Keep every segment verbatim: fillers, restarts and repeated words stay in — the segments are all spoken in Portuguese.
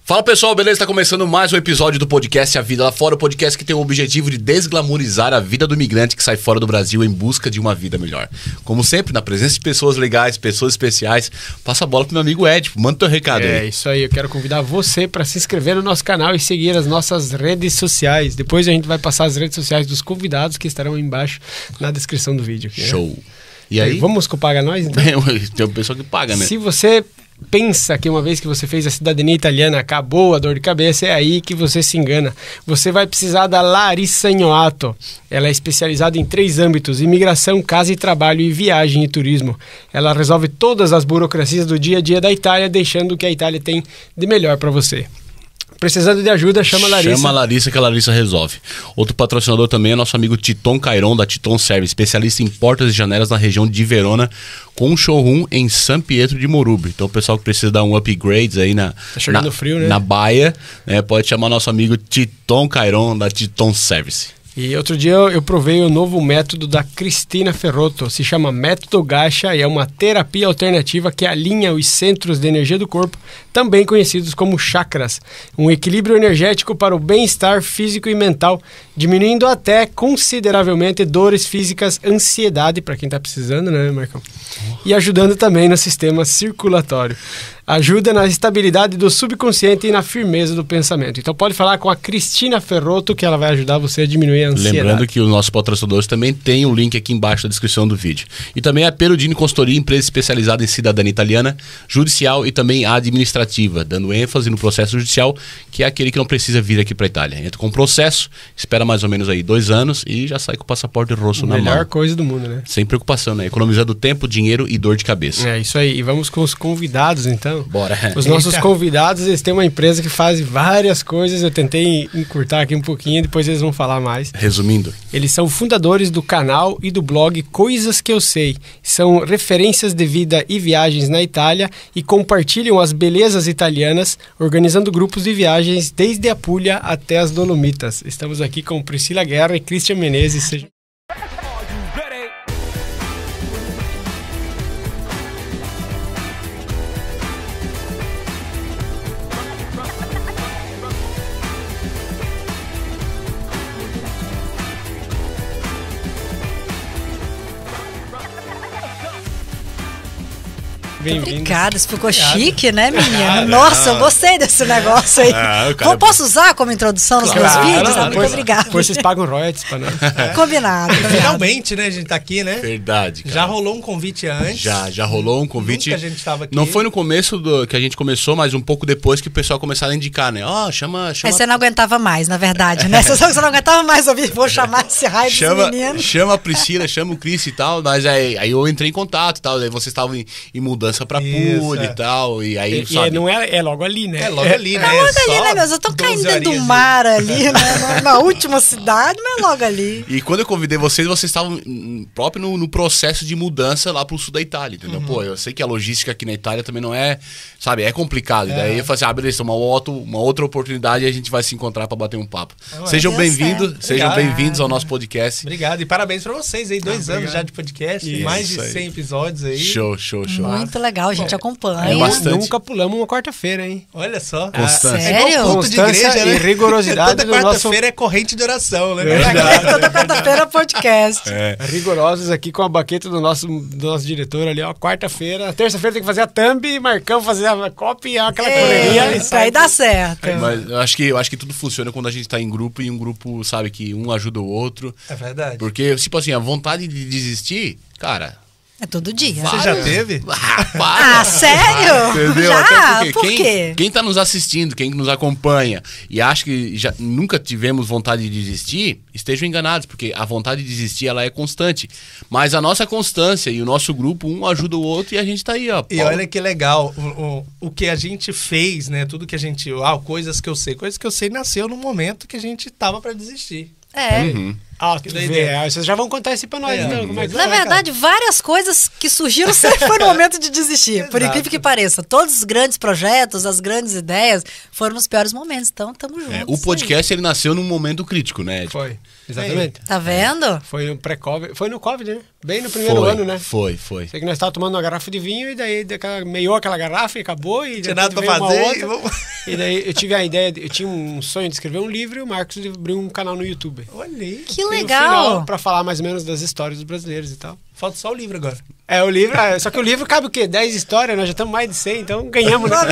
Fala pessoal, beleza? Tá começando mais um episódio do podcast A Vida Lá Fora, o podcast que tem o objetivo de desglamorizar a vida do imigrante que sai fora do Brasil em busca de uma vida melhor. Como sempre, na presença de pessoas legais, pessoas especiais, passa a bola pro meu amigo Ed, manda teu recado é, aí. É isso aí, eu quero convidar você para se inscrever no nosso canal e seguir as nossas redes sociais. Depois a gente vai passar as redes sociais dos convidados que estarão aí embaixo na descrição do vídeo. Aqui, Show! Né? E aí? Vamos com o Paga Nós, então? Tem uma pessoa que paga, né? Se você pensa que uma vez que você fez a cidadania italiana, acabou a dor de cabeça, é aí que você se engana. Você vai precisar da Larissa Ignoato. Ela é especializada em três âmbitos: imigração, casa e trabalho e viagem e turismo. Ela resolve todas as burocracias do dia a dia da Itália, deixando o que a Itália tem de melhor para você. Precisando de ajuda, chama a Larissa. Chama a Larissa que a Larissa resolve. Outro patrocinador também é nosso amigo Titon Cairon, da Titon Service, especialista em portas e janelas na região de Verona, com um showroom em San Pietro de Morubio. Então o pessoal que precisa dar um upgrades aí na, tá chegando na, frio, né? na baia, né, pode chamar nosso amigo Titon Cairon, da Titon Service. E outro dia eu provei o novo método da Cristina Ferrotto, se chama Método Gacha e é uma terapia alternativa que alinha os centros de energia do corpo, também conhecidos como chakras, um equilíbrio energético para o bem-estar físico e mental, diminuindo até consideravelmente dores físicas, ansiedade, para quem está precisando, né, Marcão? E ajudando também no sistema circulatório. Ajuda na estabilidade do subconsciente e na firmeza do pensamento. Então pode falar com a Cristina Ferrotto que ela vai ajudar você a diminuir a ansiedade. Lembrando que os nossos patrocinadores também tem o link aqui embaixo da descrição do vídeo. E também a Perudini Consultoria, empresa especializada em cidadania italiana, judicial e também administrativa, dando ênfase no processo judicial, que é aquele que não precisa vir aqui para a Itália. Entra com o processo, espera mais ou menos aí dois anos e já sai com o passaporte rosso na mão. Melhor coisa do mundo, né? Sem preocupação, né? Economizando tempo, dinheiro e dor de cabeça. É isso aí. E vamos com os convidados, então. Bora. Os nossos Eita. convidados, eles têm uma empresa que faz várias coisas. Eu tentei encurtar aqui um pouquinho, depois eles vão falar mais. Resumindo. Eles são fundadores do canal e do blog Coisas que Eu Sei. São referências de vida e viagens na Itália e compartilham as belezas italianas, organizando grupos de viagens desde a Puglia até as Dolomitas. Estamos aqui com Priscila Guerra e Christian Menezes. Seja... Obrigada, isso ficou Obrigado. chique, né, menina? Nossa, eu gostei desse negócio aí. Ah, cara... Posso usar como introdução nos claro, meus vídeos? Claro, Muito obrigada. Depois vocês pagam royalties pra nós. Combinado. Finalmente, né, a gente tá aqui, né? Verdade, cara. Já rolou um convite antes. Já, já rolou um convite. Nunca a gente tava aqui. Não foi no começo do, que a gente começou, mas um pouco depois que o pessoal começaram a indicar, né? Ó, oh, chama, chama... Aí você não aguentava mais, na verdade, né? Você não aguentava mais ouvir, vou chamar esse raio chama, desse menino. Chama a Priscila, chama o Chris e tal, mas aí, aí eu entrei em contato e tal, aí vocês estavam em, em mudança pra Puglia e tal, e aí, e, sabe? E não é, é logo ali, né? É logo ali, né? É logo ali, né, meus? Eu tô caindo dentro do mar ali, né? Na, na última cidade, mas é logo ali. E quando eu convidei vocês, vocês estavam próprio no, no processo de mudança lá pro sul da Itália, entendeu? Uhum. Pô, eu sei que a logística aqui na Itália também não é, sabe, é complicado. É. E daí eu falei assim, ah, beleza, uma, outra, uma outra oportunidade e a gente vai se encontrar pra bater um papo. Ah, sejam bem-vindos, sejam bem-vindos ao nosso podcast. Obrigado, e parabéns pra vocês aí, dois ah, anos já de podcast, isso, mais de cem episódios aí. Show, show, show. Muito legal, a gente Bom, acompanha. É bastante. Nunca pulamos uma quarta-feira, hein? Olha só. Constância. Ah, sério? É ponto de igreja, né? E rigorosidade Toda do nosso... quarta-feira é corrente de oração, né? Toda quarta-feira é podcast. É. Rigorosos aqui com a baqueta do nosso, do nosso diretor ali, ó. Quarta-feira. Terça-feira tem que fazer a thumb, Marcão fazer a copy, aquela é, correria. Isso aí dá certo. É, mas eu acho, que, eu acho que tudo funciona quando a gente tá em grupo e um grupo, sabe, que um ajuda o outro. É verdade. Porque, tipo assim, a vontade de desistir, cara... É todo dia. Você já teve? Ah, para. Ah, sério? Entendeu? Já? Até porque Por quem, quê? Quem tá nos assistindo, quem nos acompanha e acha que já nunca tivemos vontade de desistir, estejam enganados, porque a vontade de desistir ela é constante. Mas a nossa constância e o nosso grupo, um ajuda o outro e a gente tá aí, ó. E Paulo. Olha que legal, o, o, o que a gente fez, né? Tudo que a gente... Ah, coisas que eu sei. Coisas que eu sei nasceu no momento que a gente tava pra desistir. É. Uhum. Ah, que ideia. Vocês já vão contar isso pra nós, é, então. Como é que Na foi, verdade, cara? Várias coisas que surgiram sempre foi no momento de desistir. Por incrível que pareça. Todos os grandes projetos, as grandes ideias foram nos piores momentos. Então, tamo juntos. É, o podcast, ele nasceu num momento crítico, né? Foi. Exatamente. Tá vendo? Foi no pré-Covid. Foi no Covid, né? Bem no primeiro foi, ano, né? Foi, foi. Sei que nós estávamos tomando uma garrafa de vinho e daí meiou aquela garrafa e acabou. E tinha nada pra fazer. Outra, e, vamos... e daí eu tive a ideia, de, eu tinha um sonho de escrever um livro e o Marcos abriu um canal no YouTube. Olha aí. Que legal. Pra falar mais ou menos das histórias dos brasileiros e tal. Falta só o livro agora. É, o livro, só que o livro cabe o quê? dez histórias, nós já estamos mais de cem, então ganhamos, né?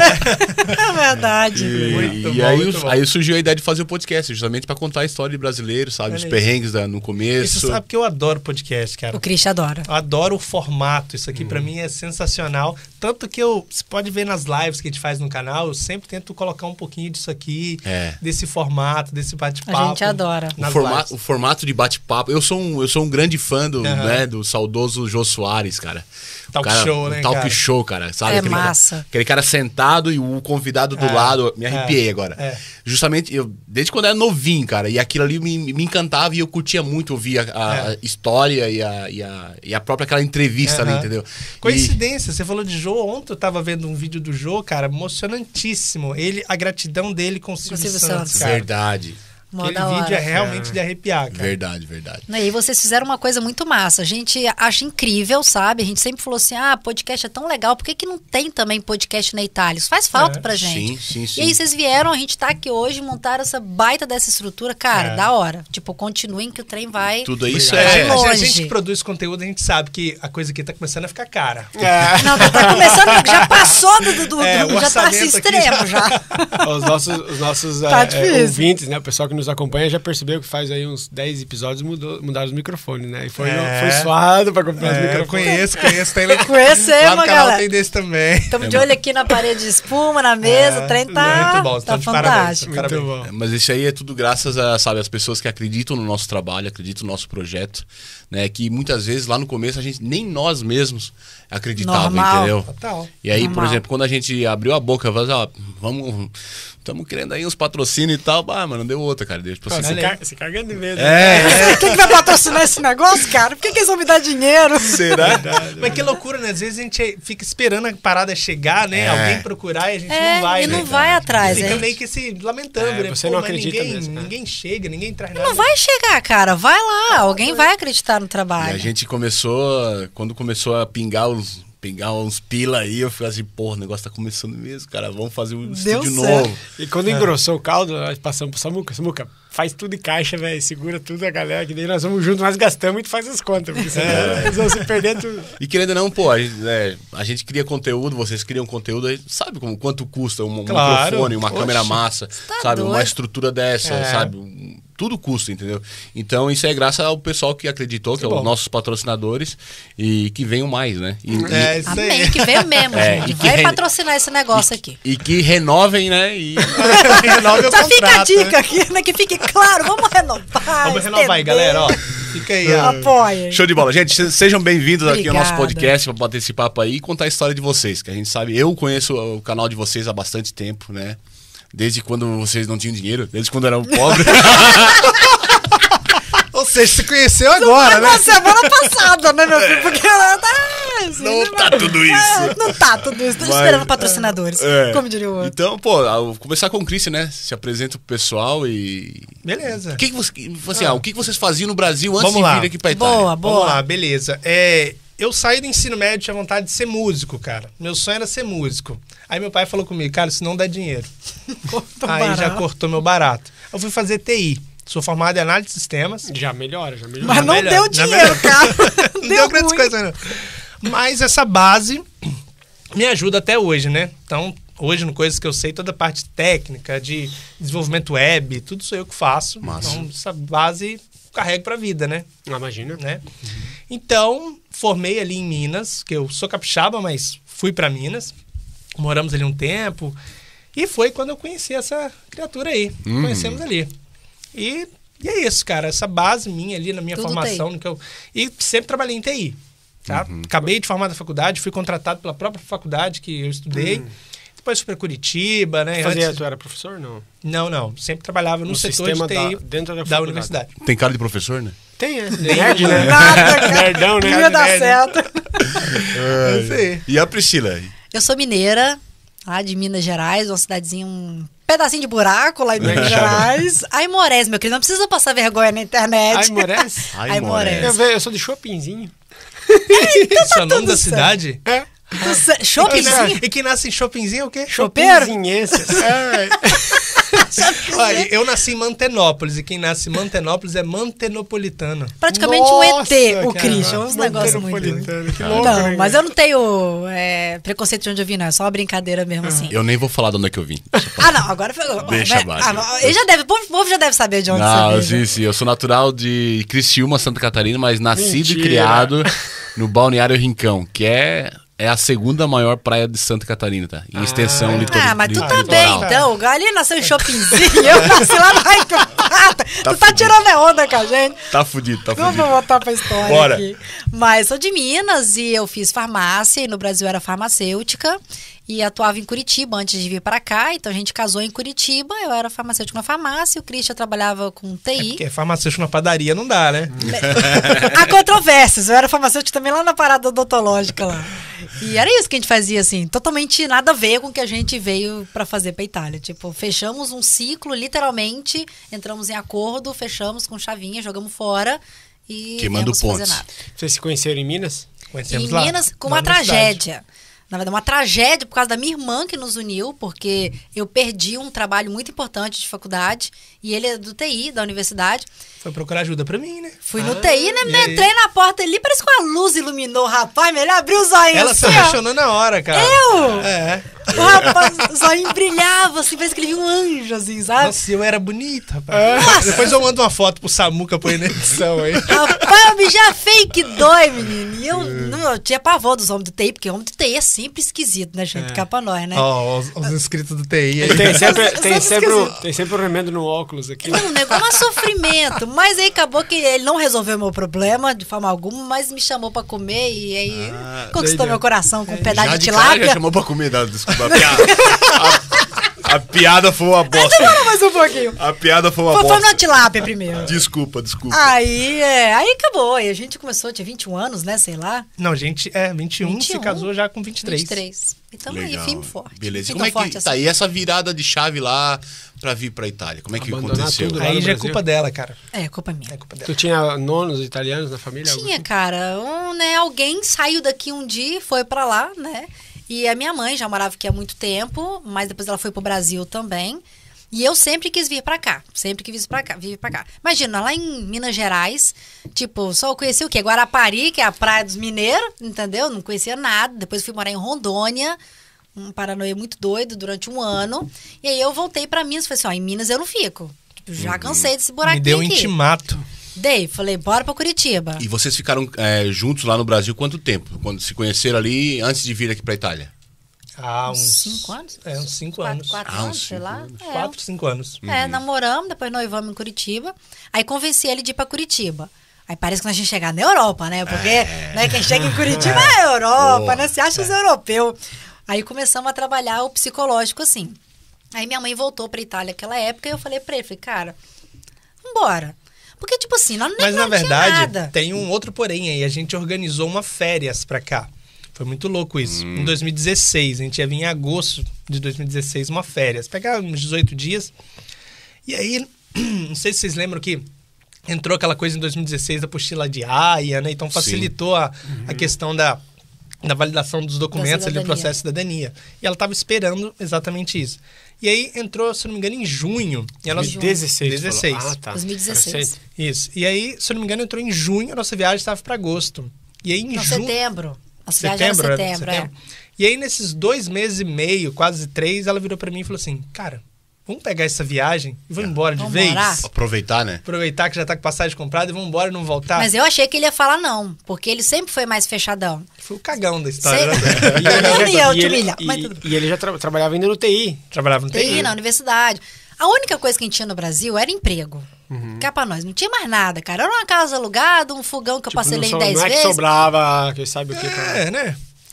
É verdade. E, muito e bom, aí, muito bom. aí surgiu a ideia de fazer o podcast, justamente para contar a história de brasileiro, sabe? Olha Os perrengues da, no começo. Isso sabe que eu adoro podcast, cara. O Christian adora. Eu adoro o formato, isso aqui uhum. pra mim é sensacional. Tanto que eu, você pode ver nas lives que a gente faz no canal, eu sempre tento colocar um pouquinho disso aqui, é. desse formato, desse bate-papo. A gente adora. O formato, o formato de bate-papo, eu sou um, eu sou um grande fã do, uhum. né, do saudoso Jô Soares, cara. Talk cara, show, né, talk cara? show, cara. Sabe? É aquele massa. Cara, aquele cara sentado e o convidado do é, lado. Me arrepiei é, agora. É. Justamente, eu, desde quando eu era novinho, cara. E aquilo ali me, me encantava e eu curtia muito ouvir a, a é. história e a, e, a, e a própria aquela entrevista uhum. ali, entendeu? Coincidência, e... você falou de Jô. Ontem eu tava vendo um vídeo do Jô, cara, emocionantíssimo. Ele, a gratidão dele com o Silvio, Silvio Santos, Santos. cara. Verdade. Aquele vídeo é realmente é. de arrepiar, cara. Verdade, verdade. E vocês fizeram uma coisa muito massa. A gente acha incrível, sabe? A gente sempre falou assim, ah, podcast é tão legal, por que que não tem também podcast na Itália? Isso faz falta é. pra gente. Sim, sim, sim. E aí vocês vieram, a gente tá aqui hoje, montaram essa baita dessa estrutura. Cara, é. da hora. Tipo, continuem que o trem vai Tudo isso é. A gente que produz conteúdo, a gente sabe que a coisa aqui tá começando a ficar cara. É. Não, tá começando, já passou do... do, do é, já tá assim extremo, já. já. Os nossos, os nossos tá é, ouvintes, né? O pessoal que nos acompanha já percebeu percebeu que faz aí uns dez episódios mudou, mudaram os microfones, né? E foi, é. foi suado pra comprar é, os microfones. Conheço, conheço. Tem lá, Conhecemos, lá no canal tem desse também. Estamos é, de olho aqui na parede de espuma, na mesa, é, o trem tá, muito bom, tá de fantástico. Parabéns, muito bom. É, mas isso aí é tudo graças a, sabe, as pessoas que acreditam no nosso trabalho, acreditam no nosso projeto, né? Que muitas vezes lá no começo a gente, nem nós mesmos acreditávamos, entendeu? Total. E aí, Normal. por exemplo, quando a gente abriu a boca, falou, ó, vamos... Estamos querendo aí uns patrocínios e tal. Ah, mano, deu outra, cara. Deixa pra você. Car se cagando de medo. É. é. Quem que vai patrocinar esse negócio, cara? Por que, que eles vão me dar dinheiro? Será? Verdade, Mas que loucura, né? Às vezes a gente fica esperando a parada chegar, né? É. Alguém procurar e a gente é, não vai, e não né? vai atrás, Fica é. meio que se lamentando, é, né? Você Pô, não acredita ninguém, mesmo, ninguém chega, ninguém traz nada. Não vai chegar, cara. Vai lá. Alguém vai acreditar no trabalho. E a gente começou, quando começou a pingar os... pegar uns pila aí, eu falei assim, porra, o negócio tá começando mesmo, cara, vamos fazer um Deu estúdio certo. novo. E quando é. engrossou o caldo, nós passamos pro Samuca. Samuca, faz tudo em caixa, velho, segura tudo a galera, que daí nós vamos junto, nós gastamos e tu faz as contas, porque senão é. eles vão se perder tudo. E querendo ou não, pô, a gente, é, a gente cria conteúdo, vocês criam conteúdo, aí sabe como, quanto custa um, claro. microfone, uma Oxe. câmera massa, tá sabe, doido. uma estrutura dessa, é. sabe, tudo custa, entendeu? Então isso é graças ao pessoal que acreditou, que, que é os nossos patrocinadores e que venham mais, né? E, é, e, isso Amém, aí. que venha mesmo, É, gente. e que Vai re- patrocinar esse negócio e, aqui. E que renovem, né? E... Renove o Já fica a contrato, dica né? aqui, né? Que fique claro, vamos renovar. Vamos renovar aí, galera, ó. Fica aí, ó. Apoiem. Show de bola. Gente, se- sejam bem-vindos aqui ao nosso Obrigada. podcast para bater esse papo aí e contar a história de vocês, que a gente sabe, eu conheço o canal de vocês há bastante tempo, né? Desde quando vocês não tinham dinheiro, desde quando eram pobres. Ou seja, você conheceu agora, né? Na semana passada, né, meu filho? Porque ela tá... assim, Não né, tá mano? tudo isso. É, não tá tudo isso. Tô Mas- esperando patrocinadores, É. como diria o outro. Então, pô, ao começar com o Christian, né? Se apresenta pro pessoal e... Beleza. O que, que, você, assim, ah. o que, que vocês faziam no Brasil antes Vamos de lá. vir aqui pra Itália? Boa, Vamos boa. lá, beleza. É, eu saí do ensino médio, tinha vontade de ser músico, cara. Meu sonho era ser músico. Aí meu pai falou comigo, cara, isso não dá dinheiro. Cortou Aí já barato. cortou meu barato. Eu fui fazer T I. Sou formado em análise de sistemas. Já melhora, já melhora. Mas não melhor, deu na dinheiro, melhor. cara. Não Deu deu grandes ruim. coisas, não. Mas essa base me ajuda até hoje, né? Então, hoje, no Coisas que eu sei, toda a parte técnica, de desenvolvimento web, tudo sou eu que faço. Massa. Então, essa base carrego pra vida, né? Ah, imagina. né? Uhum. Então, formei ali em Minas, que eu sou capixaba, mas fui pra Minas. Moramos ali um tempo. E foi quando eu conheci essa criatura aí. Uhum. Conhecemos ali. E, e é isso, cara. Essa base minha ali na minha Tudo formação. T I. No que eu, e sempre trabalhei em T I. Tá? Uhum. Acabei de formar da faculdade, fui contratado pela própria faculdade que eu estudei. Uhum. Depois fui pra Curitiba, né? Fazia, Antes... tu era professor, não? Não, não. Sempre trabalhava no, No setor sistema de T I da- dentro da da faculdade. universidade. Tem cara de professor, né? Tem, é. Nerd, né? Nada, cara. Nerdão, né? Não ia dar Nerd. certo. É isso aí. E a Priscila? Eu sou mineira, lá de Minas Gerais, uma cidadezinha, um pedacinho de buraco lá em Minas Gerais. Aimorés, meu querido, não precisa passar vergonha na internet. Aimorés? Aimorés. Eu, ve- eu sou de Chopinzinho. Esse é o nome tudo da certo. cidade? É. Tu se- Shoppingzinho? E quem nasce em Chopinzinho é o quê? Chopeiro? Chopinzinhenses. É. Olha, eu nasci em Mantenópolis e quem nasce em Mantenópolis é mantenopolitano. Praticamente um E T, Nossa, o cara. Christian, uns negócios muito doidos. Manteropolitano, que louco, Não, né, mas cara? eu não tenho é, preconceito de onde eu vim, não. É só uma brincadeira mesmo, assim. Eu nem vou falar de onde é que eu vim. Ah, não, agora foi. Deixa ah, abaixo. não, ele já deve, o povo, o povo já deve saber de onde Não, você veio. sim, sim. Eu sou natural de Criciúma, Santa Catarina, mas nascido Mentira. e criado no Balneário Rincão, que é, é a segunda maior praia de Santa Catarina, tá? Em extensão Ah. litor- Ah, mas tu li- tá litoral. bem, então. O Galinho nasceu em Shoppingzinho, eu nasci lá na Raicapata. Tu tá fudido. tirando a onda com a gente. Tá fudido, tá Não fudido. vou voltar pra história Bora. aqui. Mas sou de Minas e eu fiz farmácia, e no Brasil era farmacêutica. E atuava em Curitiba antes de vir pra cá. Então a gente casou em Curitiba, eu era farmacêutica na farmácia, o Christian trabalhava com T I. Porque farmacêutico na padaria não dá, né? Há controvérsias. Eu era farmacêutica também lá na parada odontológica lá. E era isso que a gente fazia, assim, totalmente nada a ver com o que a gente veio pra fazer pra Itália. Tipo, fechamos um ciclo, literalmente, entramos em acordo, fechamos com chavinha, jogamos fora e Queimando viemos fazer pontes. nada. Vocês se conheceram em Minas? Conhecemos Em lá, Minas, com na uma universidade. tragédia. Na verdade, uma tragédia por causa da minha irmã que nos uniu, porque eu perdi um trabalho muito importante de faculdade e ele é do T I, da universidade. Foi procurar ajuda pra mim, né? Fui no T I, né? e aí? Entrei na porta ali, parece que uma luz iluminou o rapaz, mas ele abriu o zoinho Ela assim, se ó. apaixonou na hora, cara. Eu? É. O rapaz, o zoinho brilhava, assim, parece que ele viu um anjo, assim, sabe? Nossa, eu era bonito, rapaz. Depois eu mando uma foto pro Samuca põe na edição aí. Rapaz, o bicho é fake dói, menino. E eu, não, eu tinha pavor dos homens do T I, porque homem do T I é sempre esquisito, né, gente? Cá pra nós, né? Ó, os, os inscritos do T I aí. Tem sempre, tem, Sempre sempre, o, esquisito. tem sempre o remendo no óculos aqui. Não, o negócio é um sofrimento. Mas aí acabou que ele não resolveu o meu problema de forma alguma, mas me chamou pra comer e aí Ah, conquistou daí meu coração com um pedaço Já de de cara já tilápia. chamou pra comer, dá- desculpa. A piada, a, a piada foi uma bosta. Demorou mais um pouquinho. A piada foi uma Foi, foi bosta. na tilápia primeiro. Desculpa, desculpa. Aí, é, aí acabou. E a gente começou, tinha vinte e um anos, né? Sei lá. Não, gente, é, vinte e um, se vinte e um, casou já com vinte e três. vinte e três. Então aí, Legal. firme e forte. Beleza. E Então, como é forte que assim. tá aí essa virada de chave lá pra vir pra Itália? Como é que Abandonar aconteceu? tudo lá. Aí no já é Brasil. culpa dela, cara. É, culpa minha. É culpa dela. Tu tinha nonos italianos na família? algo Tinha, assim? cara. Um, né, alguém saiu daqui um dia e foi pra lá, né? E a minha mãe já morava aqui há muito tempo, mas depois ela foi pro Brasil também. E eu sempre quis vir pra cá. Sempre quis vir pra cá. Vir pra cá. Imagina, lá em Minas Gerais, tipo, só eu conheci o quê? Guarapari, que é a praia dos mineiros, entendeu? Não conhecia nada. Depois fui morar em Rondônia, um paranoia muito doido, durante um ano. E aí eu voltei pra Minas e falei assim, ó, em Minas eu não fico. Tipo, já cansei desse buraquinho Me deu um aqui. intimato. Dei, falei, bora pra Curitiba. E vocês ficaram é, juntos lá no Brasil quanto tempo? Quando se conheceram ali, antes de vir aqui pra Itália? Ah, Uns uns... cinco anos? É, uns cinco Quatro- anos. Quatro Ah, uns anos, sei cinco lá. anos. É. Quatro, cinco anos. É, namoramos, depois noivamos em Curitiba. Aí convenci ele de ir pra Curitiba. Aí parece que nós a gente chegar na Europa, né? Porque né, quem chega em Curitiba é a Europa, Boa. né? Se acha os europeus. Aí começamos a trabalhar o psicológico assim. Aí minha mãe voltou pra Itália naquela época e eu falei pra ele, falei, cara, vambora. Porque, tipo assim, nós nem Mas, não na tinha verdade, nada. tem um outro porém aí. A gente organizou uma férias pra cá. Foi muito louco isso. Em dois mil e dezesseis, a gente ia vir em agosto de dois mil e dezesseis, uma férias. Pegar uns dezoito dias. E aí, não sei se vocês lembram que entrou aquela coisa em dois mil e dezesseis da apostila de Haia, né? Então facilitou a, a questão da, da validação dos documentos ali, o cidadania. processo de cidadania. E ela estava esperando exatamente isso. E aí entrou, se não me engano, em junho. E a nossa... Junho. dezesseis. tu dezesseis. falou. Ah, tá. dois mil e dezesseis. Recente. Isso. E aí, se eu não me engano, entrou em junho, a nossa viagem estava para agosto. E aí, em Não, junho... setembro. Nossa viagem era Setembro, setembro, era é. E aí, nesses dois meses e meio, quase três, ela virou para mim e falou assim, cara, vamos pegar essa viagem e vamos embora de Vamos vez? morar? Aproveitar, né? Aproveitar que já tá com passagem comprada e vamos embora e não voltar? Mas eu achei que ele ia falar não, porque ele sempre foi mais fechadão. Foi o cagão da história. Sei- né? E ele, Eu não ia já, te e ele, humilhar, e- mas tudo e ele já tra- trabalhava ainda no T I. Trabalhava no T T I, I. na universidade. A única coisa que a gente tinha no Brasil era emprego. Cá pra nós. Não tinha mais nada, cara. Era uma casa alugada, um fogão que eu Tipo, parcelei não, em so- dez não é que vezes. sobrava, quem sabe o que. Pra... É, né?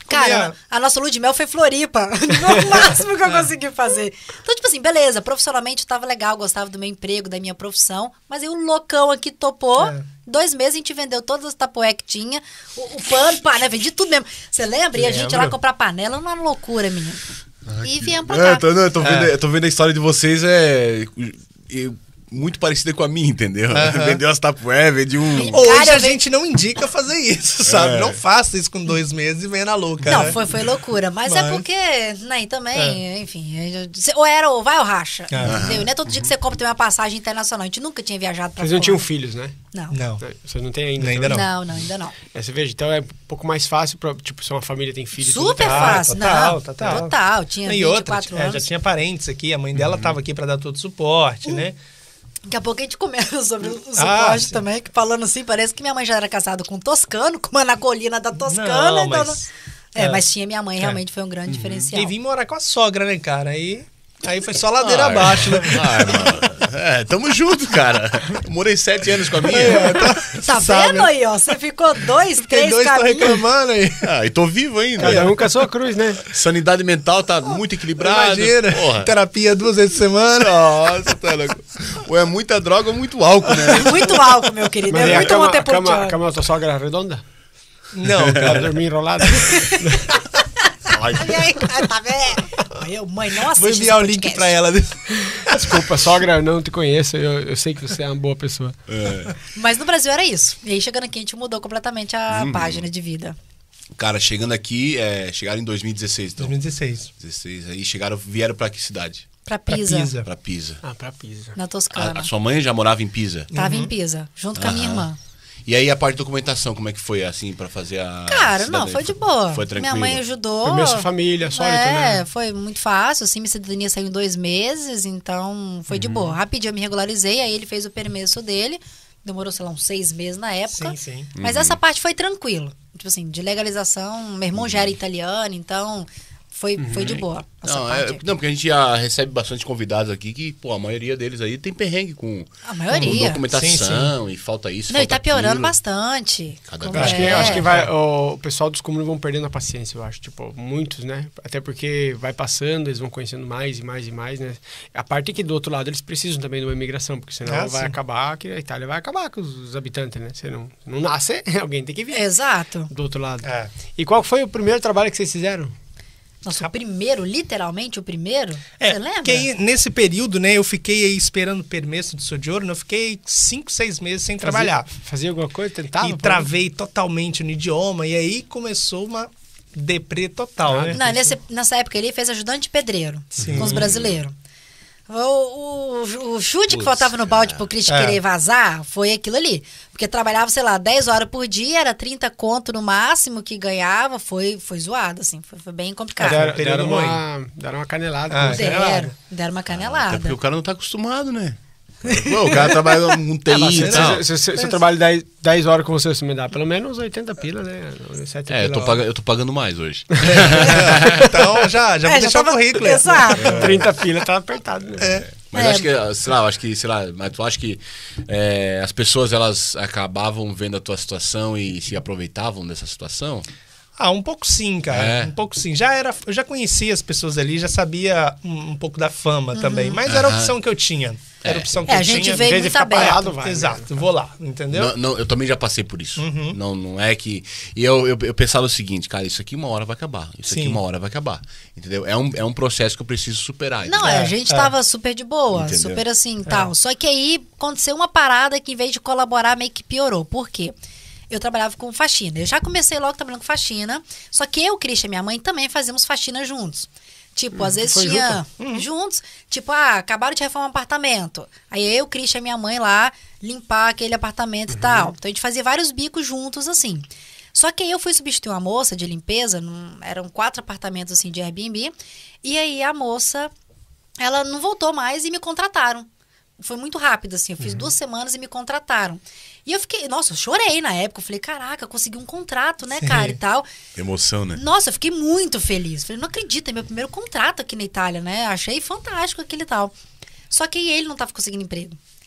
Cara, a nossa lua de mel foi Floripa. No máximo que eu consegui fazer. Então, tipo assim, beleza, profissionalmente eu tava legal, gostava do meu emprego, da minha profissão, mas aí o loucão aqui topou. É. Dois meses a gente vendeu todas as tapoé que tinha, o, o pano, panela, vendi tudo mesmo. Você lembra? E a gente ia lá comprar panela, uma loucura, menino. Ah, e viemos pra cá. Eu tô, não, eu tô, vendo, é. eu tô vendo a história de vocês, é... Eu, muito parecida com a minha, entendeu? Uh-huh. Vendeu as tapué, vendi um... Hoje a gente não indica fazer isso, sabe? É. Não faça isso com dois meses e venha na louca. Não, né? foi, foi loucura. Mas, Mas... é porque, né, também, é. enfim... Ou era ou vai ou racha, uh-huh. entendeu? Não é todo dia que você compra tem uma passagem internacional. A gente nunca tinha viajado pra Vocês não tinham filhos, né? Não. Não. Vocês não têm ainda? Ainda não. Não, não, ainda não. É, você veja, então é um pouco mais fácil, pra, tipo, se uma família tem filhos... Super tudo, fácil, ah, total, não. Total, total. Tinha e vinte e outra, quatro é, anos. já tinha parentes aqui, a mãe dela uhum. tava aqui pra dar todo o suporte, uhum. né? Daqui a pouco a gente começa sobre o suporte ah, também, que falando assim, parece que minha mãe já era casada com um toscano, com uma na colina da Toscana. Não, então mas, não... É, é, mas tinha minha mãe, realmente é. foi um grande uhum. diferencial. E vim morar com a sogra, né, cara? Aí, aí foi só ladeira ah, abaixo, né? Ai, mano. É, tamo junto, cara. Eu morei sete anos com a minha. É, tá tá sabe, vendo né? aí, ó? Você ficou dois, três dois caminhos. Tô reclamando aí. Ah, e tô vivo ainda. Cada um com a sua cruz, né? Sanidade mental tá oh, muito equilibrada. Imagina, porra. Terapia duas vezes por semana. Nossa, tá louco. Ou é muita droga ou muito álcool, né? Muito álcool, meu querido. Mas é muito cama, Montepulciano. A cama da tua sogra era redonda? Não, cara. Dormir enrolada? Ai, tá vendo? Eu, mãe, não assiste. Vou enviar o link pra ela. Desculpa, sogra, não te conheço. Eu, eu sei que você é uma boa pessoa. É. Mas no Brasil era isso. E aí, chegando aqui, a gente mudou completamente a hum. página de vida. Cara, chegando aqui, é, chegaram em dois mil e dezesseis. Então. dois mil e dezesseis. dezesseis. Aí chegaram, vieram pra que cidade? Pra Pisa. Pra Pisa. Pra Pisa. Ah, pra Pisa. Na Toscana. A, a sua mãe já morava em Pisa? Tava uhum. em Pisa, junto com Aham. a minha irmã. E aí a parte de documentação, como é que foi, assim, pra fazer a... Cara, não, foi de boa. Foi tranquilo? Minha mãe ajudou. Foi minha família, sólida, é, né? É, foi muito fácil, assim, minha cidadania saiu em dois meses, então foi uhum. de boa. Rapidinho eu me regularizei, aí ele fez o permesso dele, demorou, sei lá, uns seis meses na época. Sim, sim. Mas uhum. essa parte foi tranquilo. Tipo assim, de legalização, meu irmão uhum. já era italiano, então... Foi, uhum. foi de boa. Essa não, parte. É, não, porque a gente já recebe bastante convidados aqui que, pô, a maioria deles aí tem perrengue com, a maioria. com documentação sim, sim. e falta isso, não, falta e tá piorando aquilo. bastante. Cada eu acho, que, eu acho que vai, o, o pessoal dos comuns vão perdendo a paciência, eu acho. Tipo, muitos, né? Até porque vai passando, eles vão conhecendo mais e mais e mais, né? A parte é que do outro lado eles precisam também de uma imigração, porque senão ah, vai sim. acabar, que a Itália vai acabar com os habitantes, né? Você não, não nasce, alguém tem que vir. Exato. Do outro lado. É. E qual foi o primeiro trabalho que vocês fizeram? Nossa, o primeiro, literalmente o primeiro? É, você lembra? Porque aí, nesse período, né, eu fiquei aí esperando o permesso de sojourno, eu fiquei cinco, seis meses sem fazia, trabalhar. Fazia alguma coisa, tentava? E travei totalmente no idioma, e aí começou uma deprê total, ah, né? Não, nesse, nessa época ele fez ajudante de pedreiro Sim. com os brasileiros. O, o, o chute Puts, que faltava no balde pro Cristian é. querer vazar foi aquilo ali. Porque trabalhava, sei lá, dez horas por dia, era trinta conto no máximo que ganhava. Foi, foi zoado, assim, foi, foi bem complicado. Deram, deram, uma, deram uma canelada. Ah, deram, deram uma canelada. Até porque o cara não tá acostumado, né? Pô, o cara trabalha com T I é, e tal. Se, se, se eu trabalho dez horas com você, você me dá pelo menos oitenta pila, né? sete é, eu tô, pagando, eu tô pagando mais hoje. Então já, já vou é, deixar já tava, o currículo. Exato. trinta pila tá apertado, né? É. Mas é. acho que, sei lá, acho que, sei lá, mas tu acha que é, as pessoas, elas acabavam vendo a tua situação e se aproveitavam dessa situação? Ah, um pouco sim, cara. É. Um pouco sim. Já era, eu já conhecia as pessoas ali, já sabia um, um pouco da fama uhum. também. Mas era a opção que eu tinha. Era a opção que é, eu a gente tinha. veio muito aberto. Vai, Exato, né? Vou lá, entendeu? Não, não, eu também já passei por isso. Uhum. Não, não é que... E eu, eu, eu pensava o seguinte, cara, isso aqui uma hora vai acabar. Isso Sim. aqui uma hora vai acabar. Entendeu? É um, é um processo que eu preciso superar. Não, entendeu? a gente é. tava super de boa, entendeu? Super assim, tal. É. Só que aí aconteceu uma parada que em vez de colaborar meio que piorou. Por quê? Eu trabalhava com faxina. Eu já comecei logo trabalhando com faxina. Só que eu, o Christian e minha mãe também fazíamos faxina juntos. Tipo, hum, às vezes tinha uhum. juntos. Tipo, ah, acabaram de reformar um apartamento. Aí eu, o Christian e minha mãe lá, limpar aquele apartamento uhum. e tal. Então a gente fazia vários bicos juntos, assim. Só que aí eu fui substituir uma moça de limpeza. Num, eram quatro apartamentos, assim, de Airbnb. E aí a moça, ela não voltou mais e me contrataram. Foi muito rápido, assim. Eu fiz uhum. duas semanas e me contrataram. E eu fiquei... Nossa, eu chorei na época. Eu falei, caraca, consegui um contrato, né, Sim. cara, e tal. Emoção, né? Nossa, eu fiquei muito feliz. Falei, não acredito, é meu primeiro contrato aqui na Itália, né? Achei fantástico aquele e tal. Só que ele não tava conseguindo emprego.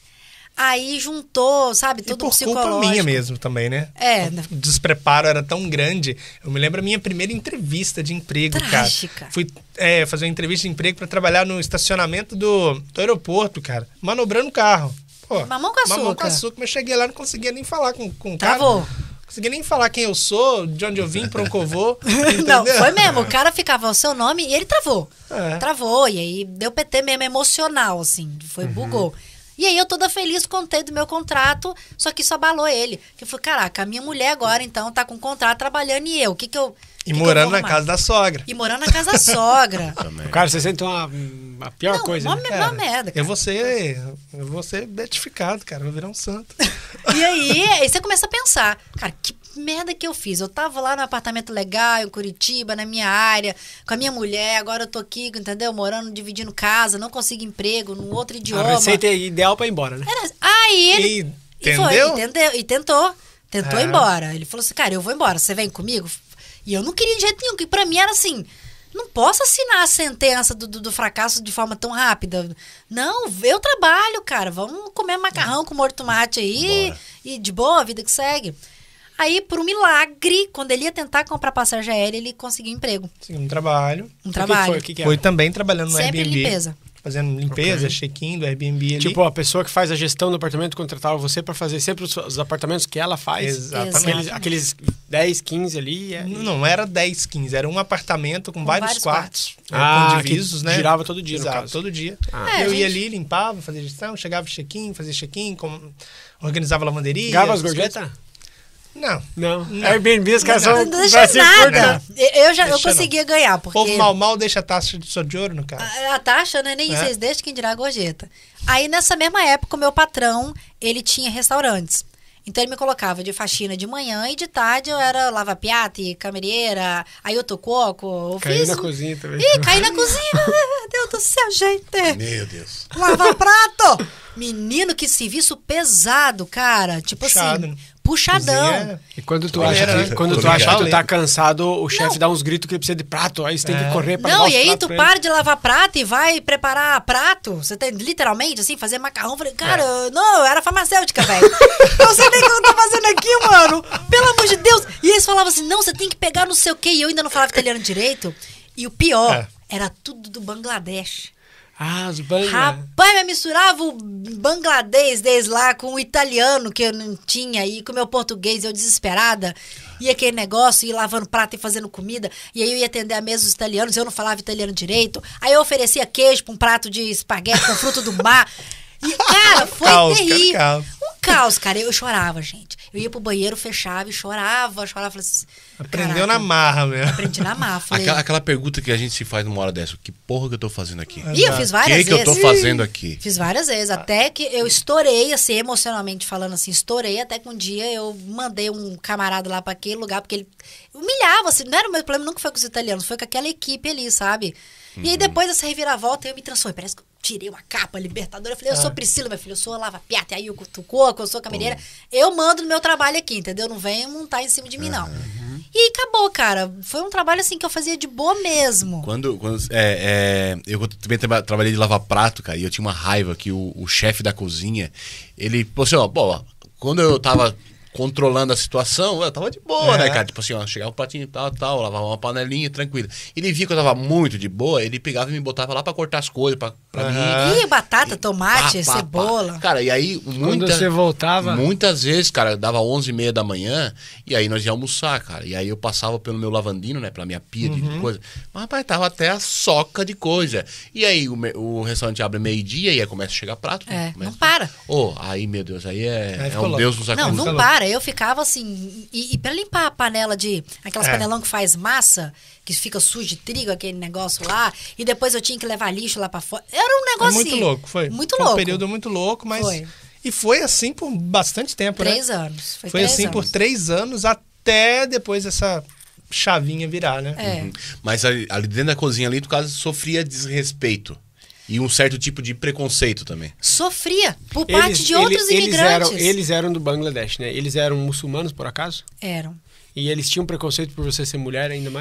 Aí juntou, sabe, E todo por psicológico. culpa minha mesmo também, né? É. O despreparo era tão grande. Eu me lembro a minha primeira entrevista de emprego, Trágica. cara. Fui é, fazer uma entrevista de emprego para trabalhar no estacionamento do, do aeroporto, cara. Manobrando o carro. Pô, Mamão com açúcar. Mamão com açúcar. Mas cheguei lá, não conseguia nem falar com, com o cara. Travou. Não conseguia nem falar quem eu sou, de onde eu vim, pra onde eu vou. Não, foi mesmo. O cara ficava o seu nome e ele travou. É. Travou. E aí deu P T mesmo emocional, assim. Foi, Uhum. bugou. E aí eu toda feliz, contei do meu contrato, só que isso abalou ele. Que eu falei, caraca, a minha mulher agora, então, tá com contrato trabalhando e eu. O que que eu... E que que eu morando vou na arrumar? casa da sogra. E morando na casa da sogra. Cara, você sente uma, a pior Não, coisa. uma, né? me- Cara, uma merda, cara. Eu vou ser, eu vou ser beatificado, cara. Eu vou virar um santo. E aí, aí você começa a pensar, cara, que merda que eu fiz? Eu tava lá no apartamento legal, em Curitiba, na minha área, com a minha mulher, agora eu tô aqui, entendeu? Morando, dividindo casa, não consigo emprego, num outro idioma. A receita é ideal pra ir embora, né? Era- Aí ele... E, e foi, entendeu? e, tenteu, e tentou. Tentou É. ir embora. Ele falou assim, cara, eu vou embora, você vem comigo? E eu não queria de jeito nenhum, que pra mim era assim... Não posso assinar a sentença do, do, do fracasso de forma tão rápida. Não, eu trabalho, cara. Vamos comer macarrão com molho de tomate aí. E de boa, a vida que segue. Aí, por um milagre, quando ele ia tentar comprar passagem aérea, ele conseguiu emprego. Segundo trabalho. Um O que trabalho. foi? O que que é? Foi também trabalhando no Sempre Airbnb. limpeza. Fazendo limpeza, Ok. check-in do Airbnb ali. Tipo, a pessoa que faz a gestão do apartamento contratava você pra fazer sempre os, os apartamentos que ela faz. Exatamente. Aqueles, aqueles dez, quinze ali. É... Não, não era dez, quinze, era um apartamento com, Com vários, vários quartos. né, Ah, com divisos, que né? girava todo dia, no Exato, caso. todo dia. Ah. É, eu ia gente. ali, limpava, fazia gestão, chegava check-in, fazia check-in, com- organizava lavanderia. Gava as essas gorjetas? coisas. Não. Não. Não. Airbnb, os caras Não, são... Não deixa vai ser nada. curta. Eu já eu Deixa não. conseguia ganhar, O porque... povo mal mal deixa a taxa de sojourno, no caso. A, a taxa, né? Nem É. vocês deixam, quem dirá a gorjeta. Aí, nessa mesma época, o meu patrão, ele tinha restaurantes. Então, ele me colocava de faxina de manhã e de tarde eu era lava-piate, camerieira, aí eu tô coco. Eu Caiu fiz... na cozinha também. Ih, caí na cozinha. Meu Deus do céu, gente. Meu Deus. Lava prato. Menino, que serviço pesado, cara. Tipo Puxado, assim, né? puxadão. Cozinha E quando tu Olha, acha né? que, quando tu Obrigado. acha que tu tá cansado, o chefe dá uns gritos que ele precisa de prato. Aí você tem que É. correr pra Não, levar e os aí pratos tu pra ele. para de lavar prato e vai preparar prato. Você tem literalmente, assim, fazer macarrão. Eu falei, cara, É. não, eu era farmacêutica, velho. Eu não sei nem o que eu tô fazendo aqui, mano. Pelo amor de Deus. E eles falavam assim, não, você tem que pegar não sei o quê. E eu ainda não falava italiano direito. E o pior, É. era tudo do Bangladesh. Ah, os banhos. Rapaz, me misturava o bangladês deles lá com o italiano que eu não tinha e com o meu português, eu desesperada. E aquele negócio, ir lavando prato e fazendo comida. E aí eu ia atender a mesa dos italianos, eu não falava italiano direito. Aí eu oferecia queijo pra um prato de espaguete com fruto do mar. E, cara, foi Caos, cara, terrível. caos. Um caos, cara. Eu chorava, gente. Eu ia pro banheiro, fechava e chorava, chorava. Falei assim, Aprendeu caraca, na marra mesmo. Aprendi na marra. Falei, Aquela, aquela pergunta que a gente se faz numa hora dessa: que porra que eu tô fazendo aqui? Ih, eu fiz O várias que que eu vezes. tô fazendo aqui? Fiz várias vezes, até que eu estourei, assim, emocionalmente falando assim, estourei, até que um dia eu mandei um camarada lá pra aquele lugar, porque ele humilhava, assim, não era o meu problema, nunca foi com os italianos, foi com aquela equipe ali, sabe? E aí depois dessa reviravolta eu me transformei, parece que eu tirei uma capa libertadora, eu falei, eu sou Priscila, meu filho, eu sou lava-piata, aí eu cuto coco, eu sou caminheira, eu mando no meu trabalho aqui, entendeu? Não venho montar em cima de mim, não. E aí acabou, cara, foi um trabalho assim que eu fazia de boa mesmo. Quando, quando é, é, eu também traba- trabalhei de lavar prato, cara, e eu tinha uma raiva que o, o chefe da cozinha, ele, pô, assim, ó, pô, quando eu tava controlando a situação, eu tava de boa, É. né, cara? Tipo assim, ó, chegava um pratinho e tal, tal, lavava uma panelinha, tranquilo. Ele via que eu tava muito de boa, ele pegava e me botava lá pra cortar as coisas, pra, pra Aham. mim. Ih, batata, tomate, Pá, pá, cebola. pá. Cara, e aí, Quando muita, você voltava... muitas vezes, cara, dava onze e meia da manhã, e aí nós ia almoçar, cara. E aí eu passava pelo meu lavandino, né, pela minha pia de coisa. Mas, rapaz, tava até a soca de coisa. E aí o, me- o restaurante abre meio-dia e aí começa a chegar prato. É, né? não Começa- para. Ô, aí, meu Deus, aí é, Aí é ficou um louco. Deus nos Não, acusa. não louco. para. Eu ficava assim. E, e pra limpar a panela de. Aquelas É. panelão que faz massa, que fica sujo de trigo, aquele negócio lá. E depois eu tinha que levar lixo lá pra fora. Era um Foi negócio muito assim, louco, foi. Muito foi louco. um período muito louco, mas... Foi. E foi assim por bastante tempo, né? Três anos. Foi, Foi três assim anos. por três anos até depois essa chavinha virar, né? É. Uhum. Mas ali, ali dentro da cozinha ali, tu caso sofria desrespeito. E um certo tipo de preconceito também. Sofria por parte de outros ele- eles imigrantes. eram, eles eram do Bangladesh, né? Eles eram muçulmanos, por acaso? Eram. E eles tinham preconceito por você ser mulher ainda mais?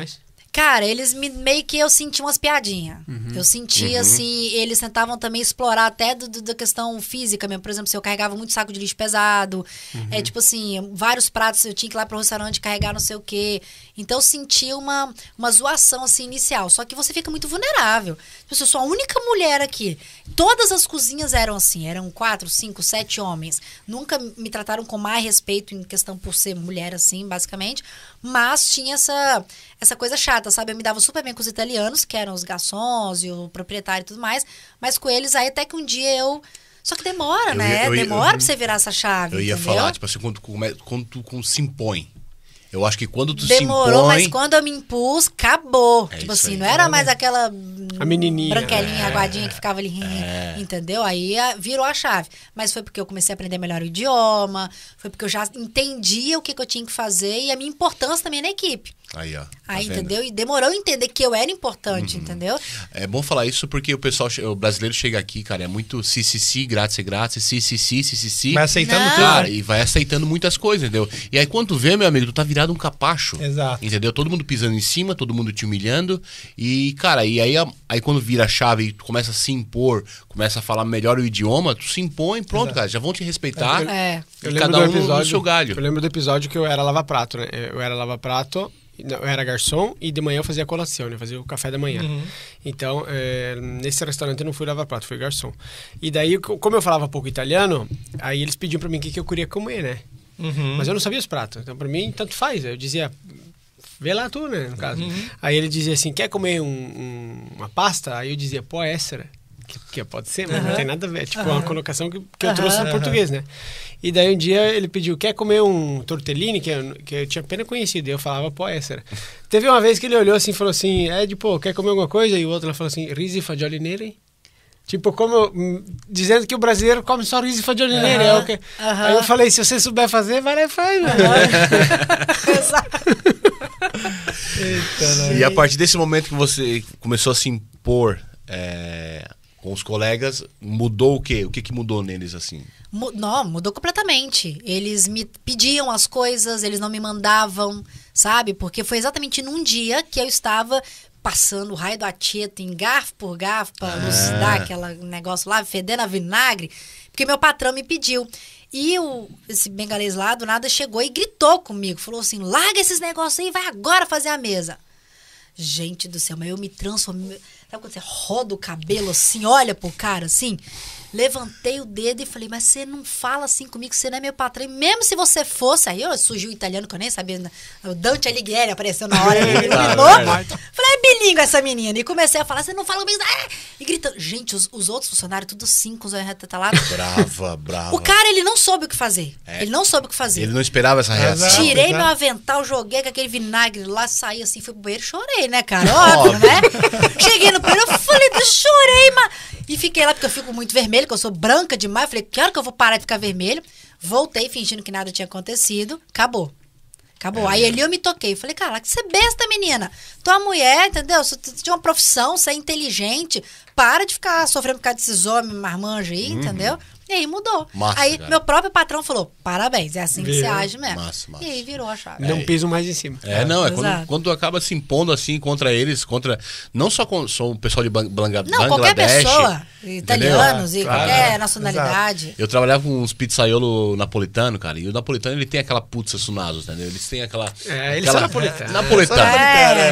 Cara, eles me, meio que eu senti umas piadinhas. Uhum. Eu sentia, uhum. assim, eles tentavam também explorar até do, do, da questão física mesmo. Por exemplo, se eu carregava muito saco de lixo pesado, uhum. é tipo assim, vários pratos, eu tinha que ir lá pro restaurante carregar não sei o quê. Então eu senti uma, uma zoação, assim, inicial. Só que você fica muito vulnerável. Eu sou a única mulher aqui. Todas as cozinhas eram assim, eram quatro, cinco, sete homens. Nunca me trataram com mais respeito em questão por ser mulher, assim, basicamente. Mas tinha essa, essa coisa chata, sabe? Eu me dava super bem com os italianos, que eram os garçons e o proprietário e tudo mais. Mas com eles, aí até que um dia eu... Só que demora, eu né? Ia, eu ia, demora eu, pra você virar essa chave, Eu ia entendeu? falar, tipo assim, quando, quando tu quando se impõe. Eu acho que quando tu Demorou, se impõe... mas quando eu me impus, acabou. É tipo isso assim, aí. não era É, mais né? aquela A menininha. branquelinha, É. aguadinha que ficava ali, É. entendeu? Aí a- virou a chave. Mas foi porque eu comecei a aprender melhor o idioma, foi porque eu já entendia o que, que eu tinha que fazer e a minha importância também na equipe. Aí, ó. Tá Aí, vendo? entendeu? E demorou a entender que eu era importante, entendeu? É bom falar isso porque o pessoal, che- o brasileiro chega aqui, cara, é muito si, si, si, grazie, grazie, si, si, si, si, si, si. Vai aceitando Não. tudo. Cara, né? e vai aceitando muitas coisas, entendeu? E aí quando tu vê, meu amigo, tu tá virado um capacho. Exato. Entendeu? Todo mundo pisando em cima, todo mundo te humilhando. E, cara, e aí, a- aí quando vira a chave e tu começa a se impor, começa a falar melhor o idioma, tu se impõe, pronto, Exato. cara, já vão te respeitar. É. Eu E lembro cada do um no episódio, seu galho. Eu lembro do episódio que eu era lava-prato, né? Eu era lava-prato, não, eu era garçom e de manhã eu fazia colação, né? Eu fazia o café da manhã. Uhum. Então, é, nesse restaurante eu não fui lava-prato, fui garçom. E daí, como eu falava pouco italiano, aí eles pediam pra mim o que, que eu queria comer, né? Uhum. Mas eu não sabia os pratos. Então, pra mim, tanto faz. Eu dizia, vê lá tu, né? No caso. Uhum. Aí ele dizia assim, quer comer um, um- uma pasta? Aí eu dizia, pô, essa. Que, que pode ser, mas Uhum. não tem nada a ver. Tipo, é Uhum. uma colocação que, que eu Uhum. trouxe do Uhum. português, né? E daí um dia ele pediu, quer comer um tortellini, que eu, que eu tinha apenas conhecido. E eu falava, pô, essa. Teve uma vez que ele olhou assim e falou assim, Ed, pô, quer comer alguma coisa? E o outro lá falou assim, risi e fagioli neri. Tipo, como, hum, dizendo que o brasileiro come só riso e fagioli neri. É o que... Aham. Aí eu falei, se você souber fazer, vai lá e faz, né? Exato. Eita, né? E a partir desse momento que você começou a se impor é, com os colegas, mudou o quê? O que, que mudou neles, assim? Mu- Não, mudou completamente. Eles me pediam as coisas, eles não me mandavam, sabe? Porque foi exatamente num dia que eu estava passando o raio do acheto em garfo por garfo para elucidar aquele negócio lá, fedendo a vinagre, porque meu patrão me pediu. E o, esse bengalês lá, do nada, chegou e gritou comigo. Falou assim, larga esses negócios aí e vai agora fazer a mesa. Gente do céu, mas eu me transformei... Sabe quando você roda o cabelo assim, olha pro cara assim? Levantei o dedo e falei, mas você não fala assim comigo, você não é meu patrão. E mesmo se você fosse, aí eu surgiu o italiano que eu nem sabia. Né? O Dante Alighieri apareceu na hora, ele iluminou. Falei, é bilíngue essa menina. E comecei a falar, você não fala mesmo. Ah! E gritando. Gente, os, os outros funcionários, tudo cinco, os retatalados. Brava, brava. O cara, ele não soube o que fazer. É. Ele não soube o que fazer. Ele não esperava essa reação. Exato. Tirei exato. meu avental, joguei com aquele vinagre lá, saí assim, fui pro banheiro, chorei, né, cara? Óbvio, né? Cheguei no banheiro, eu falei, chorei, mas... E fiquei lá, porque eu fico muito vermelho, que eu sou branca demais. Eu falei, que hora que eu vou parar de ficar vermelho? Voltei, fingindo que nada tinha acontecido. Acabou. Acabou. É. Aí ali eu me toquei. Falei, cara, que você é besta, menina. Tu é uma mulher, entendeu? Você tem uma profissão, você é inteligente. Para de ficar sofrendo por causa desses homens marmanjos aí, entendeu? E aí mudou. Massa, aí cara. meu próprio patrão falou, parabéns, é assim que Viu? você age mesmo. Massa, massa. E aí virou a chave. Não piso mais em cima. É, não, é quando, Exato. quando tu acaba se impondo assim contra eles, contra. Não só com só o pessoal de Bang- Bangla- Não, qualquer Bangladesh. pessoa. entendeu? Italianos e Claro. qualquer Exato. nacionalidade. Eu trabalhava com uns pizzaiolo napolitano, cara, e o napolitano ele tem aquela putza sunazo, entendeu? Eles têm aquela. É, eles aquela, são napolitanos. Napolitano. É.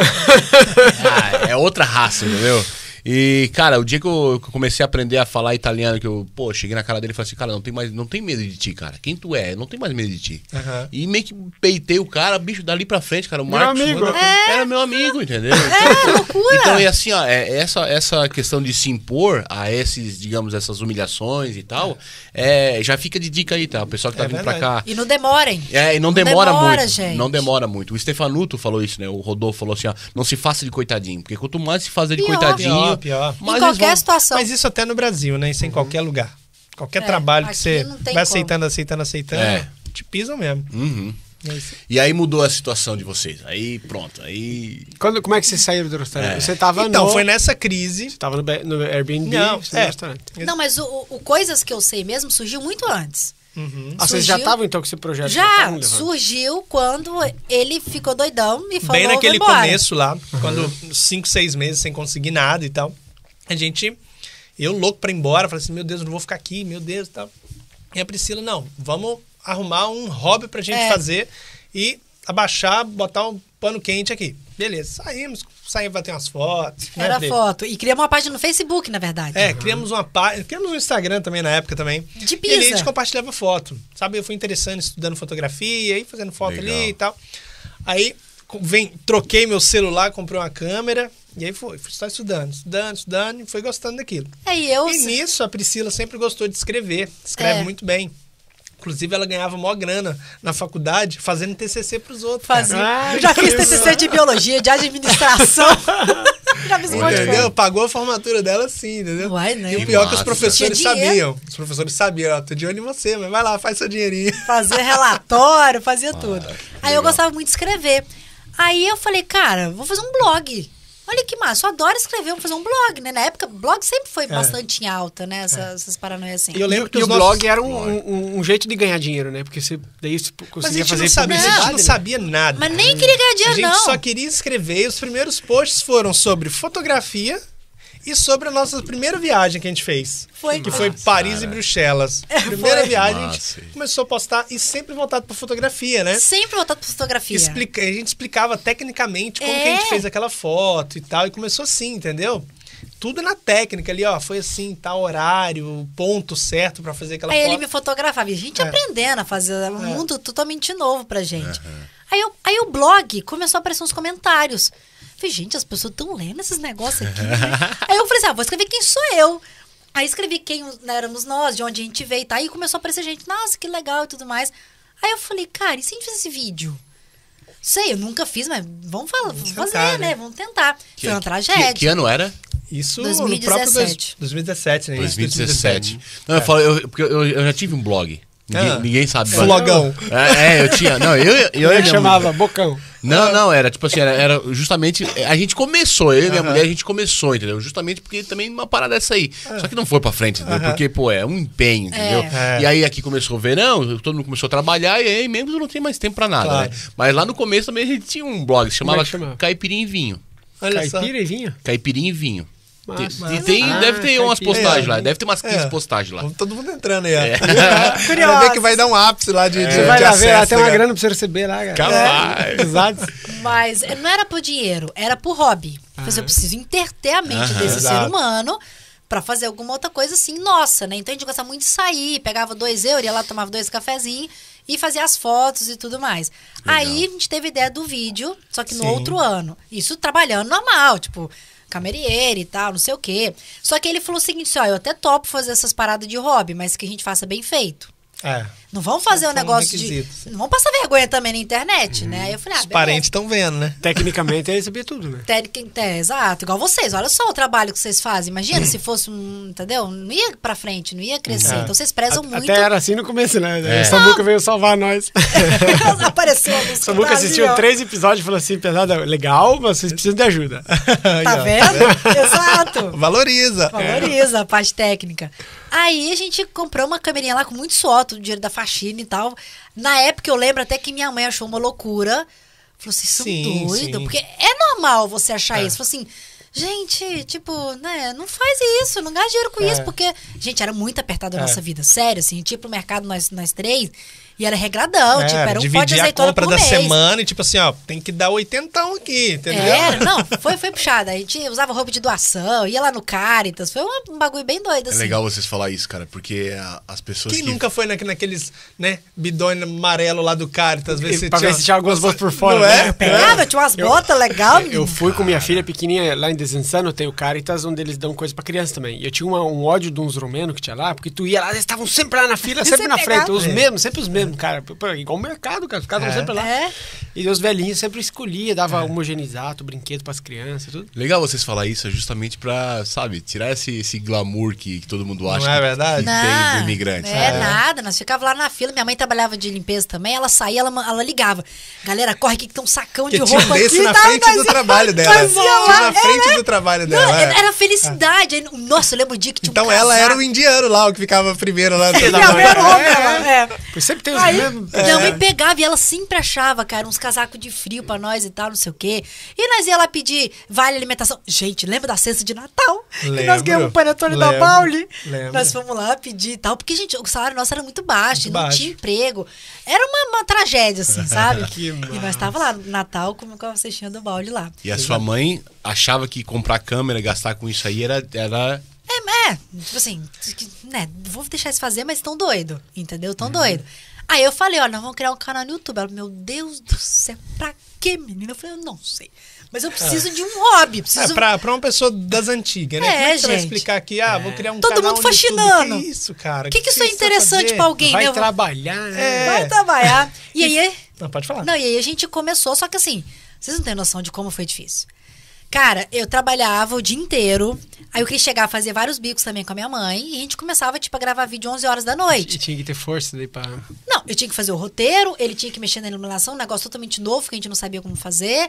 Ah, é outra raça, entendeu? E, cara, o dia que eu que eu comecei a aprender a falar italiano, que eu, pô, cheguei na cara dele e falei assim, cara, não tem mais, não tem medo de ti, cara. Quem tu é? Não tem mais medo de ti. Aham. E meio que peitei o cara, bicho, dali pra frente, cara, o Meu Marcos amigo. era, era meu amigo, entendeu? É, loucura. Então, e assim, ó, é, essa, essa questão de se impor a esses, digamos, essas humilhações e tal, é, já fica de dica aí, tá? O pessoal que tá É vindo pra cá. E não demorem. É, e não, Não demora, demora, muito. gente. Não demora muito. O Stefanuto falou isso, né? O Rodolfo falou assim, ó, não se faça de coitadinho. Porque quanto mais se fazer de Pior. coitadinho, Pior, pior. mais Em eles qualquer vão- situação. Mas isso até no Brasil, né? Isso em qualquer lugar. Qualquer É, trabalho que aqui você não tem vai como. aceitando, aceitando, aceitando, É. te pisam mesmo. Uhum. É isso. E aí mudou a situação de vocês. Aí pronto, aí... Quando, como é que você saiu do restaurante? É. Você tava Então, no... foi nessa crise. Você tava no, B- no Airbnb, Não, você é. no restaurante. Não, mas o, o- o coisas que eu sei mesmo surgiu muito antes. Uhum. Ah, vocês já estavam então com esse projeto? Já, tavam levando? surgiu quando ele ficou doidão e falou, Bem naquele "Vou embora." começo lá, quando cinco, seis meses sem conseguir nada e tal. A gente, eu louco pra ir embora, falei assim, meu Deus, eu não vou ficar aqui, meu Deus e tal. E a Priscila, não, vamos arrumar um hobby pra gente É. fazer e abaixar, botar um pano quente aqui. Beleza, saímos, saímos bater umas fotos. né, Era Pri? foto. E criamos uma página no Facebook, na verdade. É, criamos uma página, criamos um Instagram também na época também. De E ali a pizza. gente compartilhava foto. Sabe, eu fui interessando, estudando fotografia, aí fazendo foto Legal. ali e tal. Aí co- vem, troquei meu celular, comprei uma câmera, e aí foi, fui só estudando, estudando, estudando, e foi gostando daquilo. Aí eu... E nisso a Priscila sempre gostou de escrever, escreve É. muito bem. Inclusive, ela ganhava maior grana na faculdade fazendo T C C pros outros. cara. Fazia. Ah, já que fiz T C C de biologia, de administração. já fiz um monte de Entendeu? coisa. Pagou a formatura dela sim, entendeu? Uai, né? E o Que pior é que os massa. professores Tinha dinheiro. sabiam. Os professores sabiam, ó, tô de olho em você, mas vai lá, faz seu dinheirinho. Fazia relatório, fazia tudo. Aí legal. eu gostava muito de escrever. Aí eu falei, cara, vou fazer um blog. Olha que massa, eu adoro escrever, vou fazer um blog, né? Na época, blog sempre foi bastante em alta, né? Essas, essas paranoias assim. E eu lembro que E os o nossos... blog era um, um, um jeito de ganhar dinheiro, né? Porque você daí você Mas a conseguia gente fazer não sabia, a gente publicidade, não né? sabia nada. Mas nem queria ganhar A dinheiro, gente não. só queria escrever e os primeiros posts foram sobre fotografia e sobre a nossa primeira viagem que a gente fez. Foi. Que foi Massa, Paris cara. e Bruxelas. Primeira Foi. viagem, a Massa. gente começou a postar e sempre voltado pra fotografia, né? Sempre voltado pra fotografia. Explica, a gente explicava tecnicamente como É. que a gente fez aquela foto e tal. E começou assim, entendeu? Tudo na técnica ali, ó. Foi assim, tal horário, o ponto certo pra fazer aquela Aí foto. ele me fotografava. E a gente É. aprendendo a fazer um mundo totalmente novo pra gente. Aí, eu, aí o blog começou a aparecer uns comentários. Falei, gente, as pessoas estão lendo esses negócios aqui. né? Aí eu falei assim, ah, vou escrever quem sou eu. Aí escrevi quem né, éramos nós, de onde a gente veio e tá. Aí começou a aparecer gente, nossa, que legal e tudo mais. Aí eu falei, cara, e se a gente fizer esse vídeo? Sei, eu nunca fiz, mas vamos, falar, vamos tentar, fazer, né? né? Vamos tentar. Que, Foi uma que- tragédia. que ano era? Isso dois mil e no próprio dezessete. dois mil e dezessete, né? dois Isso, mil e dezessete. Não, eu, falo, eu, porque eu, eu já tive um blog. Ninguém, Ah. ninguém sabe. mas- Flogão. É, é, eu tinha. Não, eu, eu, eu, Ele minha chamava Bocão. Não, não, era tipo assim, era, era justamente. A gente começou, eu e minha mulher, a gente começou, entendeu? Justamente porque também uma parada dessa aí. Só que não foi pra frente, entendeu? Porque, pô, é um empenho, entendeu? É. E aí aqui começou o verão, todo mundo começou a trabalhar, e aí mesmo não tem mais tempo pra nada, Claro. né? Mas lá no começo também a gente tinha um blog, se chamava Como é que chamava? Caipirinha e Vinho. Olha só. Caipira e vinho? Caipirinha e Vinho. Tem- Massa. e tem, Ah, deve ter umas caipira. postagens É. lá, deve ter umas quinze É. postagens lá. Vamos todo mundo entrando aí, ó. É. Vai ver que vai dar um ápice lá de, de, Você vai de lá ver, lá acesso, tem uma né, cara? grana pra você receber lá, cara. Capaz. Exato. Mas não era por dinheiro, era por hobby. Mas eu preciso interter a mente Aham. desse ser Exato. humano pra fazer alguma outra coisa assim, nossa, né? Então a gente gostava muito de sair, pegava dois euros, ia lá, tomava dois cafezinhos e fazia as fotos e tudo mais. Legal. Aí a gente teve ideia do vídeo, só que no Sim. outro ano. Isso trabalhando normal, tipo, camerieiro e tal, não sei o quê. Só que ele falou o seguinte, assim, ó, eu até topo fazer essas paradas de hobby, mas que a gente faça bem feito. É. Não vamos fazer um São negócio requisitos. de... Não vamos passar vergonha também na internet, né? Aí eu falei, ah, Os beleza. parentes estão vendo, né? Tecnicamente ele sabia tudo, né? Técnica, é, exato, igual vocês. Olha só o trabalho que vocês fazem. Imagina se fosse um, entendeu? Não ia pra frente, não ia crescer. É. Então vocês prezam A- muito. Até era assim no começo, né? É. O Samuca veio salvar nós. Apareceu a luz. O Samuca assistiu três episódios e falou assim, pesado, legal, mas vocês precisam de ajuda. Tá Aí, ó. vendo? Exato. Valoriza. Valoriza a parte técnica. Aí a gente comprou uma câmerinha lá com muito suor, todo o dinheiro da faxina e tal. Na época eu lembro até que minha mãe achou uma loucura. Falou, vocês são Sim, doidos? sim. Porque é normal você achar É. isso. Falou assim, gente, tipo, né, não faz isso, não gasta dinheiro com É. isso. Porque, gente, era muito apertado a É. nossa vida. Sério, assim, a gente ia pro mercado nós, nós três e era regradão. É, tipo, era um pote de dividir a azeitona compra por da mês. semana e tipo assim, ó, tem que dar oitentão aqui, entendeu? Era, não, foi, foi puxada. A gente usava roupa de doação, ia lá no Caritas. Foi um, um bagulho bem doido, É assim. legal vocês falar isso, cara, porque a- as pessoas Quem que... nunca foi na, naqueles, né, bidões amarelo lá do Caritas, ver se pra ver se tinha algumas boas por fora. Não é? né? Pegava, tinha umas botas legais. Eu fui com minha filha pequenininha lá em Desensano, tem o Caritas, onde eles dão coisa pra criança também. E eu tinha uma- um ódio de uns romenos que tinha lá, porque tu ia lá, eles estavam sempre lá na fila, sempre Você na frente, pegava. os É. mesmos, sempre os mesmos, cara. Pô, igual o mercado, cara, os caras É. estavam sempre lá. É. E os velhinhos sempre escolhia, dava homogeneizado, brinquedo pras crianças, tudo. Legal vocês falar isso, é justamente pra, sabe, tirar esse, esse glamour que, que todo mundo acha Não é que, verdade? que tem do imigrante. É, é nada, nós ficávamos lá na fila, minha mãe trabalhava de limpeza também, ela saía, ela, ela ligava. Galera, corre aqui que tem um sacão de Que roupa tinha um desse aqui. na tá? frente Nós do ia- trabalho dela. nós ia Tinha lá, na frente do trabalho dela. Não, é. era felicidade. Aí, nossa, eu lembro o dia que tinha um Então ela casaco. era o indiano lá, o que ficava primeiro lá. Minha da mãe era o homem, é. Pois sempre tem os Aí, mesmos... minha mãe pegava e ela sempre achava, cara, uns casacos de frio pra nós e tal, não sei o quê. E nós ia lá pedir vale alimentação. Gente, lembra da cesta de Natal? Que nós Lembro, ganhamos o panetone da lembro, Pauli? lembro. Nós fomos lá pedir e tal, porque, gente, o salário nosso era muito baixo, Muito e não baixo. tinha emprego. Era uma, uma tragédia, assim, sabe? Que E nós massa. tava lá no Natal com a cestinha do balde lá. E a sua mãe achava que comprar câmera, gastar com isso aí era... era... É, é, tipo assim, que, né, vou deixar isso fazer, mas tão doido, entendeu? Uhum. Tão doido. Aí eu falei, olha, nós vamos criar um canal no YouTube. Ela, meu Deus do céu, pra quê, menina? Eu falei, eu não sei. Mas eu preciso de um hobby, preciso... É, pra, pra uma pessoa das antigas, né? É, Como é que você vai gente. explicar aqui? Ah, vou criar um Todo canal mundo no YouTube. fascinando. Que isso, cara? O que, que isso é você precisa interessante fazer? pra alguém, Vai né? trabalhar, né? É. Vai trabalhar. E aí... Não, pode falar. Não, e aí a gente começou, só que assim, vocês não têm noção de como foi difícil. Cara, eu trabalhava o dia inteiro, aí eu queria chegar a fazer vários bicos também com a minha mãe, e a gente começava, tipo, a gravar vídeo onze horas da E noite. tinha que ter força daí pra... Não, eu tinha que fazer o roteiro, ele tinha que mexer na iluminação, um negócio totalmente novo que a gente não sabia como fazer,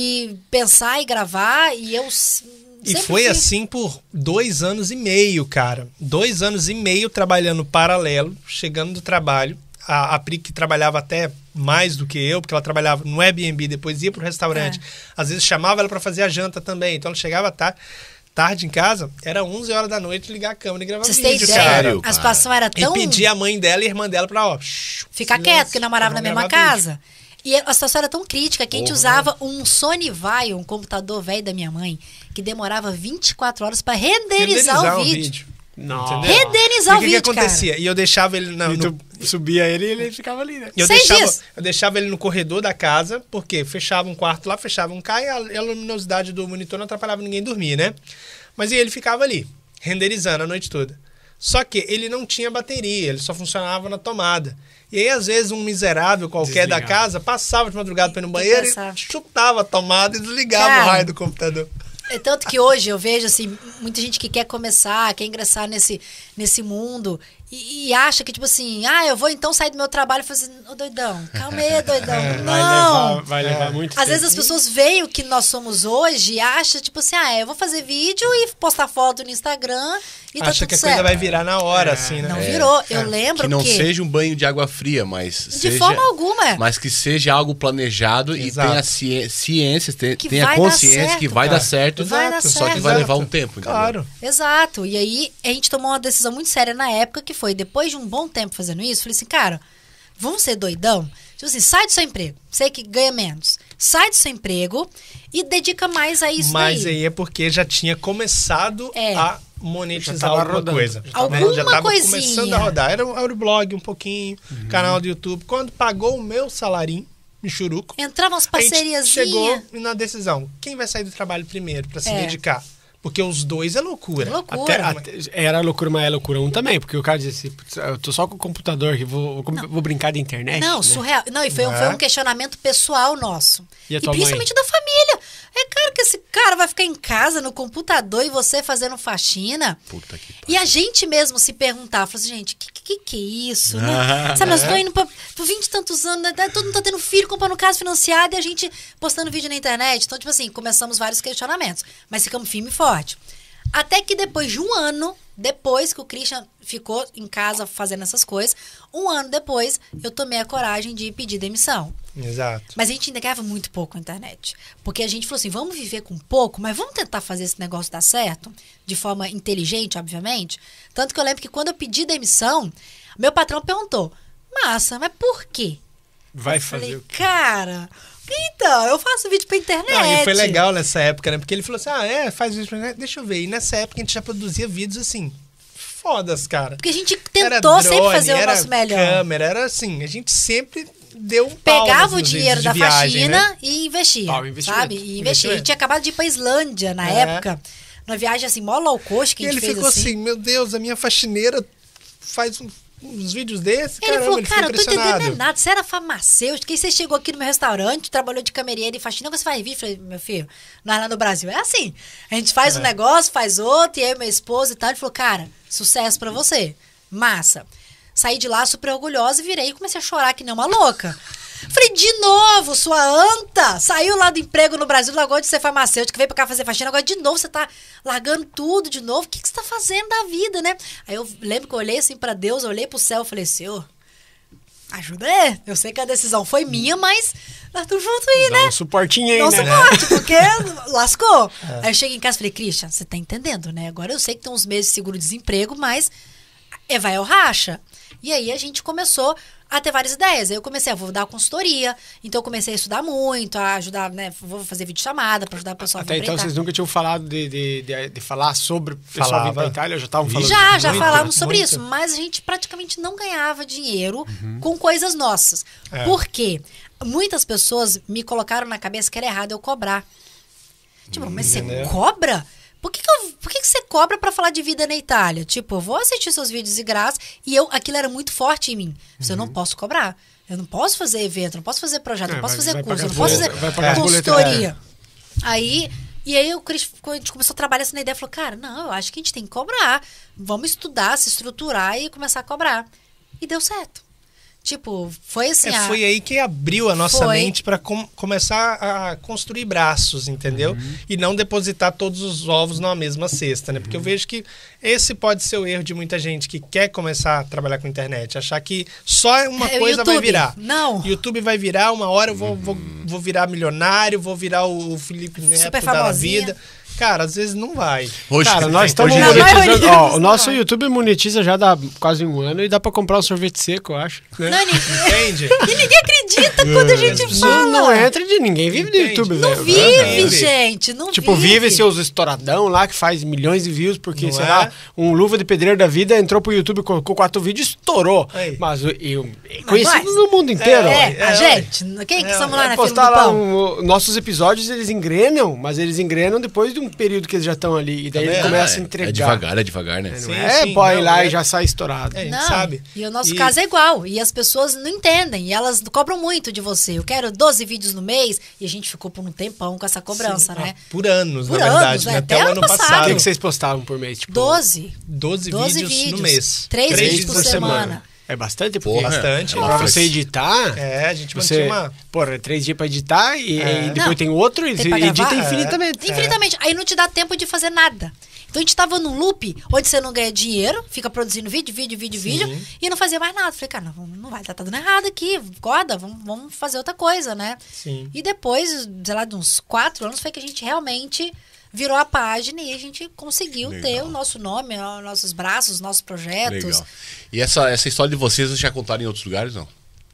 e pensar e gravar, e eu... s- E sempre foi fui- assim por dois anos e meio, cara. Dois anos e meio trabalhando paralelo, chegando do trabalho. A, a Pri, que trabalhava até mais do que eu, porque ela trabalhava no Airbnb, depois ia pro restaurante. É. Às vezes chamava ela para fazer a janta também. Então ela chegava tarde, tarde em casa, era onze horas da noite, ligar a câmera e gravar Pra vocês terem vídeo, ideia, cara. Sério, a situação era E tão... pedir a mãe dela e a irmã dela pra, ó, shh, Ficar silêncio, quieto, porque namorava na vamos mesma gravar vídeo. casa. E a situação era tão crítica que a gente Porra. usava um Sony Vaio, um computador velho da minha mãe, que demorava vinte e quatro horas pra renderizar, Renderizar o vídeo. Não. Entendeu? Renderizar E o o que, que vídeo, cara. acontecia? E eu deixava ele na, E no, tu subia ele e ele ficava ali, né? Eu Seis deixava, dias. eu deixava ele no corredor da casa, porque fechava um quarto lá, fechava um cá e a, a luminosidade do monitor não atrapalhava ninguém dormir, né? Mas e ele ficava ali, renderizando a noite toda. Só que ele não tinha bateria, ele só funcionava na tomada. E aí, às vezes, um miserável qualquer da Desligava. casa passava de madrugada para ir no banheiro passava. e chutava a tomada e desligava Cara, o raio do computador. É tanto que hoje eu vejo, assim, muita gente que quer começar, quer ingressar nesse, nesse mundo e, e acha que, tipo assim, ah, eu vou então sair do meu trabalho e fazer, ô doidão, calma aí, doidão. Vai Não! levar, vai levar muito Às tempo. vezes as pessoas veem o que nós somos hoje e acham, tipo assim, ah, eu vou fazer vídeo e postar foto no Instagram e tá Acha tudo que a certo. coisa vai virar na hora, assim, né? Não É. virou. Eu lembro Que não que... seja um banho de água fria, mas De seja, forma alguma. mas que seja algo planejado Exato. e tenha ci- ciência, tenha, Que tenha vai dar consciência certo, que vai cara. dar certo, Vai dar só certo. que vai Exato. levar um tempo, entendeu? Claro. Exato. E aí a gente tomou uma decisão muito séria na época, que foi, depois de um bom tempo fazendo isso, falei assim, cara, vamos ser doidão? Tipo assim, sai do seu emprego, sei que ganha menos. Sai do seu emprego e dedica mais a isso Mas daí. aí é porque já tinha começado É. a monetizar Já tava alguma rodando. coisa. Já tava Alguma já tava coisinha. começando a rodar. Era, era o blog um pouquinho, canal do YouTube. Quando pagou o meu salarinho, Michuruco, Entrava umas a gente parceriazinhas. chegou na decisão. Quem vai sair do trabalho primeiro para se É. dedicar? Porque os dois é loucura. Loucura. Até, até- era loucura, mas é loucura um também, porque o cara disse assim, "Putz, eu tô só com o computador aqui, vou, vou, vou brincar de internet. Não, né? surreal. Não, e foi, um- É. foi um questionamento pessoal nosso. E a E, tua principalmente da família. É claro que esse cara vai ficar em casa no computador e você fazendo faxina. Puta que pariu. E a gente mesmo se perguntar, falou assim, gente, que que, que é isso, né? Sabe, nós estamos indo pra, por vinte e tantos anos, né? Todo mundo tá tendo filho, comprando casa financiada e a gente postando vídeo na internet. Então, tipo assim, começamos vários questionamentos. Mas ficamos firme e forte. Até que depois de um ano, depois que o Christian ficou em casa fazendo essas coisas, um ano depois, eu tomei a coragem de pedir demissão. Exato. Mas a gente ainda ganhava muito pouco na internet. Porque a gente falou assim, vamos viver com pouco, mas vamos tentar fazer esse negócio dar certo? De forma inteligente, obviamente. Tanto que eu lembro que quando eu pedi demissão, meu patrão perguntou, Massa, mas por quê? Vai eu fazer falei, o quê? cara, então, eu faço vídeo pra internet. Não, e foi legal nessa época, né? Porque ele falou assim, ah, é, faz vídeo pra internet. Deixa eu ver. E nessa época a gente já produzia vídeos assim, fodas, cara. Porque a gente Era tentou sempre drone, fazer o era nosso melhor. câmera, era assim, a gente sempre deu um pau Pegava o nos dinheiro vídeos da de viagem, faxina né? e investia, Pau, investimento. sabe? E investia. A Investimento. gente tinha acabado de ir pra Islândia na É. época, numa viagem assim, mó low cost que E a gente ele fez ficou assim. assim, meu Deus, a minha faxineira faz um uns vídeos desses, Ele caramba, falou, ele cara, eu ficou tô entendendo impressionado. nada. Você era farmacêutico, e você chegou aqui no meu restaurante, trabalhou de camerieira e faxina, você faz vídeo. Eu falei, meu filho, nós lá no Brasil é assim. A gente faz É. um negócio, faz outro, e eu e minha esposa e tal. Ele falou, cara, sucesso pra você. Massa. Saí de lá super orgulhosa e virei e comecei a chorar que nem uma louca. Falei, de novo, sua anta! Saiu lá do emprego no Brasil, largou de ser farmacêutico, veio pra cá fazer faxina, agora de novo você tá largando tudo de novo. O que, que você tá fazendo da vida, né? Aí eu lembro que eu olhei assim pra Deus, eu olhei pro céu e falei, Senhor, ajuda aí. Eu sei que a decisão foi minha, mas nós estamos juntos aí, Dá né? um suportinho aí, Não né? suporte, porque lascou. Aí eu cheguei em casa e falei, Christian, você tá entendendo, né? Agora eu sei que tem uns meses de seguro-desemprego, mas é vai ao racha. E aí a gente começou a ter várias ideias. Aí eu comecei, a vou dar consultoria, então eu comecei a estudar muito, a ajudar, né? Vou fazer videochamada para ajudar o pessoal Até a então vocês nunca tinham falado de, de, de, de falar sobre o pessoal Falava. vir pra Itália? Já estavam falando? Já, já Muito, falamos sobre muito. isso, mas a gente praticamente não ganhava dinheiro com coisas nossas. É. Por quê? Muitas pessoas me colocaram na cabeça que era errado eu cobrar. Tipo, mas você Entendeu? cobra? Por que, que, eu- por que, que você cobra pra falar de vida na Itália? Tipo, eu vou assistir seus vídeos de graça e eu, aquilo era muito forte em mim. Isso eu não posso cobrar. Eu não posso fazer evento, não posso fazer projeto, É, não posso vai- fazer vai curso, pagar não posso boleto, fazer vai pagar as consultoria. Aí, e aí o Cris, a gente começou a trabalhar essa ideia, falou, cara, não, eu acho que a gente tem que cobrar. Vamos estudar, se estruturar e começar a cobrar. E deu certo. Tipo, foi assim, É, a- foi aí que abriu a nossa Foi. mente para começar a construir braços, entendeu? E não depositar todos os ovos numa mesma cesta, né? Porque eu vejo que esse pode ser o erro de muita gente que quer começar a trabalhar com internet, achar que só uma É, o coisa vai YouTube. virar. Não. YouTube vai virar, uma hora eu vou, vou, vou virar milionário, vou virar o Felipe Neto Super da famosinha. vida. Cara, às vezes não vai. Hoje, Cara, nós estamos hoje- Na monetizando. maioria Ó, das o nosso vezes. YouTube monetiza já dá quase um ano e dá pra comprar um sorvete seco, eu acho. Né? Não, ninguém, Entende? e ninguém acredita quando a gente Não, fala. não entra de ninguém, vive do Entende? YouTube, Não velho. vive, Vive. gente. Não Tipo, vive vive seus estouradão lá que faz milhões de views, porque, Não sei é? lá, um luva de pedreiro da vida entrou pro YouTube, colocou quatro vídeos e estourou. Aí. Mas o- eu, é conhecido mas- no mundo inteiro. É, É, a é, gente. Quem que é, estamos é, lá Vai na fila postar do lá pão? um- nossos episódios, eles engrenam, mas eles engrenam depois de um período que eles já estão ali. E daí Tá ele vendo? começa é, a entregar. É devagar, é devagar, né? Não Sim, é, sim, põe não, lá é. e já sai estourado. É, a gente Não, sabe. e o nosso E- caso é igual. E as pessoas não entendem. E elas cobram muito de você. Eu quero doze vídeos no mês. E a gente ficou por um tempão com essa cobrança, Sim, né? ah, por anos, Por na anos, verdade, né? né? Até Até o ano ano passado. O passado. que, que vocês postavam por mês? Tipo, doze. doze, doze vídeos, vídeos. no mês. Três Três vídeos por semana. É bastante? Porque Porra, Bastante. é pra bastante. você editar, É, a gente você, mantinha uma... porra, é três dias pra editar e, É. e depois Não, tem outro e tem você pra edita gravar. infinitamente. Infinitamente. Aí não te dá tempo de fazer nada. Então a gente tava num loop onde você não ganha dinheiro, fica produzindo vídeo, vídeo, vídeo, Sim. vídeo, e não fazia mais nada. Falei, cara, não, não vai, tá dando errado aqui, acorda, vamos, vamos fazer outra coisa, né? Sim. E depois, sei lá, de uns quatro anos, foi que a gente realmente virou a página e a gente conseguiu Legal. ter o nosso nome, os nossos braços, os nossos projetos. Legal. E essa, essa história de vocês, vocês já contaram em outros lugares, não?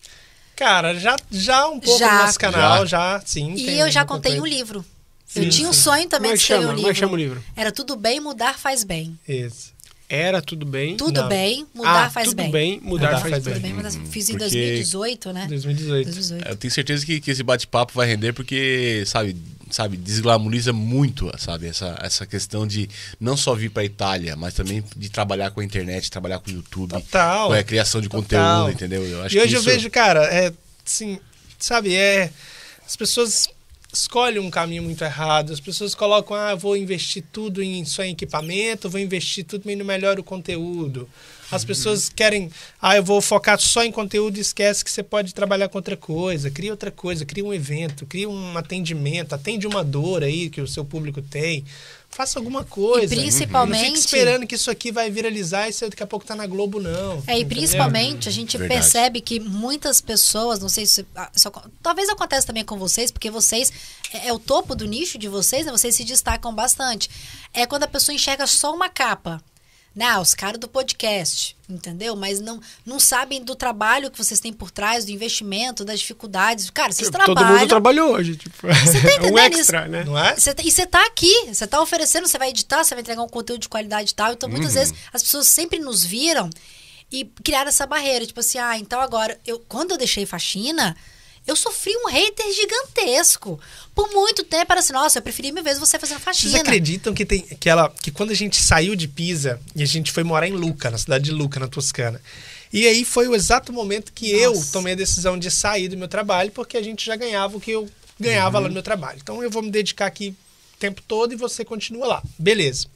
Cara, já, já um pouco Já. no nosso canal, já, sim. E tem eu já muita contei um coisa. livro. Sim, eu tinha um sim. sonho também Como é de que escrever chama? um Como é livro. que chama o livro? Era Tudo Bem, Mudar Faz Bem. Isso. Era tudo bem. Tudo Não. bem, mudar ah, faz tudo bem. bem, mudar, Mudar faz, faz bem. Tudo bem, mas fiz em Porque- dois mil e dezoito, né? dois mil e dezoito. dois mil e dezoito. Eu tenho certeza que, que esse bate-papo vai render porque, sabe, sabe, desglamoriza muito, sabe, essa, essa questão de não só vir pra Itália, mas também de trabalhar com a internet, trabalhar com o YouTube, Total. com a criação de Total. conteúdo, entendeu? Eu acho E hoje que eu isso... vejo, cara, é assim, sabe, é. As pessoas escolhem um caminho muito errado. As pessoas colocam, ah, vou investir tudo em só em equipamento, vou investir tudo em melhor o conteúdo. As Uhum. pessoas querem, ah, eu vou focar só em conteúdo e esquece que você pode trabalhar com outra coisa. Cria outra coisa, cria um evento, cria um atendimento, atende uma dor aí que o seu público tem. Faça alguma coisa. E principalmente- Não fique esperando que isso aqui vai viralizar e você daqui a pouco tá na Globo, não. É, e Entendeu? principalmente a gente Verdade. percebe que muitas pessoas, não sei se. ah, isso acon- talvez aconteça também com vocês, porque vocês. É, é o topo do nicho de vocês, né? Vocês se destacam bastante. É quando a pessoa enxerga só uma capa. Né? Ah, os caras do podcast, entendeu? Mas não, não sabem do trabalho que vocês têm por trás, do investimento, das dificuldades. Cara, vocês Todo mundo trabalham. trabalhou hoje, tipo. Você tá é um entendendo extra, isso? né? Não é? Você tá- e você tá aqui, você tá oferecendo, você vai editar, você vai entregar um conteúdo de qualidade e tal. Então, muitas vezes, as pessoas sempre nos viram e criaram essa barreira. Tipo assim, ah, então agora, eu, quando eu deixei faxina, eu sofri um hater gigantesco. Por muito tempo era assim, nossa, eu preferi mil vezes você fazendo faxina. Vocês acreditam que tem que ela que quando a gente saiu de Pisa e a gente foi morar em Lucca, na cidade de Lucca, na Toscana, E aí foi o exato momento que Nossa. eu tomei a decisão de sair do meu trabalho, porque a gente já ganhava o que eu ganhava Uhum. lá no meu trabalho. Então eu vou me dedicar aqui o tempo todo e você continua lá. Beleza.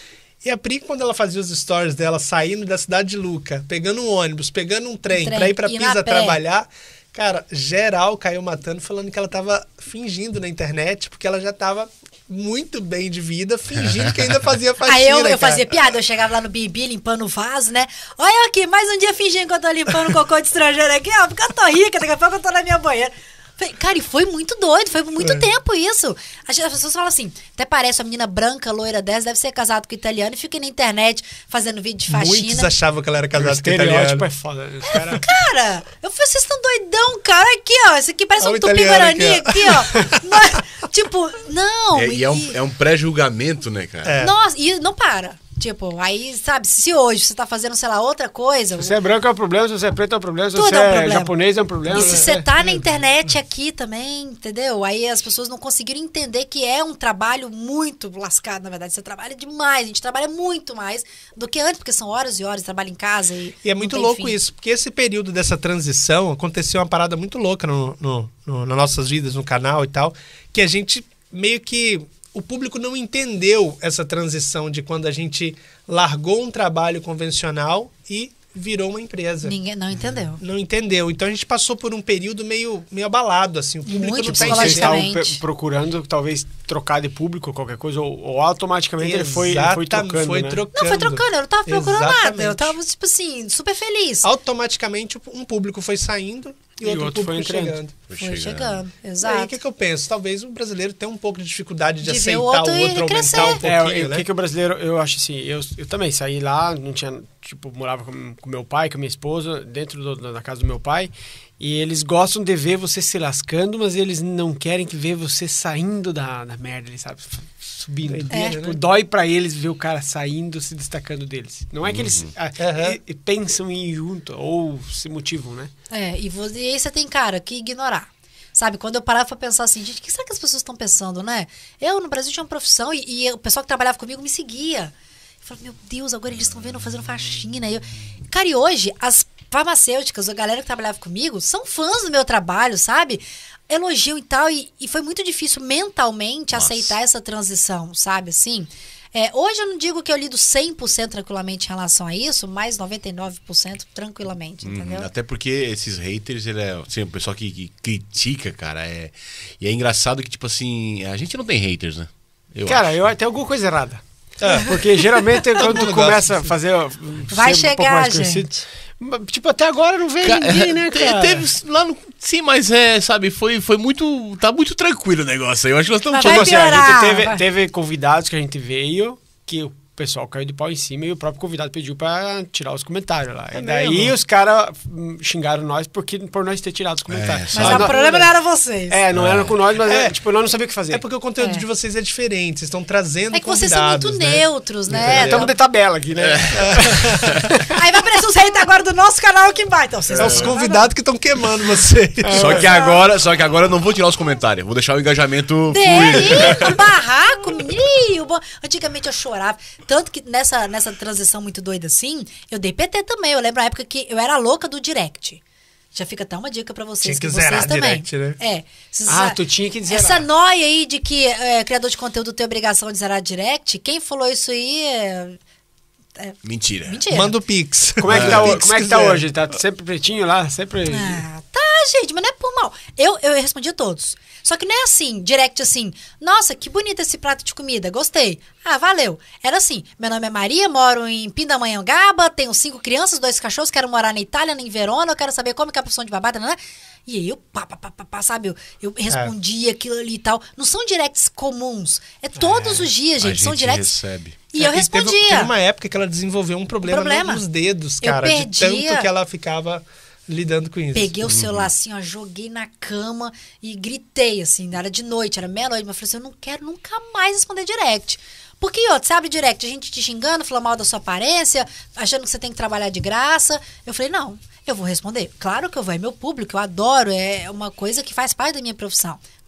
E a Pri, quando ela fazia os stories dela saindo da cidade de Luca, pegando um ônibus, pegando um trem, Um trem, pra ir pra ir na Pisa pé. trabalhar, cara, geral caiu matando, falando que ela tava fingindo na internet, porque ela já tava muito bem de vida, fingindo que ainda fazia faxina. Aí eu, eu cara. fazia piada, eu chegava lá no Bibi limpando o vaso, né? Olha eu aqui, mais um dia fingindo que eu tô limpando cocô de estrangeiro aqui, ó, porque eu tô rica, daqui a pouco eu tô na minha banheira. Falei, cara, e foi muito doido, foi por muito É. tempo isso. As as pessoas falam assim, até parece uma menina branca, loira dessa, deve ser casada com italiano e fica na internet fazendo vídeo de Muitos faxina. achavam que ela era O casada com estereótipo italiano. é foda. Os cara... Cara, eu falei, vocês estão doidão, cara. Aqui, ó. Esse aqui parece Olha um o italiano tupi-guarani aqui, aqui, ó. Mas, tipo, não. É, e é um, e- é um pré-julgamento, né, cara? É. Nossa, e não para. Tipo, aí, sabe, se hoje você tá fazendo, sei lá, outra coisa. Se você é branco é um problema, se você é preto é um problema, se Tudo você é um é, problema. japonês é um problema. E se né? você tá na internet aqui também, entendeu? Aí as pessoas não conseguiram entender que é um trabalho muito lascado, na verdade. Você trabalha demais, a gente trabalha muito mais do que antes, porque são horas e horas de trabalho em casa. E, E é não muito tem louco fim. isso, porque esse período dessa transição aconteceu uma parada muito louca no, no, no- nas nossas vidas, no canal e tal, que a gente meio que. O público não entendeu essa transição de quando a gente largou um trabalho convencional e virou uma empresa. Ninguém não entendeu. Não entendeu. Então a gente passou por um período meio, meio abalado, assim. O público Muito não tá Vocês entendendo. estavam psicologicamente. pe- procurando talvez trocar de público, qualquer coisa, ou, ou automaticamente ele foi, ele foi Exatamente, trocando, foi né? trocando. Não, foi trocando, eu não tava procurando nada. Eu Exatamente. tava, tipo assim, super feliz. Automaticamente um público foi saindo e, E outro, outro foi público entrando. chegando. Foi chegando. chegando, E aí, exato. o que, que eu penso? Talvez o brasileiro tenha um pouco de dificuldade de, De ver aceitar o o outro outro, e ele aumentar crescer. um pouquinho, É, o né? que, que o brasileiro, eu acho assim, eu, eu também saí lá, não tinha, tipo, morava com, com meu pai, com minha esposa, dentro do, da casa do meu pai, e eles gostam de ver você se lascando, mas eles não querem que ver você saindo da, da merda, eles sabe, subindo. Doideira, Tipo, né? dói pra eles ver o cara saindo, se destacando deles. Não é que eles ah, Aham. e- e pensam em ir junto, ou se motivam, né? É, e, você, e aí você tem, cara, que ignorar. Sabe, quando eu parava pra pensar assim, gente, o que será que as pessoas estão pensando, né? Eu, no Brasil, tinha uma profissão e, e o pessoal que trabalhava comigo me seguia. Eu falei, meu Deus, agora eles estão vendo eu fazendo faxina. E eu... Cara, e hoje, as farmacêuticas, a galera que trabalhava comigo, são fãs do meu trabalho, sabe? Elogiam e tal, e, e foi muito difícil mentalmente Nossa. aceitar essa transição, sabe, assim? É, hoje eu não digo que eu lido cem por cento tranquilamente em relação a isso, mas noventa e nove por cento tranquilamente, entendeu? Uhum, até porque esses haters, ele é assim, o pessoal que, que critica, cara, é. E é engraçado que, tipo assim, a gente não tem haters, né? Eu Cara, acho. eu tem alguma coisa errada. É. Porque geralmente quando tu mundo começa gosta. a fazer. Vai ser um pouco chegar, mais conhecido, gente. Tipo, até agora não veio Ca- ninguém, né, te- cara? Teve lá no. Sim, mas é, sabe, foi, foi muito. Tá muito tranquilo o negócio aí. Eu acho que nós estamos. Mas Tipo vai assim, a piorar, gente teve, vai. teve convidados que a gente veio que o pessoal caiu de pau em cima e o próprio convidado pediu pra tirar os comentários lá. É e daí mesmo? os caras hum, xingaram nós porque, por nós ter tirado os comentários. É, Mas sabe? o não- problema não era vocês. É, não era com nós, mas É. é, tipo, nós não sabia o que fazer. É porque o conteúdo É. de vocês é diferente, vocês estão trazendo É que vocês são muito convidados, né? neutros, né? Entendeu? Estamos de tabela aqui, né? Aí vai aparecer os haters agora do nosso canal aqui embaixo. Então, vocês É não os sabem convidados que estão queimando vocês. Só que agora, só que agora eu não vou tirar os comentários. Vou deixar o engajamento fluir. Tem, barraco, menino. bo- Antigamente eu chorava. Tanto que nessa, nessa transição muito doida assim, eu dei P T também. Eu lembro a época que eu era louca do direct. Já fica até uma dica pra vocês. Tinha que vocês zerar também. direct, né? É. Vocês Ah, já- tu tinha que zerar. Essa noia aí de que é, criador de conteúdo tem obrigação de zerar direct, quem falou isso aí é. Mentira. Mentira. Manda o Pix. Como é que tá, Manda o ho- Pix como é que tá quiser. hoje? Tá sempre pretinho lá? Sempre. Ah, tá, gente, mas não é por mal. Eu, eu respondi a todos. Só que não é assim, direct assim, nossa, que bonito esse prato de comida, gostei. Ah, valeu. Era assim, meu nome é Maria, moro em Pindamonhangaba, tenho cinco crianças, dois cachorros, quero morar na Itália, em Verona, eu quero saber como que é a profissão de babada, né? E aí eu, pá, pá, pá, pá, pá, sabe, eu, eu respondia aquilo ali e tal. Não são directs comuns, é todos os dias, A gente, são gente directs... recebe. E É, eu teve- respondia. Teve uma época que ela desenvolveu um problema, problema. nos dedos, Eu cara. De perdia. tanto que ela ficava lidando com isso. Peguei o celular assim, ó, joguei na cama e gritei, assim, era de noite, era meia-noite, mas eu falei assim, eu não quero nunca mais responder direct. Porque, ó, você abre direct, a gente te xingando, falando mal da sua aparência, achando que você tem que trabalhar de graça. Eu falei, não, eu vou responder. Claro que eu vou, é meu público, eu adoro, é uma coisa que faz parte da minha profissão.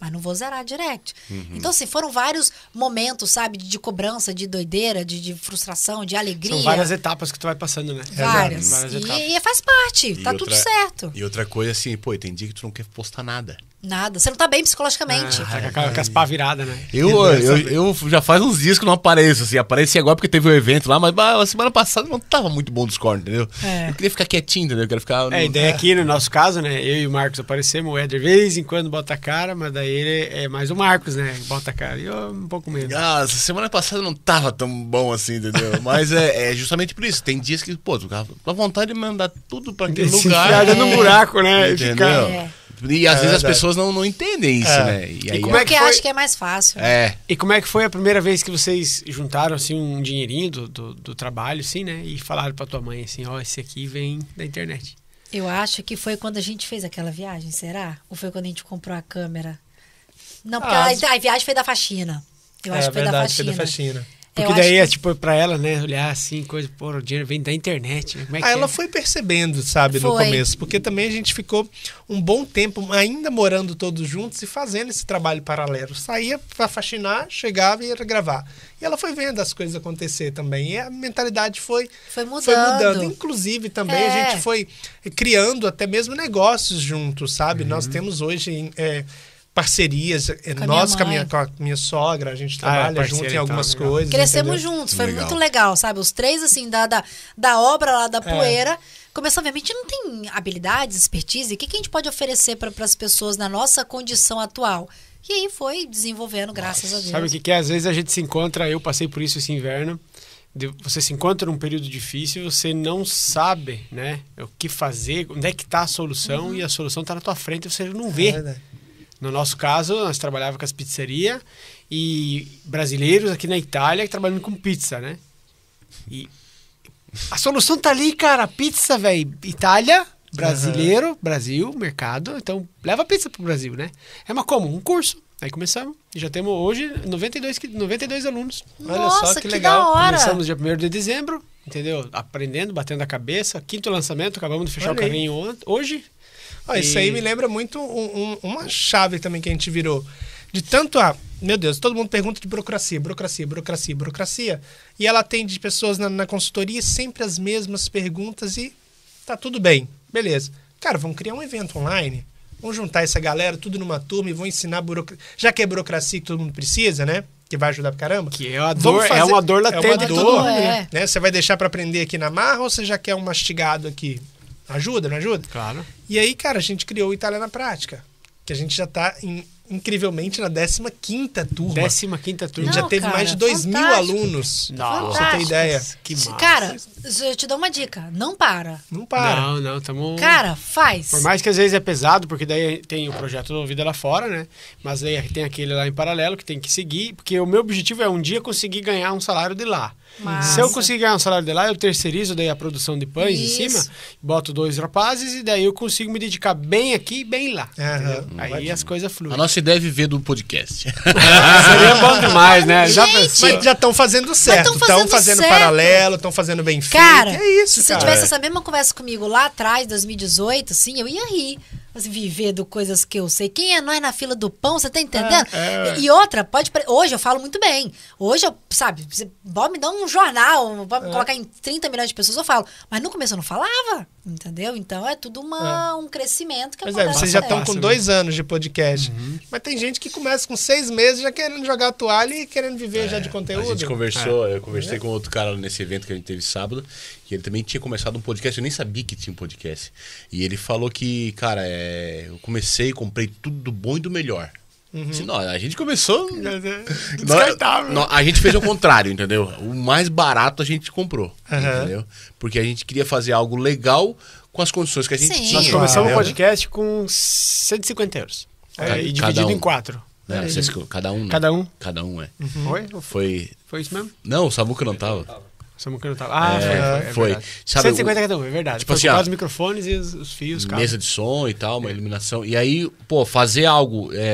mas não vou zerar direct. Uhum. Então, assim, foram vários momentos, sabe, de, de cobrança, de doideira, de, de frustração, de alegria. São várias etapas que tu vai passando, né? Várias. várias e, e faz parte, e tá outra, tudo certo. E outra coisa, assim, pô, tem dia que tu não quer postar nada. Nada. Você não tá bem psicologicamente. Ah, tá com as pá viradas, né? Eu, eu, eu já faz uns dias que não apareço, assim. Apareci agora porque teve um evento lá, mas bah, a semana passada não tava muito bom o Discord, entendeu? É. Eu queria ficar quietinho, entendeu? Eu queria ficar... É, no... e daí aqui no nosso caso, né? Eu e o Marcos aparecemos, o Éder de vez em quando bota a cara, mas daí ele é mais o Marcos, né? Bota a cara. E eu um pouco menos. Ah, essa semana passada não tava tão bom assim, entendeu? Mas é, é justamente por isso. Tem dias que, pô, tu dá vontade de mandar tudo pra aquele Esse lugar. É. no buraco, né? Entendeu? É. E às é vezes verdade. As pessoas não, não entendem isso, é. né? E, aí, e como é que foi... acho que é mais fácil. É. E como é que foi a primeira vez que vocês juntaram, assim, um dinheirinho do, do, do trabalho, assim, né? E falaram pra tua mãe, assim, ó, oh, esse aqui vem da internet. Eu acho que foi quando a gente fez aquela viagem, será? Ou foi quando a gente comprou a câmera? Não, porque ah, a, a viagem foi da faxina. Eu é, acho que foi, verdade, da faxina. foi da faxina. Porque eu daí que... é tipo pra ela, né, olhar assim, coisa, pô, o dinheiro vem da internet, né? Como é que ah, é? ela foi percebendo, sabe, foi. no começo, porque também a gente ficou um bom tempo ainda morando todos juntos e fazendo esse trabalho paralelo. Saía pra faxinar, chegava e ia gravar. E ela foi vendo as coisas acontecer também. E a mentalidade foi, foi, mudando. foi mudando. Inclusive também é. a gente foi criando até mesmo negócios juntos, sabe? Uhum. Nós temos hoje... É, parcerias, com nós com a, minha, com a minha sogra, a gente trabalha ah, é junto em algumas então, coisas. Crescemos entendeu? juntos, foi legal. muito legal, sabe? Os três, assim, da, da, da obra lá da poeira, é. começamos a ver, a gente não tem habilidades, expertise, o que, que a gente pode oferecer para as pessoas na nossa condição atual? E aí foi desenvolvendo, graças Nossa, a Deus. Sabe o que, que é? Às vezes a gente se encontra, eu passei por isso esse inverno, você se encontra num período difícil, você não sabe, né, o que fazer, onde é que está a solução, uhum. e a solução está na tua frente, você não vê. É No nosso caso, nós trabalhávamos com as pizzerias e brasileiros aqui na Itália trabalhando com pizza, né? E a solução tá ali, cara. Pizza, velho. Itália, brasileiro, uhum. Brasil, mercado. Então, leva pizza pro Brasil, né? É, mas como? Um curso. Aí começamos. E já temos hoje noventa e dois, noventa e dois alunos. Nossa, olha só que, que legal. Da hora. Começamos dia primeiro de dezembro, entendeu? Aprendendo, batendo a cabeça. Quinto lançamento, acabamos de fechar olha o carrinho hoje. Ah, isso aí me lembra muito um, um, uma chave também que a gente virou. De tanto a... Meu Deus, todo mundo pergunta de burocracia, burocracia, burocracia, burocracia. E ela atende pessoas na, na consultoria sempre as mesmas perguntas e tá tudo bem. Beleza. Cara, vamos criar um evento online. Vamos juntar essa galera tudo numa turma e vão ensinar burocracia. Já que é burocracia que todo mundo precisa, né? Que vai ajudar pra caramba. Que é uma dor, fazer... é uma dor latente. É uma dor, é. né? Você vai deixar pra aprender aqui na marra ou você já quer um mastigado aqui? Ajuda, não ajuda? Claro. E aí, cara, a gente criou o Itália na Prática. Que a gente já tá, em, incrivelmente, na décima quinta turma. décima quinta turma. A gente já teve cara, mais de dois mil alunos. Não. Pra você ter ideia. Que massa. Cara, eu te dou uma dica. Não para. Não para. Não, não, tamo... Cara, faz. Por mais que às vezes é pesado, porque daí tem o projeto do Vida Lá Fora, né? Mas aí tem aquele lá em paralelo que tem que seguir. Porque o meu objetivo é um dia conseguir ganhar um salário de lá. Massa. Se eu conseguir ganhar um salário de lá, eu terceirizo daí a produção de pães Isso. em cima, boto dois rapazes e daí eu consigo me dedicar bem aqui e bem lá. Uhum. Aí as coisas fluem. A nossa ideia é viver do podcast. Seria bom demais, né? Gente, já pensou? Mas já estão fazendo certo. Estão fazendo, fazendo certo. paralelo, estão fazendo bem feito. Cara, é isso, se cara. você tivesse essa mesma conversa comigo lá atrás, dois mil e dezoito, assim, eu ia rir. Assim, viver do coisas que eu sei. Quem é nós na fila do pão, você tá entendendo? É, é. E outra, pode... Hoje eu falo muito bem. Hoje eu, sabe, você pode me dar um jornal, pode me É. colocar em trinta milhões de pessoas, eu falo. Mas no começo eu não falava, entendeu? Então é tudo uma, É. um crescimento que Pois é, acontece. vocês já né? estão com Fácil, dois anos de podcast. Uhum. Mas tem gente que começa com seis meses já querendo jogar a toalha e querendo viver já de conteúdo. A gente conversou, eu conversei com outro cara nesse evento que a gente teve sábado, e ele também tinha começado um podcast, eu nem sabia que tinha um podcast. E ele falou que, cara, é, eu comecei, comprei tudo do bom e do melhor. Uhum. Disse, não, a gente começou... Descartável. Não, a gente fez o contrário, entendeu? O mais barato a gente comprou, Uhum. entendeu? Porque a gente queria fazer algo legal com as condições que a gente Sim. tinha. Nós começamos o entendeu? podcast com cento e cinquenta euros. Cada- É, e cada dividido um. em quatro. Não, É, vocês- cada um, né? Cada um. Cada um, é. Foi? Foi... Foi isso mesmo? Não, o Samuca não tava. Samuca não tava. Ah, É, foi, foi. É foi. verdade. Sabe, cento e cinquenta cada um, é verdade. tipo Foi assim, comprar ó, os microfones e os, os fios, cara. Mesa de som e tal, uma iluminação. E aí, pô, fazer algo... É,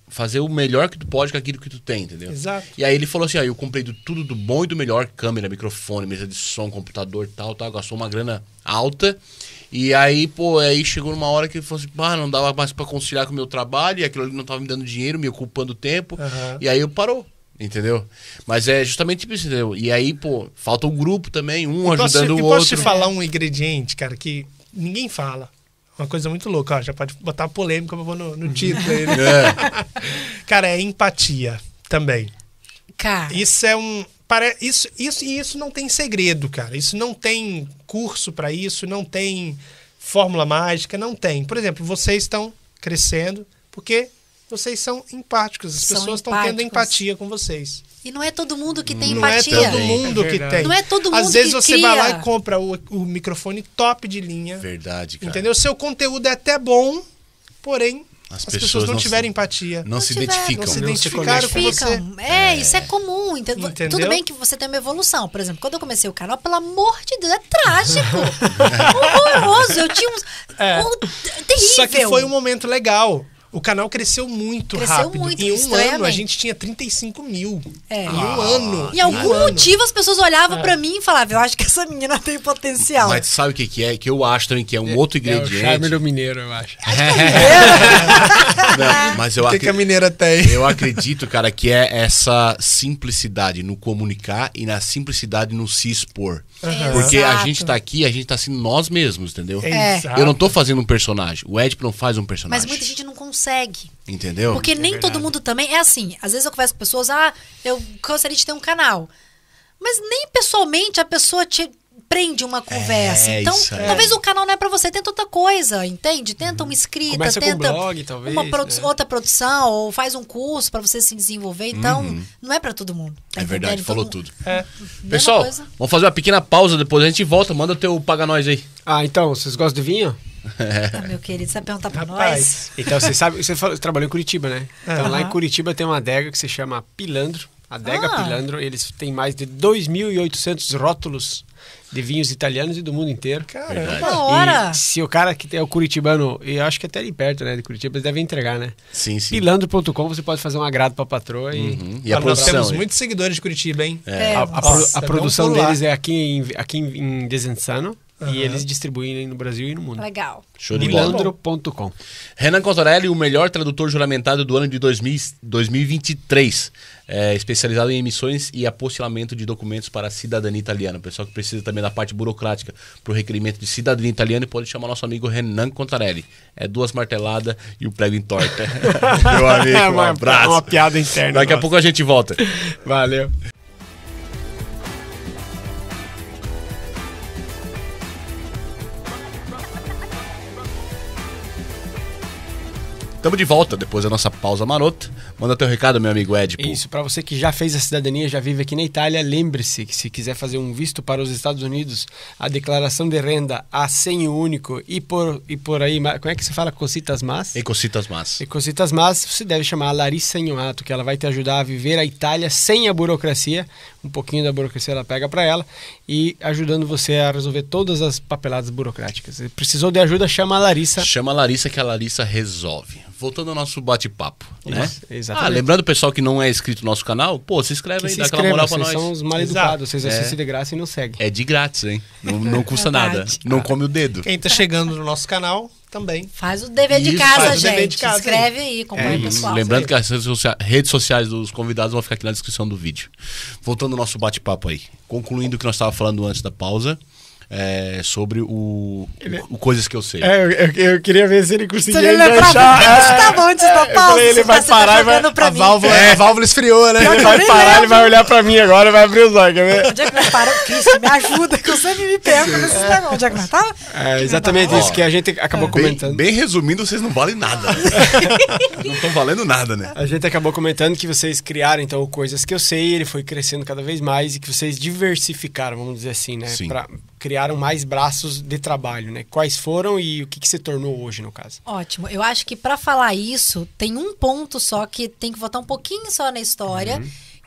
fazer o melhor que tu pode com aquilo que tu tem, entendeu? Exato. E aí ele falou assim, ó, eu comprei do- tudo do bom e do melhor, câmera, microfone, mesa de som, computador e tal, tal, gastou uma grana alta. E aí, pô, aí chegou numa hora que ele falou assim, pá, não dava mais pra conciliar com o meu trabalho, e aquilo ali não tava me dando dinheiro, me ocupando tempo. Aham. E aí eu parou, entendeu? Mas é justamente tipo isso, entendeu? E aí, pô, falta um grupo também, um E posso, ajudando e o posso te outro. falar um ingrediente, cara, que ninguém fala. Uma coisa muito louca, ó, já pode botar polêmica, eu vou no, no título aí, né? É. Cara, é empatia também. Cara, Isso é um. Pare... Isso, isso, e isso não tem segredo, cara. Isso não tem curso pra isso, não tem fórmula mágica, não tem. Por exemplo, vocês estão crescendo porque vocês são empáticos. As São pessoas estão tendo empáticos. empatia com vocês. e não é todo mundo que tem Não é empatia. todo mundo É que verdade. tem. Não é todo Às mundo vezes que você vai lá cria. e compra o, o microfone top de linha. Verdade, cara. Entendeu? Seu conteúdo é até bom, porém As as, pessoas pessoas não, não se- tiverem empatia. Não, se tiver, identificam. não se Não se identificaram com você. Ficam. É, isso é comum. Entendeu? Entendeu? Tudo bem que você tem uma evolução. Por exemplo, quando eu comecei o canal, pelo amor de Deus, é trágico. Horroroso. Eu tinha uns. É. um- terrível. Só que foi um momento legal. O canal cresceu muito Cresceu rápido. muito, em um ano estranhamente. a gente tinha trinta e cinco mil. É. Em um ano. E Em algum um ano. motivo as pessoas olhavam pra mim e falavam: eu acho que essa menina tem potencial. Mas sabe o que, que é? Que eu acho também que é um outro É o ingrediente. charme do mineiro, eu acho. Não, mas eu O que, que a acredito. mineira tem? Eu acredito, cara, que é essa simplicidade no comunicar e na simplicidade no se expor. Uhum. Porque a Exato. gente tá aqui, a gente tá sendo nós mesmos, entendeu? É. Exato. Eu não tô fazendo um personagem. O Ed não faz um personagem. Mas muita gente não consegue. Entendeu? Porque nem todo mundo também é assim. Às vezes eu converso com pessoas, ah, eu gostaria de ter um canal. Mas nem pessoalmente a pessoa te prende uma conversa. É, então, isso aí. talvez o canal não é pra você, tenta outra coisa, entende? Tenta uma escrita, Começa com tenta blog, talvez, uma produ- né? outra produção, ou faz um curso pra você se desenvolver. Então, não é pra todo mundo. tá É verdade, entendendo? falou Então, tudo. É. mesma Pessoal, coisa. vamos fazer uma pequena pausa, depois a gente volta. Manda o teu Paga Nós aí. Ah, então, vocês gostam de vinho? Ah, meu querido, você vai perguntar pra nós? Rapaz. Então, você sabe, você, falou, você trabalhou em Curitiba, né? Então, lá em Aham. Curitiba tem uma adega que se chama Pilandro. Adega Ah. Pilandro. Eles têm mais de dois mil e oitocentos rótulos de vinhos italianos e do mundo inteiro. Caramba. Da hora! E se o cara que é o curitibano, e eu acho que até ali perto, né, de Curitiba, eles devem entregar, né? Sim, sim. Pilandro ponto com, você pode fazer um agrado pra patroa e... Uhum. E a Ah, nós produção? temos hein? muitos seguidores de Curitiba, hein? É, A, a nossa, pro- a dá um produção pulo lá. deles é aqui em, aqui em, em Desenzano Aham. e eles distribuem no Brasil e no mundo. Legal. Show de bola. Pilandro ponto com. Renan Contarelli, o melhor tradutor juramentado do ano de dois mil, dois mil e vinte e três. É, especializado em emissões e apostilamento de documentos para a cidadania italiana. O pessoal que precisa também da parte burocrática para o requerimento de cidadania italiana pode chamar nosso amigo Renan Contarelli. É duas marteladas e o prego entorta. Meu amigo, É um uma, abraço. uma piada interna. Daqui a nossa. pouco a gente volta. Valeu. Estamos de volta depois da nossa pausa marota. Manda teu recado, meu amigo Ed. pô. Isso, para você que já fez a cidadania, já vive aqui na Itália, lembre-se que se quiser fazer um visto para os Estados Unidos, a declaração de renda, a senho único e por, e por aí, ma- como é que se fala? Cositas más? E cositas más. E cositas más, você deve chamar a Larissa Ignoato, que ela vai te ajudar a viver a Itália sem a burocracia. Um pouquinho da burocracia ela pega para ela e ajudando você a resolver todas as papeladas burocráticas. Se precisou de ajuda, chama a Larissa. Chama a Larissa que a Larissa resolve. Voltando ao nosso bate-papo, né? Isso, exatamente. Ah, lembrando o pessoal que não é inscrito no nosso canal, pô, se inscreve Que aí, se dá aquela inscreva, moral pra vocês nós. são os mal educados, vocês assistem de graça e não seguem. É de grátis, hein? Não, não custa nada. Verdade. Não come o dedo. Quem tá chegando no nosso canal também. Faz o dever de Isso, casa, faz o gente. dever de casa Escreve aí, acompanha É o isso. pessoal. Lembrando que as redes socia- redes sociais dos convidados vão ficar aqui na descrição do vídeo. Voltando ao nosso bate-papo aí. Concluindo o que nós estávamos falando antes da pausa. É, sobre o, o, o Coisas que eu sei. É, eu, eu, eu queria ver se ele conseguia Você não lembrava enganchar. que a gente tava antes da eu pausa, falei, ele você vai tá- você tá parar e vai... jogando pra A mim. válvula, a válvula esfriou, né? Pior que Ele eu vai nem parar, ele lembro. vai olhar pra mim agora e vai abrir os olhos, quer ver? Onde é que nós paramos? Cristo, me ajuda, que eu sempre me perco nesses negócios. Onde é que nós tava? É exatamente Ó, isso que a gente acabou Bem, comentando. bem resumindo, vocês não valem nada. Não estão valendo nada, né? A gente acabou comentando que vocês criaram, então, Coisas que eu sei, ele foi crescendo cada vez mais e que vocês diversificaram, vamos dizer assim, né? Sim. Pra, criaram mais braços de trabalho, né? Quais foram e o que, que se tornou hoje, no caso? Ótimo. Eu acho que pra falar isso, tem um ponto só que tem que voltar um pouquinho só na história,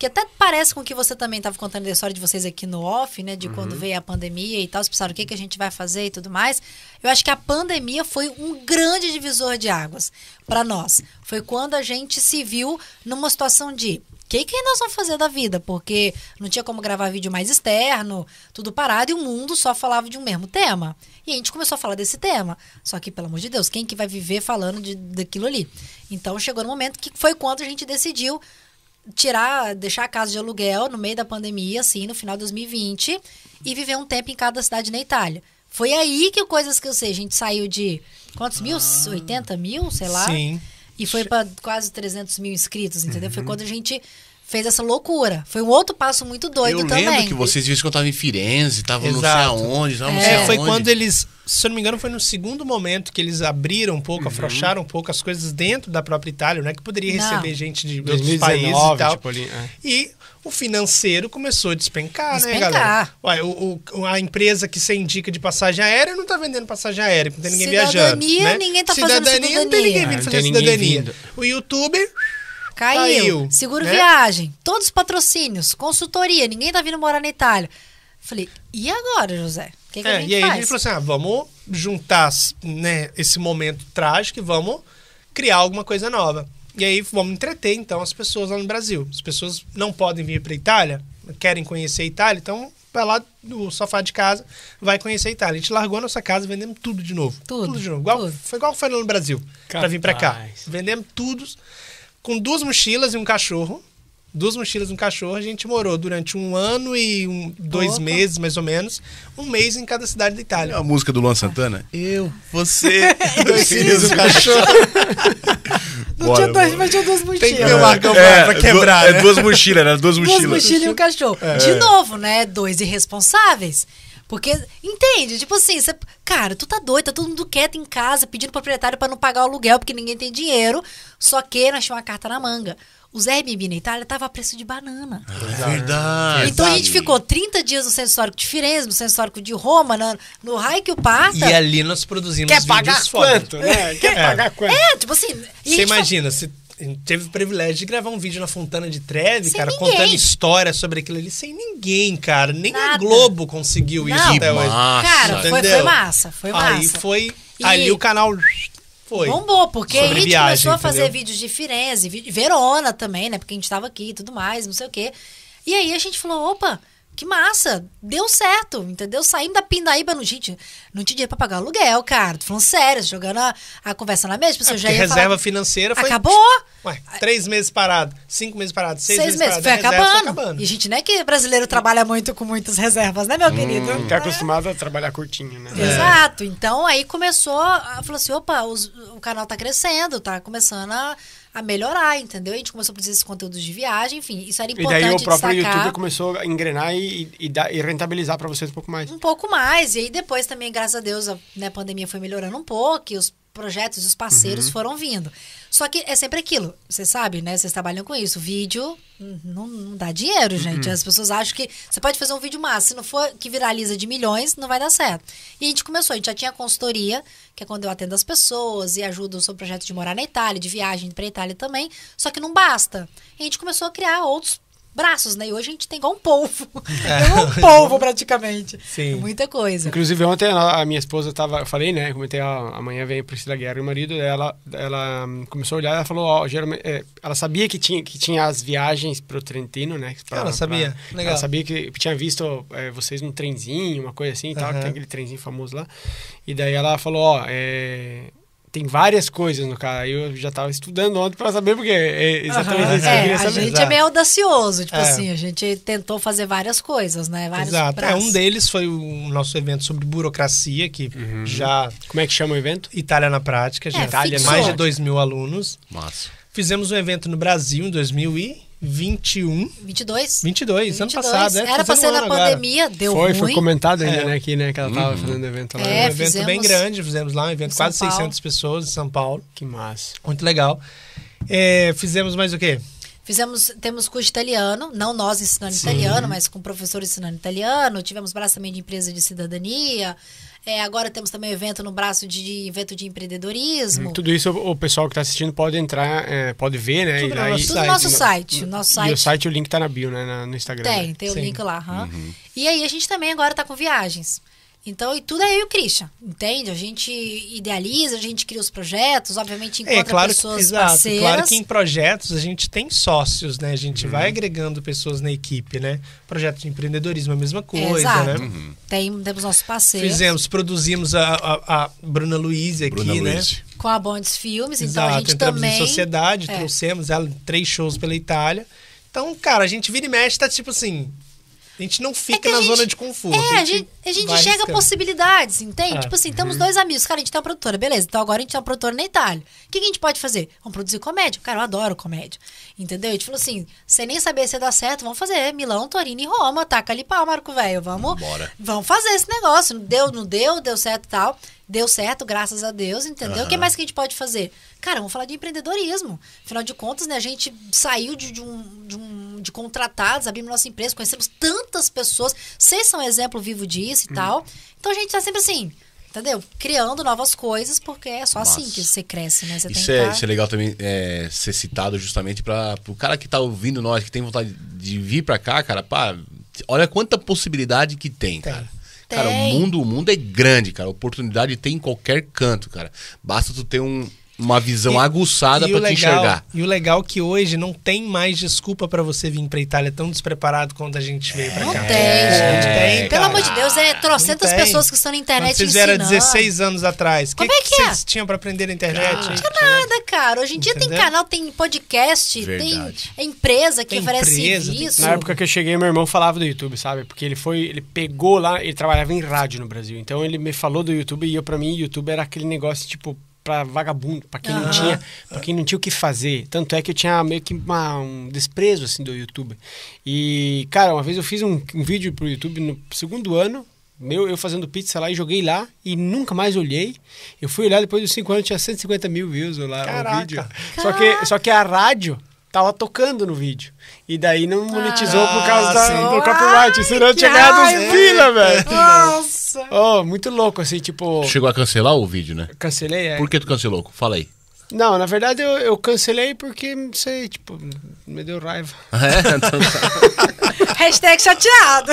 que até parece com o que você também estava contando da história de vocês aqui no off, né? De uhum. quando veio a pandemia e tal, vocês pensaram o que, que a gente vai fazer e tudo mais. Eu acho que a pandemia foi um grande divisor de águas para nós. Foi quando a gente se viu numa situação de... O que, que nós vamos fazer da vida? Porque não tinha como gravar vídeo mais externo, tudo parado, e o mundo só falava de um mesmo tema. E a gente começou a falar desse tema. Só que, pelo amor de Deus, quem que vai viver falando de, daquilo ali? Então, chegou no momento que foi quando a gente decidiu tirar, deixar a casa de aluguel no meio da pandemia, assim, no final de dois mil e vinte, e viver um tempo em cada cidade na Itália. Foi aí que coisas que eu sei, a gente saiu de quantos mil? Ah, oitenta mil, sei lá. Sim. E foi para quase trezentos mil inscritos, entendeu? Uhum. Foi quando a gente fez essa loucura. Foi um outro passo muito doido eu também. Eu lembro que vocês viram que eu estava em Firenze, estavam não sei aonde, não é. sei aonde. Foi quando eles, se eu não me engano, foi no segundo momento que eles abriram um pouco, uhum. afrouxaram um pouco as coisas dentro da própria Itália, né? Que poderia não. receber gente de outros países e tal. Tipo ali, é. E o financeiro começou a despencar, despencar. né, galera? Ué, o, o, a empresa que você indica de passagem aérea não tá vendendo passagem aérea, não tem ninguém cidadania, viajando. Né? Ninguém tá cidadania, fazendo cidadania. Não tem ninguém vindo ah, fazer cidadania. Vindo. O YouTube... Caiu. Caiu. Seguro né? viagem. Todos os patrocínios. Consultoria. Ninguém tá vindo morar na Itália. Falei, e agora, José? O que, que é, a gente e aí faz? a gente falou assim, ah, vamos juntar né, esse momento trágico e vamos criar alguma coisa nova. E aí vamos entreter, então, as pessoas lá no Brasil. As pessoas não podem vir para a Itália, querem conhecer a Itália, então vai lá do sofá de casa, vai conhecer a Itália. A gente largou a nossa casa, vendemos tudo de novo. Tudo. Tudo de novo. Igual, tudo. Foi igual foi lá no Brasil, para vir para cá. Vendemos tudo. Com duas mochilas e um cachorro. Duas mochilas e um cachorro. A gente morou durante um ano e um, dois Opa. meses, mais ou menos. Um mês em cada cidade da Itália. É a música do Luan Santana? Eu, você, dois filhos e um cachorro. Não bora, tinha dois, mas tinha duas mochilas. Tem que ver o Marcão é, pra quebrar, É né? duas mochilas, era duas mochilas. Duas mochilas e um cachorro. É. De novo, né? Dois irresponsáveis. Porque, entende? Tipo assim, você, cara, tu tá doido, tá todo mundo quieto em casa, pedindo pro proprietário pra não pagar o aluguel, porque ninguém tem dinheiro. Só que nós tínhamos uma carta na manga. Os Airbnb na Itália tava a preço de banana. É verdade. Então a gente ficou trinta dias no Centro Histórico de Firenze, no Centro Histórico de Roma, no, no raio que o parta. E ali nós produzimos Quer vídeos pagar quanto, né? Quer é. pagar quanto? É, tipo assim... Você imagina, você teve o privilégio de gravar um vídeo na Fontana de Trevi, sem cara, ninguém. contando história sobre aquilo ali, sem ninguém, cara. Nem Nada. a Globo conseguiu Não. isso até hoje. Massa. Cara, foi, foi massa, foi massa. Aí foi... E... Ali o canal... Foi. Bombou, porque Sobre aí a gente viagem, começou a fazer entendeu? vídeos de Firenze, de Verona também, né? Porque a gente tava aqui e tudo mais, não sei o quê. E aí a gente falou, opa, que massa, deu certo, entendeu? Saímos da Pindaíba, no, gente, não tinha dinheiro pra pagar aluguel, cara. Tô falando sério, jogando a, a conversa na mesa. Tipo, é, já ia reserva falar, financeira foi... Acabou! Ué, três meses parado, cinco meses parado, seis, seis meses, meses, parado. foi acabando. acabando. foi acabando. E a gente não é que brasileiro trabalha muito com muitas reservas, né, meu hum, querido? Fica acostumado a trabalhar curtinho, né? É. Exato. Então aí começou, a, falou assim, opa, os, o canal tá crescendo, tá começando a, a melhorar, entendeu? A gente começou a produzir esses conteúdos de viagem, enfim, isso era importante destacar. E daí o próprio destacar. YouTube começou a engrenar e, e, dar, e rentabilizar para vocês um pouco mais. Um pouco mais. E aí depois também, graças a Deus, a né, pandemia foi melhorando um pouco e os projetos, os parceiros uhum. foram vindo. Só que é sempre aquilo, você sabe, né? Vocês trabalham com isso. Vídeo não, não dá dinheiro, gente. Uhum. As pessoas acham que você pode fazer um vídeo massa. Se não for que viraliza de milhões, não vai dar certo. E a gente começou, a gente já tinha consultoria, que é quando eu atendo as pessoas e ajudo sobre projetos de morar na Itália, de viagem para a Itália também. Só que não basta. E a gente começou a criar outros braços, né? E hoje a gente tem igual um polvo. É um polvo, praticamente. Sim. Muita coisa. Inclusive, ontem a minha esposa tava... Eu falei, né? Comentei, ó, amanhã vem a Priscila Guerra e o marido dela, ela começou a olhar e ela falou, ó, geralmente... É, ela sabia que tinha, que tinha as viagens pro Trentino, né? Pra, ela sabia. Pra, Legal. Ela sabia que tinha visto é, vocês num trenzinho, uma coisa assim e tal, uhum. que tem aquele trenzinho famoso lá. E daí ela falou, ó, é... tem várias coisas no cara. Eu já tava estudando ontem pra saber, porque é exatamente uhum. isso que eu é, queria a saber. gente Exato. é meio audacioso, tipo é. assim, a gente tentou fazer várias coisas, né? Vários Exato. braços. É, um deles foi o nosso evento sobre burocracia, que uhum. já... Como é que chama o evento? Itália na Prática, já é, Itália, mais de dois mil alunos. Massa. Fizemos um evento no Brasil em dois mil e vinte e um. vinte e dois? vinte e dois, ano passado. É, Era pra ser um na pandemia, agora. Deu foi, ruim. Foi comentado ainda, é. né, aqui, né, que ela tava uhum. fazendo evento lá. É, um evento fizemos bem grande, fizemos lá um evento, quase Paulo. seiscentas pessoas em São Paulo. Que massa. Muito legal. É, fizemos mais o quê? Fizemos, temos curso de italiano, não nós ensinando Sim. italiano, mas com professor ensinando italiano. Tivemos braço também de empresa de cidadania. É, agora temos também um evento no braço de, de evento de empreendedorismo. Tudo isso o pessoal que está assistindo pode entrar, é, pode ver, né? Tudo E no daí- nosso Tudo no site, nosso né? site. O nosso E site o site, o link tá na bio, né? na- no Instagram. tem, né? tem o Sim. link lá. aham. E aí a gente também agora tá com viagens. Então, e tudo é eu e o Christian, entende? A gente idealiza, a gente cria os projetos, obviamente encontra É claro que, pessoas exato, parceiras. claro que em projetos a gente tem sócios, né? A Uhum. gente vai agregando pessoas na equipe, né? Projeto de empreendedorismo é a mesma É, coisa, exato. né? Tem, temos nossos parceiros. Fizemos, produzimos a, a, a Bruna Luiz aqui, Bruna né? Luiz. Com a Bondes Filmes, então Exato, a gente entramos também... em sociedade, É. trouxemos ela em três shows pela Itália. Então, cara, a gente vira e mexe, tá tipo assim... A gente não fica É que a na gente- zona de conforto. É, a gente, a gente vai enxerga arriscando. possibilidades, entende? É. Tipo assim, temos dois amigos. Cara, a gente tem uma produtora, beleza. Então agora a gente tem uma produtora na Itália. O que, que a gente pode fazer? Vamos produzir comédia. Cara, eu adoro comédia. Entendeu? A gente falou assim, sem nem saber se dá certo, vamos fazer Milão, Torino e Roma. Taca ali pau, Marco Velho. Vamos, Bora. vamos fazer esse negócio. Deu, não deu, deu certo e tal. Deu certo, graças a Deus, entendeu? O que mais que a gente pode fazer? Cara, vamos falar de empreendedorismo. Afinal de contas, né, a gente saiu de, de um, de, um, de contratados, abrimos nossa empresa, conhecemos tantas pessoas. Vocês são exemplo vivo disso e tal. Então a gente tá sempre assim, entendeu? Criando novas coisas, porque é só assim Massa. que você cresce, né? Você Isso tem é, que tá... isso é legal também é, ser citado justamente para o cara que tá ouvindo nós, que tem vontade de vir para cá, cara, pá, olha quanta possibilidade que tem, Tem. cara. Cara, o Tem. mundo, o mundo é grande, cara. Oportunidade tem em qualquer canto, cara. Basta tu ter um, uma visão E- aguçada e pra o te legal- enxergar. E o legal é que hoje não tem mais desculpa pra você vir pra Itália tão despreparado quanto a gente veio pra Não cá. tem, Não gente. tem, Pelo cara. amor de Deus, é trocentas Não tem. pessoas que estão na internet Quando vocês vieram há ensinando. dezesseis anos atrás, o que, Como é que é? vocês tinham pra aprender na internet? Ah, aí? Não tinha nada, cara. Hoje em dia tem Entendeu? canal, tem podcast, Verdade. tem empresa que Tem oferece empresa, tem- serviço. Na época que eu cheguei, meu irmão falava do YouTube, sabe? Porque ele foi, ele pegou lá, ele trabalhava em rádio no Brasil. Então ele me falou do YouTube e eu, pra mim, YouTube era aquele negócio, tipo, pra vagabundo, pra quem não Aham. tinha, pra quem não tinha o que fazer. Tanto é que eu tinha meio que uma- um desprezo, assim, do YouTube. E, cara, uma vez eu fiz um, um vídeo pro YouTube no segundo ano, meu, eu fazendo pizza lá e joguei lá e nunca mais olhei. Eu fui olhar depois dos cinco anos, tinha cento e cinquenta mil views lá Caraca. o vídeo. Só que, só que a rádio tava tocando no vídeo. E daí não monetizou por causa Ah, da- sim. do copyright. Senão eu que tinha ganhado uns raiva. pila, velho. Nossa! Oh, muito louco, assim, tipo... Chegou a cancelar o vídeo, né? Cancelei, é. Por que tu cancelou? Fala aí. Não, na verdade eu, eu cancelei porque, não sei, tipo, me deu raiva. É, então tá. Hashtag chateado.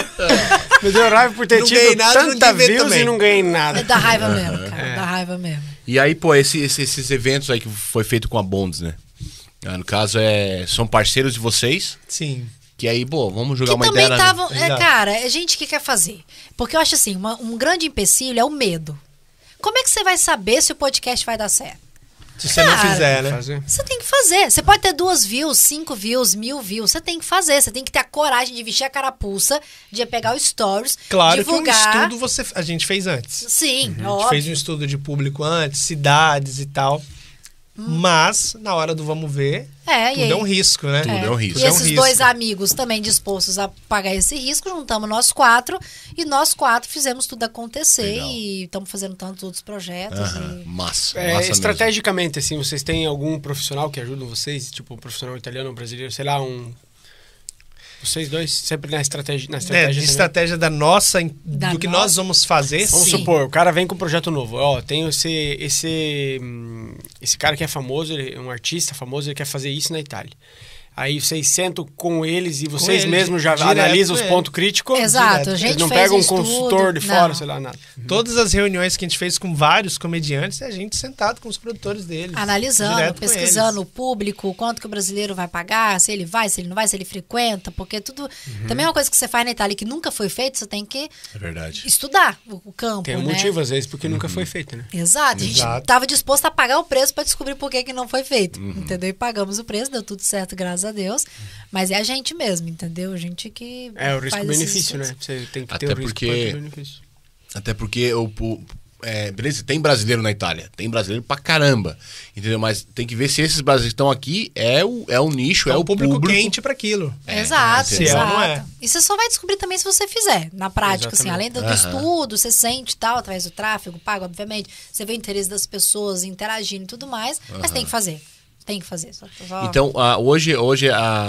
Me deu raiva por ter Não tido ganhei nada, não tanta devia views também. e não ganhei nada. É da raiva mesmo, cara. Da raiva mesmo. E aí, pô, esse- esse- esses eventos aí que foi feito com a Bonds, né? Ah, no caso, é, são parceiros de vocês, Sim. que aí, pô, vamos jogar Que uma também ideia. na- estavam. É, Exato. cara, é gente que quer fazer. Porque eu acho assim, uma- um grande empecilho é o medo. Como é que você vai saber se o podcast vai dar certo? Se você não Cara, fizer, né? Fazer. Você tem que fazer. Você pode ter duas views, cinco views, mil views. Você tem que fazer. Você tem que ter a coragem de vestir a carapuça, de pegar os stories, Claro divulgar. que um estudo você, a gente fez antes. Sim, A gente óbvio. fez um estudo de público antes, cidades e tal. Mas, na hora do vamos ver, É, e tudo aí? é um risco, né? Tudo é um risco. E Tudo é um esses risco. dois amigos também dispostos a pagar esse risco, juntamos nós quatro e nós quatro fizemos tudo acontecer Legal. e estamos fazendo tantos outros projetos. Aham, e- Massa, É, massa mesmo. estrategicamente, assim, vocês têm algum profissional que ajuda vocês? Tipo, um profissional italiano, um brasileiro, sei lá, um... Vocês dois, sempre na estratégia, na É, estratégia de também? estratégia da nossa, Da do que nossa- nós vamos fazer. Vamos Sim. supor, o cara vem com um projeto novo. Ó, tem esse, esse, hum, esse cara que é famoso, ele é um artista famoso, ele quer fazer isso na Itália. Aí vocês sentam com eles e vocês ele, mesmos já direto analisam com os ele. pontos críticos. Exato, direto. a gente Eles não fez pegam um estudo, consultor de fora, não. sei lá, nada. Todas as reuniões que a gente fez com vários comediantes, é a gente sentado com os produtores deles. Analisando, direto com pesquisando o eles. público, quanto que o brasileiro vai pagar, se ele vai, se ele não vai, se ele frequenta, porque tudo. Também é uma coisa que você faz na Itália que nunca foi feito, você tem que É verdade. estudar o, o campo. Tem um né? motivo, às vezes, porque nunca foi feito, né? Exato, a gente Exato. estava disposto a pagar o preço para descobrir por que, que não foi feito, Uhum. entendeu? E pagamos o preço, deu tudo certo, graças a Deus. Mas é a gente mesmo, entendeu? A gente que. É o faz risco-benefício, esses né? Você tem que Até ter o risco porque- para ter o benefício. Até porque o, o- é, beleza, tem brasileiro na Itália, tem brasileiro pra caramba, entendeu? Mas tem que ver se esses brasileiros que estão aqui é o, é o nicho, é, É o um público, público quente para aquilo. É, Exato, se é ou exato. não é. E você só vai descobrir também se você fizer, na prática, assim, além do, do Aham. estudo, você sente e tal, através do tráfego, paga, obviamente, você vê o interesse das pessoas interagindo e tudo mais, mas tem que fazer, tem que fazer. Só- só- Então, a- hoje, hoje a,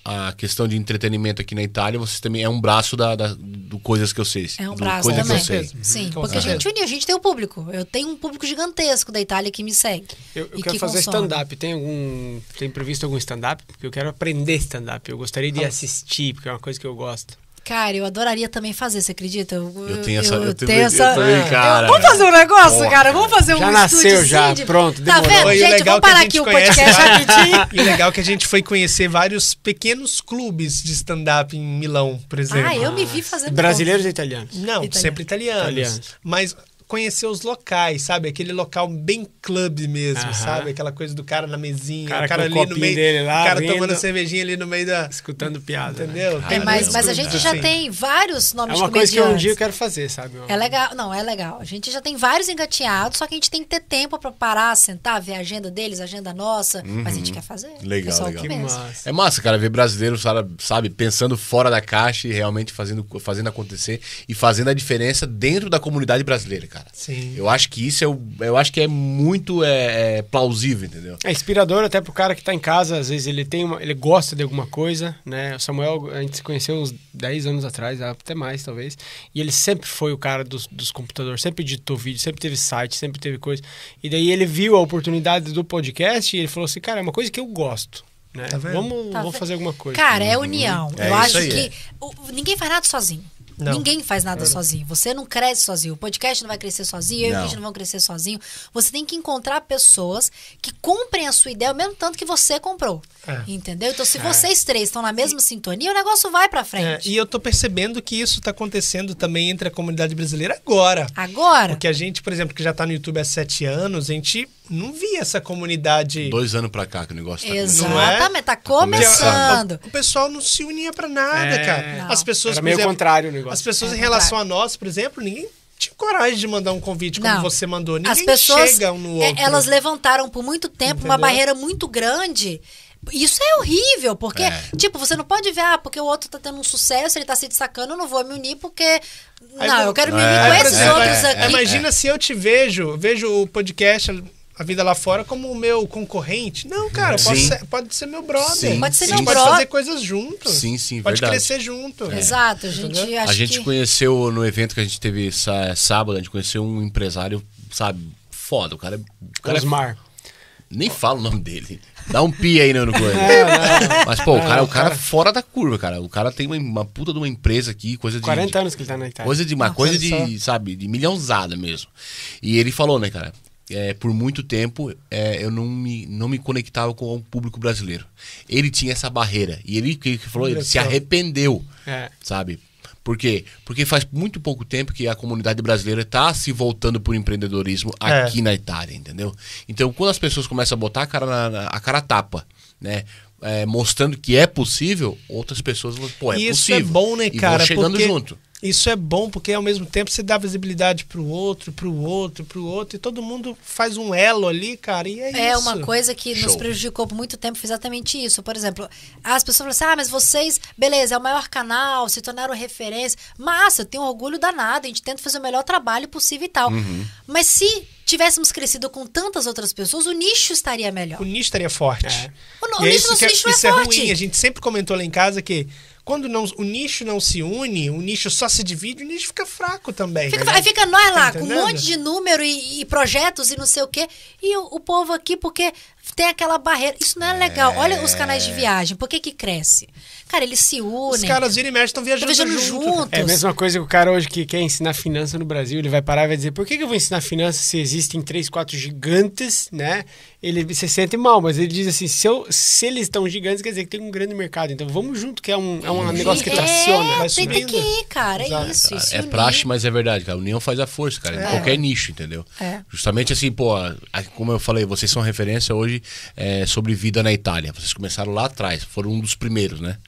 a questão de entretenimento aqui na Itália, vocês também é um braço da, da- do Coisas Que Eu Sei. É um do braço Coisa também. Que Eu Sei. Sim, Com porque a certeza. gente uniu, a gente tem o público. Eu tenho um público gigantesco da Itália que me segue. Eu, eu e quero que fazer consome. stand-up. Tem algum. Tem previsto algum stand-up? Porque eu quero aprender stand-up. Eu gostaria de assistir, porque é uma coisa que eu gosto. Cara, eu adoraria também fazer, você acredita? Eu, Eu tenho essa- eu tenho também- essa. eu também, cara. Vamos fazer um negócio, Porra, cara? Vamos fazer um Já nasceu, estúdiozinho já, de- pronto, Tá demorou. vendo, E o gente? legal Vamos que a parar gente aqui o conhece podcast rapidinho. E o legal é que a gente foi conhecer vários pequenos clubes de stand-up em Milão, por exemplo. Ah, eu me vi fazendo. Brasileiros ou italianos? Não, Italiano. sempre italianos. Italianos. Mas conhecer os locais, sabe? Aquele local bem clube mesmo, Aham. sabe? Aquela coisa do cara na mesinha, Cara o cara com o ali no copinho meio, dele lá, o cara rindo. tomando cervejinha ali no meio da... Escutando piada. né? Entendeu? É, mas, muitos mas a gente clubes já assim. tem vários É nomes uma de coisa que um comediantes. dia eu quero fazer, sabe? É legal, não, é legal. A gente já tem vários engateados, só que a gente tem que ter tempo pra parar, sentar, ver a agenda deles, a agenda nossa. Mas a gente quer fazer. Legal, É só o legal. que Que pensa. massa. É massa, cara, ver brasileiros, sabe, sabe, pensando fora da caixa e realmente fazendo, fazendo acontecer e fazendo a diferença dentro da comunidade brasileira, cara. Sim. Eu acho que isso é, o- eu acho que é muito é, é, plausível, entendeu? É inspirador até pro cara que tá em casa, às vezes ele tem uma, ele gosta de alguma coisa, né? O Samuel, a gente se conheceu uns dez anos atrás, até mais talvez, e ele sempre foi o cara dos, dos computadores, sempre editou vídeo, sempre teve site, sempre teve coisa. E daí ele viu a oportunidade do podcast e ele falou assim, cara, é uma coisa que eu gosto, né? Tá vendo? Vamos, Tá vamos vendo? fazer alguma coisa. Cara, é união. É Eu isso acho aí, que é. o- ninguém faz nada sozinho. Não. Ninguém faz nada sozinho. Você não cresce sozinho. O podcast não vai crescer sozinho, eu e o Não. vídeo não vão crescer sozinho. Você tem que encontrar pessoas que comprem a sua ideia, o mesmo tanto que você comprou. É. Entendeu? Então, se vocês três estão na mesma sintonia, o negócio vai pra É, frente. e eu tô percebendo que isso tá acontecendo também entre a comunidade brasileira agora. Agora, Porque a gente, por exemplo, que já tá no YouTube há sete anos, a gente não via essa comunidade. Dois anos pra cá que o negócio tá começando. Não é? exatamente, tá começando. começando. O pessoal não se unia pra nada, É. cara. Não. As pessoas, Era por meio exemplo, contrário o negócio. as pessoas É em o relação a nós, por exemplo, ninguém tinha coragem de mandar um convite como Não. você mandou. Ninguém As pessoas, chega um no é, outro. elas levantaram por muito tempo uma Entendeu? barreira muito grande. Isso é horrível, porque, É. tipo, você não pode ver, ah, porque o outro tá tendo um sucesso, ele tá se destacando, eu não vou me unir porque... Aí, não, eu quero me é, unir com por esses exemplo, outros é, aqui. Imagina se eu te vejo, vejo o podcast A Vida Lá Fora como o meu concorrente. Não, cara, Sim. pode ser, pode ser meu brother. Sim, Pode ser a meu gente pode brother. fazer coisas juntos. Sim, sim, Pode verdade. crescer junto. Exato, a gente Entendeu? acha A gente que... conheceu no evento que a gente teve sá- sábado, a gente conheceu um empresário, sabe, foda. O cara, é- o cara é- Osmar. nem fala o nome dele. Dá um pi aí no no coisa. Mas, pô, o cara, o cara é fora da curva, cara. O cara tem uma, uma puta de uma empresa aqui, coisa de. quarenta anos que ele tá na Itália. Coisa de uma coisa olha de, sabe, de milhãozada mesmo. E ele falou, né, cara? É, por muito tempo é, eu não me, não me conectava com o público brasileiro. Ele tinha essa barreira. E ele que que falou, ele se Olha só. arrependeu, É. sabe? Por quê? Porque faz muito pouco tempo que a comunidade brasileira está se voltando por empreendedorismo É. aqui na Itália, entendeu? Então, quando as pessoas começam a botar a cara, na, na- a cara a tapa, né? É, mostrando que é possível, outras pessoas vão, pô, é E isso possível. é bom, né, E cara? vão chegando Porque junto. Isso é bom porque ao mesmo tempo você dá visibilidade pro outro, pro outro, pro outro, e todo mundo faz um elo ali, cara, e é, É isso. uma coisa que nos Show. prejudicou por muito tempo, foi exatamente isso. Por exemplo, as pessoas falam assim, ah, mas vocês, beleza, é o maior canal, se tornaram referência. Massa, eu tenho orgulho danado, a gente tenta fazer o melhor trabalho possível e tal. Uhum. Mas se tivéssemos crescido com tantas outras pessoas, o nicho estaria melhor. O nicho estaria forte. É. O, no- o E é nicho, isso nosso que é, nicho isso é é forte. ruim. A gente sempre comentou lá em casa que quando não, o nicho não se une, o nicho só se divide, o nicho fica fraco também. Fica, né? aí fica nós lá, Tá com um entendendo? monte de número e, e projetos e não sei o quê. E o, o povo aqui, porque tem aquela barreira. Isso não é legal. Olha os canais de viagem. Por que que cresce? Cara, eles se Os unem. caras viram e mexem, estão viajando, Estão viajando junto. juntos. É a mesma coisa que o cara hoje que quer ensinar finança no Brasil, ele vai parar e vai dizer, por que, que eu vou ensinar finança se existem três, quatro gigantes, né? Ele se sente mal, mas ele diz assim, se, eu, se eles estão gigantes, quer dizer que tem um grande mercado. Então vamos junto, que é um, é um negócio que é, traciona. vai tem, tem que subindo. ir, cara. É Exato. isso. Cara, se é unir. praxe, mas é verdade, cara. A união faz a força, cara. Em É. qualquer nicho, entendeu? É. Justamente assim, pô, a- como eu falei, vocês são referência hoje é, sobre vida na Itália. Vocês começaram lá atrás, foram um dos primeiros, né?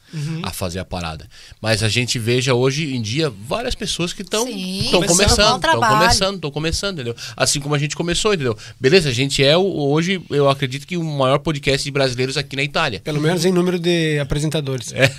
uhum. a fazer a parada. Mas a gente veja hoje em dia várias pessoas que estão começando, começando, estão começando, estão começando, entendeu? Assim como a gente começou, entendeu? Beleza, a gente é o, hoje, eu acredito que o maior podcast de brasileiros aqui na Itália. Pelo menos em número de apresentadores. É.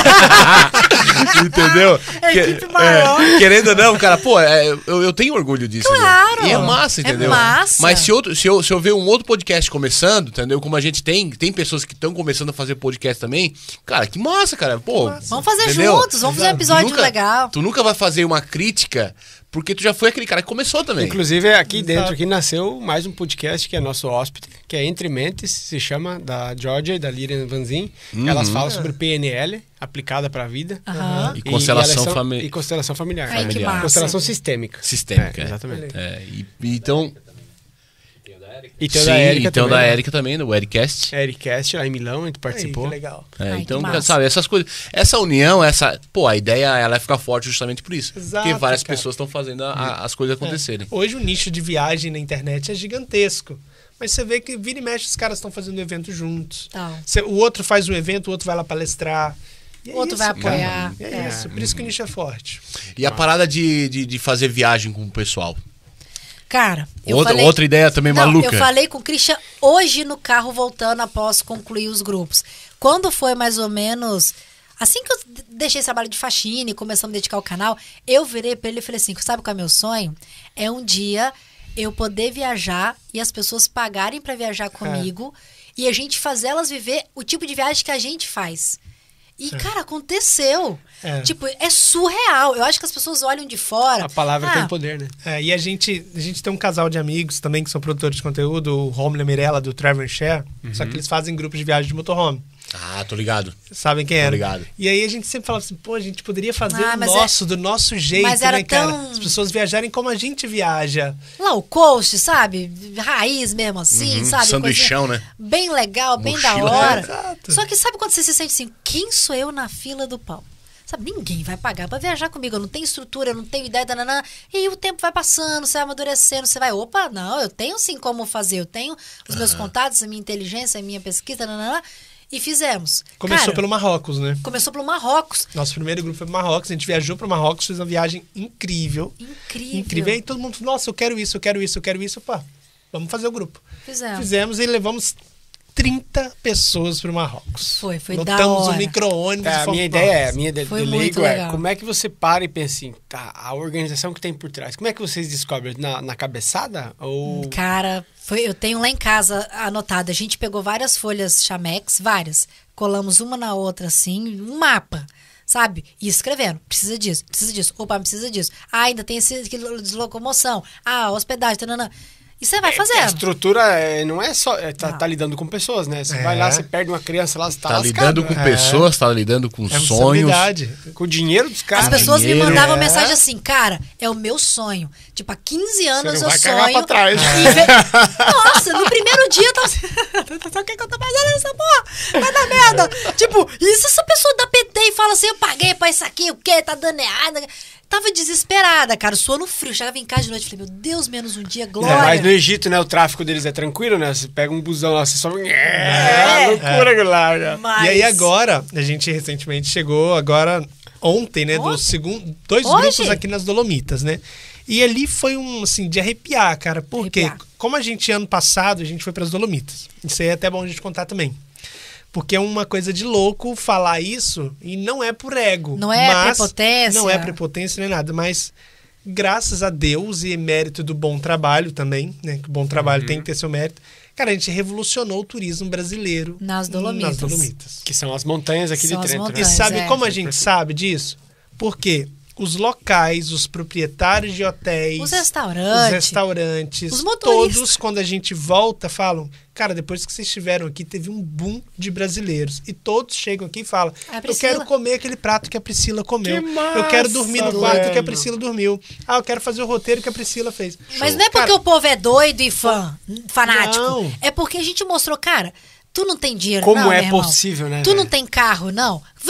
Entendeu? É que, equipe maior. É, querendo ou não, cara, pô, é, eu, eu tenho orgulho disso. Claro. Entendeu? E é massa, entendeu? É massa. Mas se, outro, se, eu, se eu ver um outro podcast começando, entendeu? Como a gente tem, tem pessoas que estão começando a fazer podcast também, cara, que massa, cara. Pô, massa. Vamos fazer entendeu? juntos, vamos fazer um episódio nunca, legal. Tu nunca vai fazer uma crítica, porque tu já foi aquele cara que começou também. Inclusive, aqui dentro aqui nasceu mais um podcast que é nosso hóspede, que é Entre Mentes, se chama, da Georgia e da Lilian Vanzin. Uhum. Elas falam sobre P N L, aplicada para a vida. Aham. E constelação, são, fami e constelação familiar. Ai, que massa. Constelação sistêmica. Sistêmica. É, exatamente. É, e, então... E tem o Sim, da Érica então também. da né? Erika também, do Ericast. Ericast, lá em Milão, a gente participou. Aí, que legal. É, Ai, então, que massa. sabe, essas coisas. Essa união, essa. Pô, a ideia ela vai ficar forte justamente por isso. Exato, porque várias cara. pessoas estão fazendo a- a- as coisas acontecerem. Hoje o nicho de viagem na internet é gigantesco. Mas você vê que vira e mexe os caras estão fazendo evento juntos. Então, Cê- o outro faz um evento, o outro vai lá palestrar. E é o outro isso, vai cara. apoiar. É, É. isso, por isso que o nicho é forte. E a parada de, de, de fazer viagem com o pessoal. Cara, eu Outra, falei... outra ideia também Não, maluca. eu falei com o Christian hoje no carro voltando após concluir os grupos. Quando foi mais ou menos... Assim que eu deixei esse trabalho de faxina e começamos a dedicar ao canal, eu virei pra ele e falei assim, sabe qual é o meu sonho? É um dia eu poder viajar e as pessoas pagarem pra viajar comigo e a gente fazer elas viver o tipo de viagem que a gente faz. E, cara, aconteceu. É. Tipo, é surreal. Eu acho que as pessoas olham de fora. A palavra ah, tem poder, né? É, e a gente, a gente tem um casal de amigos também que são produtores de conteúdo, o Romulo e a Mirella, do Travel and Share. Só que eles fazem grupos de viagem de motorhome. Ah, tô ligado. Sabem quem é? Obrigado. E aí a gente sempre falava assim, pô, a gente poderia fazer Ah, o mas é- nosso, do nosso jeito, mas era né, cara? tão- As pessoas viajarem como a gente viaja. Low cost, sabe? Raiz mesmo assim, Uhum, sabe? sanduichão, Coisinha né? Bem legal, bem Mochila. da hora. É, exato. Só que sabe quando você se sente assim, quem sou eu na fila do pão? Sabe, ninguém vai pagar pra viajar comigo. Eu não tenho estrutura, eu não tenho ideia, dananã. E aí o tempo vai passando, você vai amadurecendo, você vai, opa, não, eu tenho sim como fazer. Eu tenho os meus contatos, a minha inteligência, a minha pesquisa, dananã. E fizemos. Começou Cara, pelo Marrocos, né? Começou pelo Marrocos. Nosso primeiro grupo foi pro Marrocos, a gente viajou pro Marrocos, fez uma viagem incrível. Incrível. Incrível. E aí todo mundo, nossa, eu quero isso, eu quero isso, eu quero isso. Pá, vamos fazer o grupo. Fizemos. Fizemos e levamos trinta pessoas pro Marrocos. Foi, foi da Lotamos hora. um micro-ônibus. É, e a fomos minha pro ideia é, a Marrocos. minha de, Foi de muito leigo é, legal. como é que você para e pensa assim, tá, a organização que tem por trás, como é que vocês descobrem? Na, na cabeçada? Ou... Cara, foi, eu tenho lá em casa anotado. A gente pegou várias folhas Chamex, várias. Colamos uma na outra, assim, um mapa, sabe? E escrevendo. Precisa disso, precisa disso. Opa, precisa disso. Ah, ainda tem esse aquilo de locomoção. Ah, hospedagem, tanana. E você vai A fazendo. estrutura é, não é só, é, tá, Não. tá lidando com pessoas, né? Você É. vai lá, você perde uma criança lá, você tá, Tá lascado, lidando com né? pessoas, tá lidando com É sonhos. responsabilidade. Com o dinheiro dos caras. As pessoas me dinheiro. mandavam É. mensagem assim, cara, é o meu sonho. Tipo, há quinze anos Você não eu vai cagar sonho. pra trás. e ve- Nossa, no primeiro dia eu tava assim, o que, que eu tô fazendo nessa porra? Vai dar merda. Tipo, e se essa pessoa da P T e fala assim, eu paguei pra isso aqui, o quê? Tá dando errado. Tava desesperada, cara, suando frio. Chegava em casa de noite e falei, meu Deus, menos um dia, glória. É, mas no Egito, né, o tráfico deles é tranquilo, né? Você pega um busão lá, você só... É, loucura aquilo lá, já. Mas- E aí agora, a gente recentemente chegou, agora ontem, né, Ontem? do segundo, dois Hoje? grupos aqui nas Dolomitas, né? E ali foi um, assim, de arrepiar, cara, porque Arrepiar. como a gente, ano passado, a gente foi pras Dolomitas. Isso aí é até bom a gente contar também. Porque é uma coisa de louco falar isso e não é por ego. Não é mas- prepotência. Não é prepotência nem nada, mas graças a Deus e mérito do bom trabalho também, né? Que o bom trabalho tem que ter seu mérito. Cara, a gente revolucionou o turismo brasileiro Nas Dolomitas. Nas Dolomitas. Que são as montanhas aqui São de as Trento, E montanhas. né? sabe é. como a gente sabe disso? Porque os locais, os proprietários de hotéis, Os restaurantes. os restaurantes, Os motoristas. todos, quando a gente volta, falam, cara, depois que vocês estiveram aqui, teve um boom de brasileiros. E todos chegam aqui e falam, A eu Priscila. quero comer aquele prato que a Priscila comeu. Que massa, eu quero dormir no quarto que a velho. Priscila dormiu. Ah, eu quero fazer o roteiro que a Priscila fez. Mas não é porque Cara, o povo é doido e fã, fanático. Não. É porque a gente mostrou, cara, tu não tem dinheiro, Como não, é meu irmão. possível, né, Tu não velho? tem carro, não. Vem pra cá,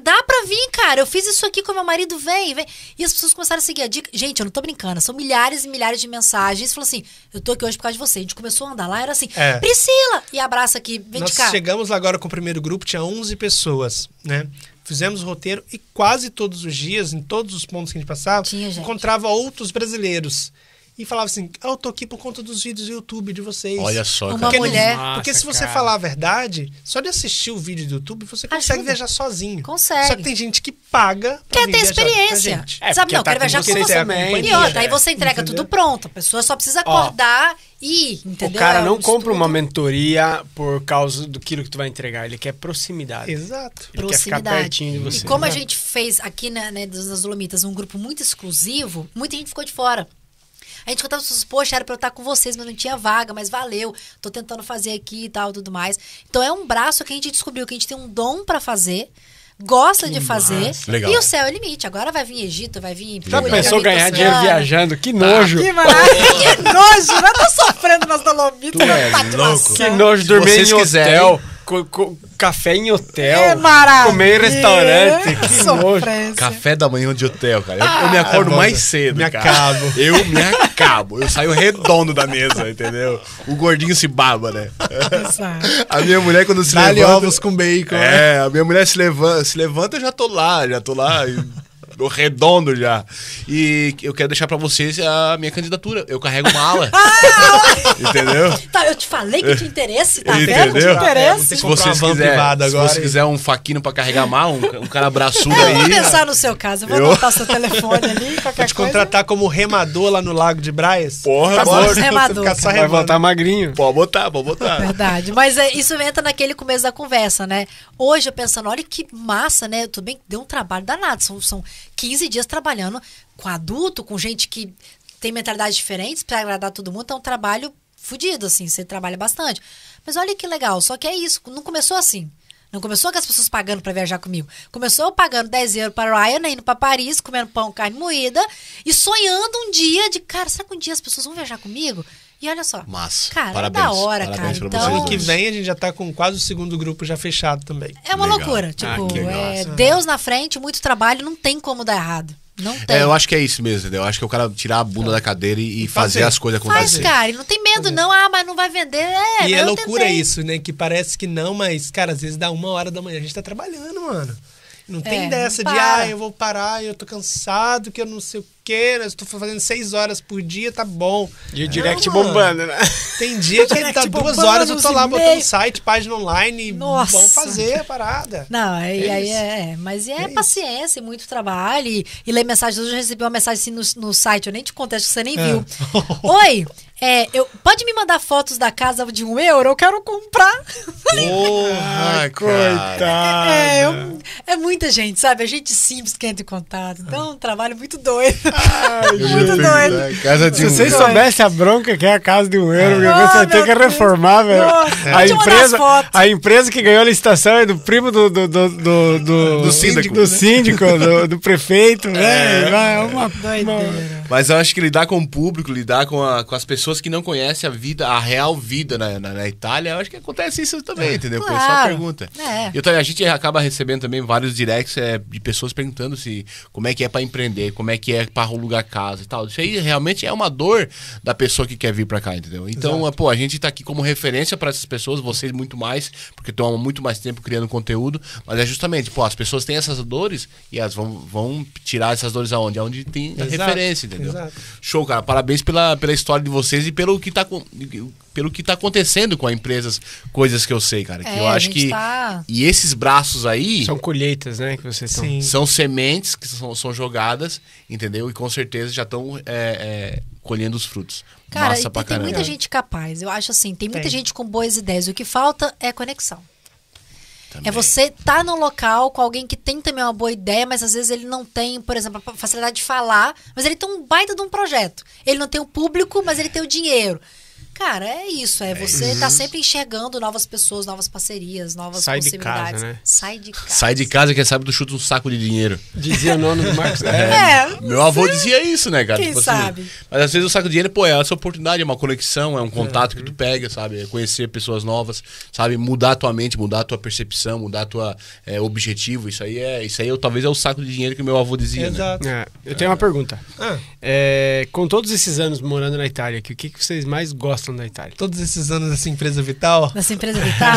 dá pra vir, cara. Eu fiz isso aqui com meu marido, vem, vem. E as pessoas começaram a seguir a dica. Gente, eu não tô brincando, são milhares e milhares de mensagens. Falou assim, eu tô aqui hoje por causa de você. A gente começou a andar lá, era assim, É. Priscila! E abraça aqui, vem Nós de cá. chegamos lá agora com o primeiro grupo, tinha onze pessoas, né? Fizemos o roteiro e quase todos os dias, em todos os pontos que a gente passava, Tinha gente. encontrava outros brasileiros. E falava assim, ah, eu tô aqui por conta dos vídeos do YouTube de vocês. Olha só, Uma cara. Porque, mulher- não- porque Nossa, se você cara. falar a verdade, só de assistir o vídeo do YouTube, você consegue Ajuda. viajar sozinho. Consegue. Só que tem gente que paga pra Quer vir ter viajar com a experiência. gente. É, Sabe, porque não, tá quero com viajar com você você. também, E outra, né? aí você entrega Entendeu? tudo pronto. A pessoa só precisa acordar e ir, entendeu? O cara É não um compra uma estudo. mentoria por causa do que tu vai entregar. Ele quer proximidade. Exato. Ele quer ficar Proximidade. pertinho de você. E como a Exato. gente fez aqui na, né, das das Dolomitas um grupo muito exclusivo, muita gente ficou de fora. A gente contava as pessoas, poxa, era pra eu estar com vocês, mas não tinha vaga, mas valeu, tô tentando fazer aqui e tal, tudo mais. Então é um braço que a gente descobriu que a gente tem um dom pra fazer, gosta de fazer, Legal. e o céu é o limite. Agora vai vir Egito, vai vir... Já Puglia, pensou vai vir ganhar Toscana. dinheiro viajando? Que nojo. Que maravilha, que nojo, né? Tá sofrendo nas Dolomitas, Tu é não tá de louco. maçã. Que nojo Se dormir vocês em quiserem- hotel, co- co- café em hotel, É maravilha. comer em restaurante, que nojo. Sofrência. Café da manhã de hotel, cara. Eu, eu me acordo bom, mais me cedo, me cara. acabo. Eu me acabo. Eu saio redondo da mesa, entendeu? O gordinho se baba, né? A minha mulher, quando se Dá-lhe levanta... ovos com bacon. né? É, a minha mulher se levanta, se levanta, eu já tô lá, já tô lá, e- tô redondo já. E eu quero deixar pra vocês a minha candidatura. Eu carrego uma ala. Entendeu? Tá, eu te falei que tinha interesse, tá Entendeu? vendo? Tinha É, vou interesse. ter Se que comprar vocês uma van quiser, privada se agora você e- quiser um faquino pra carregar mal, um, um cara braçudo Eu vou aí... pensar no seu caso. Eu vou Eu- anotar seu telefone ali, qualquer Vou te coisa. contratar como remador lá no Lago de Braz. Porra, Ficar bora. só- Remador, ficar só cara. Vai remando. voltar magrinho. Pode botar, pode botar. Verdade. Mas é, isso entra naquele começo da conversa, né? Hoje eu pensando, olha que massa, né? Tudo bem que deu um trabalho danado. São, são quinze dias trabalhando com adulto, com gente que tem mentalidades diferentes pra agradar todo mundo. É um trabalho fudido, assim. Você trabalha bastante. Mas olha que legal. Só que é isso. Não começou assim. Não começou com as pessoas pagando pra viajar comigo. Começou eu pagando dez euros para Ryan, indo pra Paris, comendo pão, carne moída e sonhando um dia de, cara, será que um dia as pessoas vão viajar comigo? E olha só. Massa. Cara, Parabéns. é da hora, Parabéns cara. pra Então, Ano que vem a gente já tá com quase o segundo grupo já fechado também. é uma Legal. loucura. Tipo, Ah, que legal. é, Deus na frente, muito trabalho, não tem como dar errado. Não tem. É, eu acho que é isso mesmo, entendeu? Eu acho que é o cara tirar a bunda da cadeira e, e fazer. fazer. as coisas Faz, acontecer. cara, e não tem medo, não. Ah, mas não vai vender. É, e mas é eu loucura tentei. isso, né? Que parece que não, mas, cara, às vezes dá uma hora da manhã, a gente tá trabalhando, mano. Não tem É, dessa não de, para. ah, eu vou parar, eu tô cansado, que eu não sei o quê, eu tô fazendo seis horas por dia, tá bom. E o direct Não, mano. bombando, né? Tem dia que Direct dá duas bombando horas, eu tô nos lá e-mails. botando site, página online, e Nossa. vamos fazer a parada. Não, aí, É aí isso. é, é. Mas é, É isso. paciência, e muito trabalho. E, e ler mensagens. Hoje eu recebi uma mensagem assim no, no site, eu nem te contei, acho que você nem É. viu. Oi, é, eu, pode me mandar fotos da casa de um euro? Eu quero comprar. Porra, cara. Coitado. É, eu- é muita gente, sabe? A gente simples que entra em contato. Então, é um trabalho muito doido. muito doido. É, Casa de Se um... vocês soubessem a bronca que é a casa de um euro, Ah, você vai ter meu que Deus. reformar, velho. Nossa, A pode mandar as empresa, fotos. a empresa que ganhou a licitação é do primo do do do do, do, Do síndico. do, síndico, do, do prefeito, velho. É uma Doideira. Mas eu acho que lidar com o público, lidar com, a- com as pessoas que não conhecem a vida, a real vida na, na, na Itália, eu acho que acontece isso também, entendeu? O pessoal Claro. pergunta. É. Eu também- a gente acaba recebendo também vários directs é, de pessoas perguntando se como é que é pra empreender, como é que é pra alugar casa e tal. Isso aí realmente é uma dor da pessoa que quer vir pra cá, entendeu? Então, Exato. pô, a gente tá aqui como referência pra essas pessoas, vocês muito mais, porque estão há muito mais tempo criando conteúdo, mas é justamente, pô, as pessoas têm essas dores e elas vão, vão tirar essas dores aonde? Aonde tem a Exato, referência, entendeu? exato. Show, cara. Parabéns pela, pela história de vocês e pelo que tá, com- pelo que tá acontecendo com a empresa, coisas que eu sei, cara. Que É, eu a acho gente que. tá- E esses braços aí São colheitas, né, que vocês estão. Sim. são sementes que são, são jogadas, entendeu? E com certeza já estão é, é, colhendo os frutos. Cara, Massa e pra tem, tem caramba. muita gente capaz. Eu acho assim, tem muita Tem. gente com boas ideias. O que falta é conexão. Também. É você estar no local com alguém que tem também uma boa ideia, mas às vezes ele não tem, por exemplo, a facilidade de falar, mas ele tem um baita de um projeto. Ele não tem o público, mas ele tem o dinheiro. Cara, é isso. É você tá sempre enxergando novas pessoas, novas parcerias, novas Sai de possibilidades. casa, né? Sai de casa. Sai de casa, quem sabe tu chuta um saco de dinheiro. Dizia o nono do Marcos. É, Meu avô dizia isso, né, cara? Quem Tipo assim, sabe? mas às vezes o saco de dinheiro, pô, é essa oportunidade, é uma conexão, é um contato que tu pega, sabe? É conhecer pessoas novas, sabe? Mudar a tua mente, mudar a tua percepção, mudar a tua é, objetivo. Isso aí, é, isso aí é, talvez é o saco de dinheiro que meu avô dizia, né? Exato. É, eu tenho uma pergunta. Ah, É, com todos esses anos morando na Itália, que- o que, que vocês mais gostam da Itália? todos esses anos dessa empresa vital. Nessa empresa vital,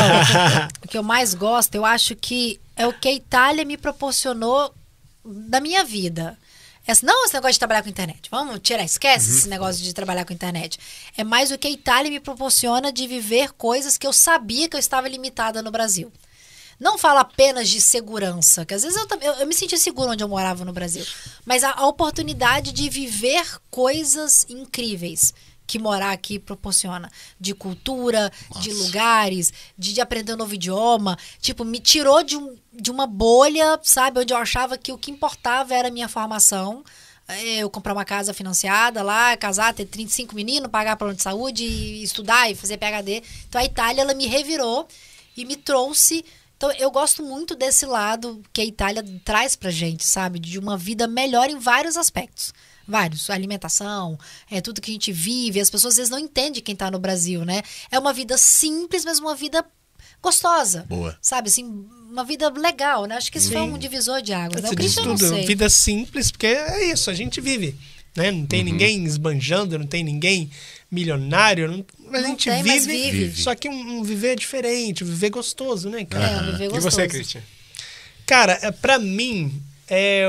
o que eu mais gosto, eu acho que é o que a Itália me proporcionou da minha vida. Essa, não esse negócio de trabalhar com internet. Vamos tirar, esquece esse negócio de trabalhar com internet. É mais o que a Itália me proporciona de viver coisas que eu sabia que eu estava limitada no Brasil. Não falo apenas de segurança, que às vezes eu, tam- eu, eu me sentia segura onde eu morava no Brasil. Mas a, a oportunidade de viver coisas incríveis que morar aqui proporciona. De cultura, de lugares, de, de aprender um novo idioma. Tipo, me tirou de, um, de uma bolha, sabe? Onde eu achava que o que importava era a minha formação. Eu comprar uma casa financiada lá, casar, ter trinta e cinco meninos, pagar plano de saúde, e estudar e fazer P H D. Então a Itália, ela me revirou e me trouxe. Então eu gosto muito desse lado que a Itália traz pra gente, sabe? De uma vida melhor em vários aspectos. Vários. Alimentação, é tudo que a gente vive. As pessoas às vezes não entendem quem tá no Brasil, né? É uma vida simples, mas uma vida gostosa. Boa. Sabe, assim, uma vida legal, né? Acho que isso foi um divisor de águas. Né? Você O diz Christian eu não tudo, sei. vida simples, porque é isso, a gente vive. Né? Não tem ninguém esbanjando, não tem ninguém milionário, não, mas a Não gente tem, mas vive, vive. só que um, um viver diferente, um viver gostoso, né, cara? É, um viver E gostoso. você, Christian? Cara, é, pra mim, é,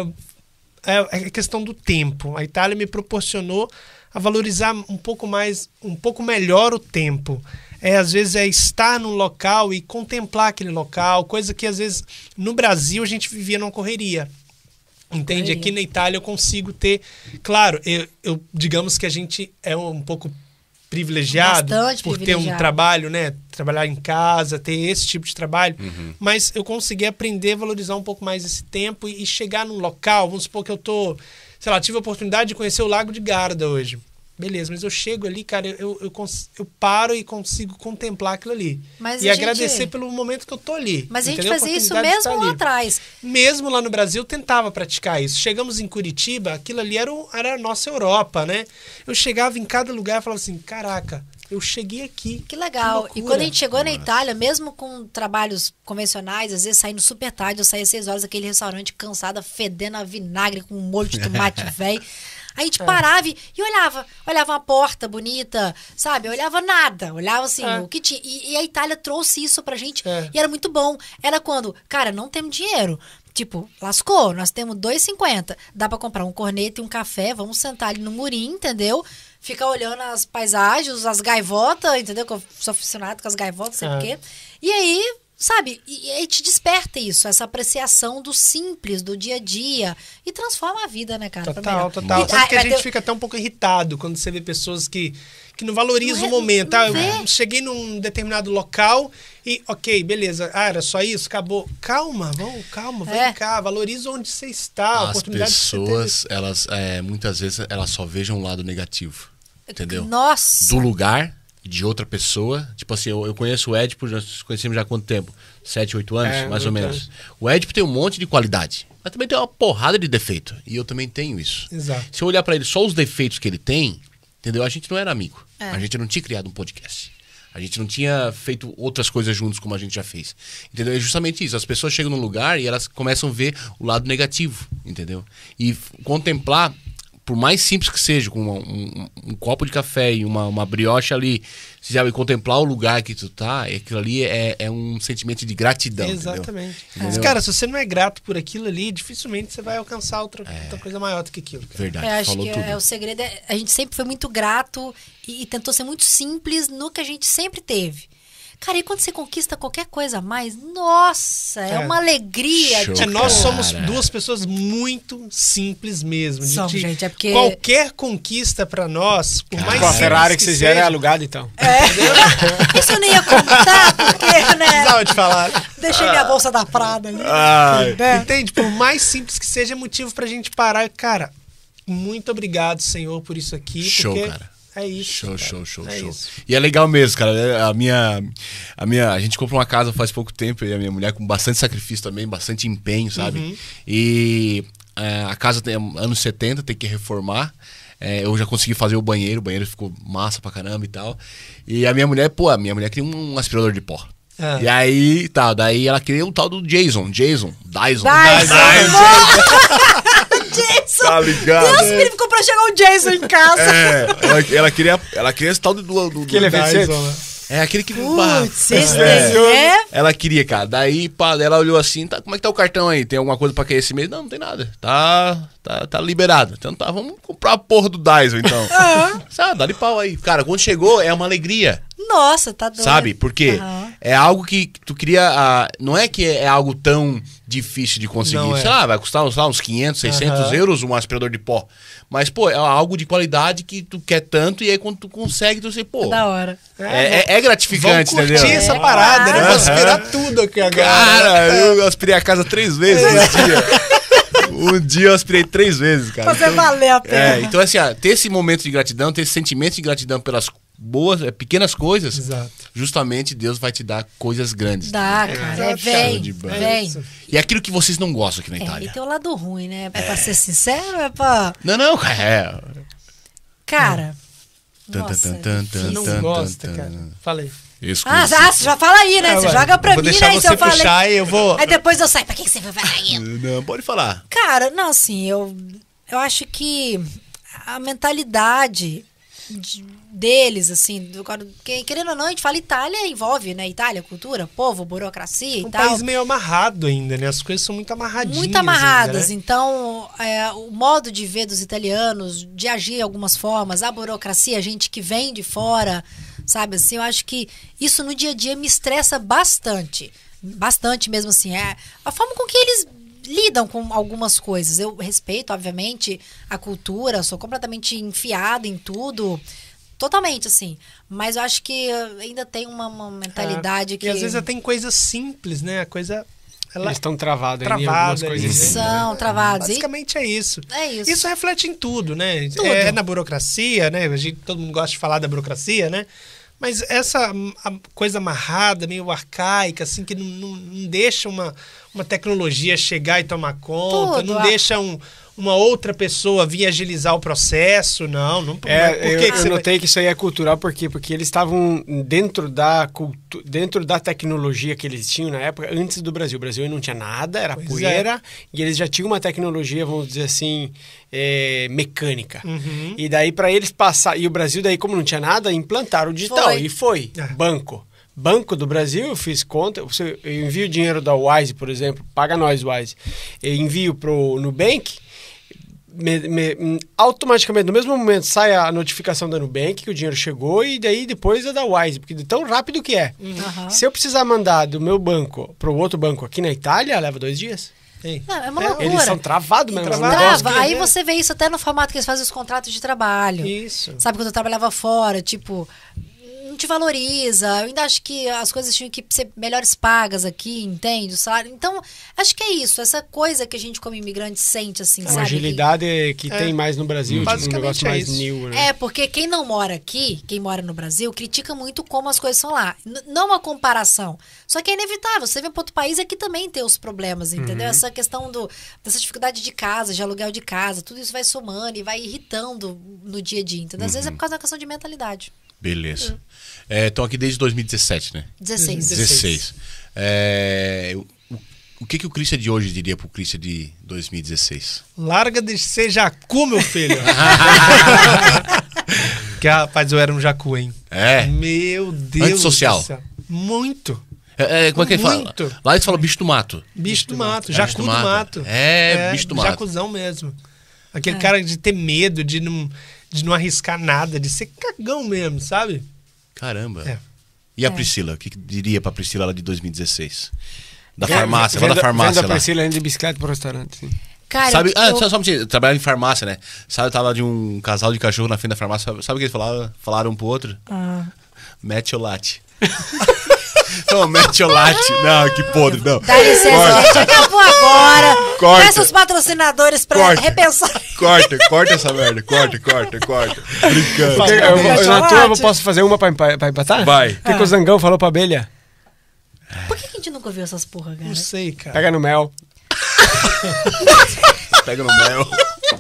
é a questão do tempo. A Itália me proporcionou a valorizar um pouco mais, um pouco melhor o tempo. É, às vezes é estar num local e contemplar aquele local, coisa que às vezes no Brasil a gente vivia numa correria. Entende? Correria. Aqui na Itália eu consigo ter... Claro, eu, eu- digamos que a gente é um pouco privilegiado Bastante por ter um privilegiado. trabalho, né? Trabalhar em casa, ter esse tipo de trabalho. Mas eu consegui aprender a valorizar um pouco mais esse tempo e, e chegar num local. Vamos supor que eu tô... Sei lá, tive a oportunidade de conhecer o Lago de Garda hoje. Beleza, mas eu chego ali, cara, eu, eu, cons- eu paro e consigo contemplar aquilo ali. Mas e a gente- agradecer pelo momento que eu tô ali. Mas a gente entendeu? fazia isso Oportunidade de mesmo estar lá ali. atrás. Mesmo lá no Brasil, eu tentava praticar isso. Chegamos em Curitiba, aquilo ali era, o- era a nossa Europa, né? Eu chegava em cada lugar e falava assim, caraca, eu cheguei aqui. Que legal. loucura. E quando a gente chegou na Itália, mesmo com trabalhos convencionais, às vezes saindo super tarde, eu saía às seis horas daquele restaurante cansada, fedendo a vinagre com um molho de tomate velho. A gente parava e, e olhava, olhava uma porta bonita, sabe? Eu olhava nada, olhava assim, É. o que tinha. E, e a Itália trouxe isso pra gente É. e era muito bom. Era quando, cara, não temos dinheiro. Tipo, lascou, nós temos dois e cinquenta. Dá pra comprar um corneto e um café, vamos sentar ali no murinho, entendeu? Ficar olhando as paisagens, as gaivotas, entendeu? Que eu sou aficionado com as gaivotas, sei É. por quê. E aí, sabe, e, e aí te desperta isso, essa apreciação do simples, do dia a dia. E transforma a vida, né, cara? pra Total, melhor. total. E- Tanto ah, que a vai gente ter- fica até um pouco irritado quando você vê pessoas que, que não valorizam Não o momento. não Ah, eu vê. cheguei num determinado local e, ok, beleza. Ah, era só isso? Acabou. Calma, vamos, calma, vem É. cá. Valoriza onde você está, a As oportunidade que você pessoas, elas, é, muitas vezes, elas só vejam o lado negativo. Entendeu? Nossa. Do lugar, de outra pessoa. Tipo assim, eu, eu conheço o Édipo, nós conhecemos já há quanto tempo? Sete, oito anos, É, mais ou oito menos. anos. O Édipo tem um monte de qualidade, mas também tem uma porrada de defeito. E eu também tenho isso. Exato. Se eu olhar pra ele só os defeitos que ele tem, entendeu? A gente não era amigo. É. A gente não tinha criado um podcast. A gente não tinha feito outras coisas juntos como a gente já fez. Entendeu? É justamente isso. As pessoas chegam num lugar e elas começam a ver o lado negativo, entendeu? E f- contemplar, por mais simples que seja, com uma- um, um copo de café e uma, uma brioche ali, se já contemplar o lugar que tu tá, aquilo ali é, é um sentimento de gratidão. entendeu? Exatamente. Entendeu? Mas, cara, se você não é grato por aquilo ali, dificilmente você vai alcançar outra, outra coisa maior do que aquilo. Cara. Verdade, É, acho falou que tudo. é, o segredo é, a gente sempre foi muito grato e, e tentou ser muito simples no que a gente sempre teve. Cara, e quando você conquista qualquer coisa a mais, nossa, é, É. uma alegria. Show, de- É, nós Cara. somos duas pessoas muito simples mesmo. de- Somos, de gente, é porque- Qualquer conquista pra nós, por mais Com a simples Ferrari que que vocês vieram é seja, alugada, então. Isso eu nem ia contar, porque, né? precisava te falar. Deixei minha bolsa da Prada ali. Ai. né? Entende? Por mais simples que seja, é motivo pra gente parar. Cara, muito obrigado, Senhor, por isso aqui. Show, porque cara. É isso. Show, cara. show, show, é show. Isso. E é legal mesmo, cara. A minha, a minha, a gente comprou uma casa faz pouco tempo e a minha mulher com bastante sacrifício também, bastante empenho, sabe? Uhum. E é, a casa tem anos setenta, tem que reformar. É, eu já consegui fazer o banheiro, o banheiro ficou massa pra caramba e tal. E a minha mulher, pô, a minha mulher queria um aspirador de pó. Ah. E aí, tá, daí ela queria o tal do Jason, Jason, Dyson. Dyson. Jason! Tá ligado? Deus me ficou pra chegar o Jason em casa. É, ela, ela queria, ela queria esse tal do... do, do Que ele é efeito. Dyson, né? É, aquele que... Putz, esse é. daí é... Ela queria, cara. Daí, pá, ela olhou assim, tá, como é que tá o cartão aí? Tem alguma coisa pra cair esse mês? Não, não tem nada. Tá, tá, tá liberado. Então tá, vamos comprar a porra do Dyson, então. Ah, dá de pau aí. Cara, quando chegou, é uma alegria. Nossa, tá doido. Sabe? Porque Aham. é algo que tu queria... ah, não é que é algo tão difícil de conseguir. Não é. Sei lá, vai custar uns, lá, uns quinhentos, seiscentos Aham. euros um aspirador de pó. Mas, pô, é algo de qualidade que tu quer tanto e aí quando tu consegue, tu sei, pô... Da hora. É, é, é gratificante, Vamos curtir entendeu? essa É, parada, né? claro. Vou aspirar tudo aqui agora. Cara, eu aspirei a casa três vezes um dia. Um dia eu aspirei três vezes, cara. Fazer valer a pena. É, então assim, ó, ter esse momento de gratidão, ter esse sentimento de gratidão pelas boas, é, pequenas coisas, Exato. justamente Deus vai te dar coisas grandes. Dá, cara. É, Exato, vem, show de bola. vem. Isso. E é aquilo que vocês não gostam aqui na É, e Itália. tem o lado ruim, né? É pra ser sincero, é pra... Não, não, cara. É. Cara... Tan, tan, Nossa, tan, tan, é difícil. Não Tan, gosta, tan, cara. tan. Falei. Ah, já, você já fala aí, né? Ah, Você vai. joga pra Vou mim, deixar né? você Então eu falei. puxar e eu vou... Aí depois eu saio. Pra que que você foi falar isso? Não, pode falar. Cara, não, assim, eu, eu acho que a mentalidade de- deles, assim, do- que- querendo ou não, a gente fala Itália, envolve, né? Itália, cultura, povo, burocracia e Um tal. país meio amarrado ainda, né? As coisas são muito amarradinhas. Muito amarradas. ainda, né? Então, é, o modo de ver dos italianos, de agir de algumas formas, a burocracia, a gente que vem de fora, sabe? Assim, eu acho que isso no dia a dia me estressa bastante. Bastante mesmo, assim. É a forma com que eles lidam com algumas coisas. Eu respeito, obviamente, a cultura, sou completamente enfiada em tudo. Totalmente, assim. Mas eu acho que ainda tem uma, uma mentalidade É. que... E às vezes até em coisas simples, né? A coisa... Ela... Eles estão travados ainda em Travada algumas coisas. ali, né? são travados. E- Basicamente é isso. É isso. Isso reflete em tudo, né? Tudo. É na burocracia, né? A gente, todo mundo gosta de falar da burocracia, né? Mas essa a coisa amarrada, meio arcaica, assim, que não, não, não deixa uma, uma tecnologia chegar e tomar conta, Tudo, não a- deixa um, uma outra pessoa vir agilizar o processo, não. não É, por eu, que eu que você vai- notei que isso aí é cultural, por quê? Porque eles estavam dentro da, cultu dentro da tecnologia que eles tinham na época, antes do Brasil. O Brasil não tinha nada, era Pois poeira, e eles já tinham uma tecnologia, vamos dizer assim, é, mecânica. Uhum. E daí, para eles passar, e o Brasil daí, como não tinha nada, implantaram o digital, Foi. e foi. É. Banco. Banco do Brasil, eu fiz conta, você- eu envio dinheiro da Wise, por exemplo, paga nós, Wise. Eu envio pro Nubank, me- me- automaticamente, no mesmo momento, sai a notificação da Nubank que o dinheiro chegou e daí depois é da Wise, porque de tão rápido que é. Aham. Se eu precisar mandar do meu banco para o outro banco aqui na Itália, leva dois dias. Ei. Não, é uma É, loucura. Eles são travados mesmo. Travado. é um negócio Trava. que- Aí você vê isso até no formato que eles fazem os contratos de trabalho. Isso. Sabe, quando eu trabalhava fora, tipo, não te valoriza. Eu ainda acho que as coisas tinham que ser melhores pagas aqui, entende? O salário. Então, acho que é isso. Essa coisa que a gente como imigrante sente, assim, Uma sabe? agilidade que É. tem mais no Brasil, tipo, um Basicamente negócio é mais isso. new, né? É, porque quem não mora aqui, quem mora no Brasil, critica muito como as coisas são lá. N- não uma comparação. Só que é inevitável. Você vem para outro país, aqui também tem os problemas, entendeu? Essa questão do, dessa dificuldade de casa, de aluguel de casa, tudo isso vai somando e vai irritando no dia a dia, entendeu? Às vezes é por causa da questão de mentalidade. Beleza. Estão aqui desde dois mil e dezessete, né? dezesseis. dezesseis. É, o, o que, que o Christian de hoje diria pro Christian de dois mil e dezesseis? Larga de ser jacu, meu filho. Que rapaz, eu era um jacu, hein? É? Meu Deus. Antissocial. do céu. Muito. É, é, como é que ele fala? Muito. Lá eles falam bicho do mato. Bicho do mato, É, jacu bicho do do mato. mato. É, bicho do mato. Jacuzão mesmo. Aquele cara de ter medo, de não, de não arriscar nada, de ser cagão mesmo, sabe? Caramba. É. E a É. Priscila? O que, que diria pra Priscila lá de dois mil e dezesseis? Da Venda- farmácia, lá venda- da farmácia venda lá. Priscila indo de bicicleta pro restaurante, sim. Cara, Sabe, eu, ah, eu- só, só um minutinho, eu trabalhava em farmácia, né? Sabe, eu tava de um casal de cachorro na frente da farmácia. Sabe o que eles falaram? Falaram um pro outro? Ah. Mete o latte. Não, metiolate. Não, que podre, não. Dá licença, Corta. gente. Acabou agora. Corta. Peça os patrocinadores pra Corta. repensar. Corta, corta essa merda. Corta, corta, corta. Brincando. Eu, eu, eu, na Chocolate. tua eu posso fazer uma pra, empa- pra empatar? Vai. O que, que o Zangão falou pra abelha? Por que que a gente nunca ouviu essas porra, cara? Não sei, cara. Pega no mel. Pega no mel.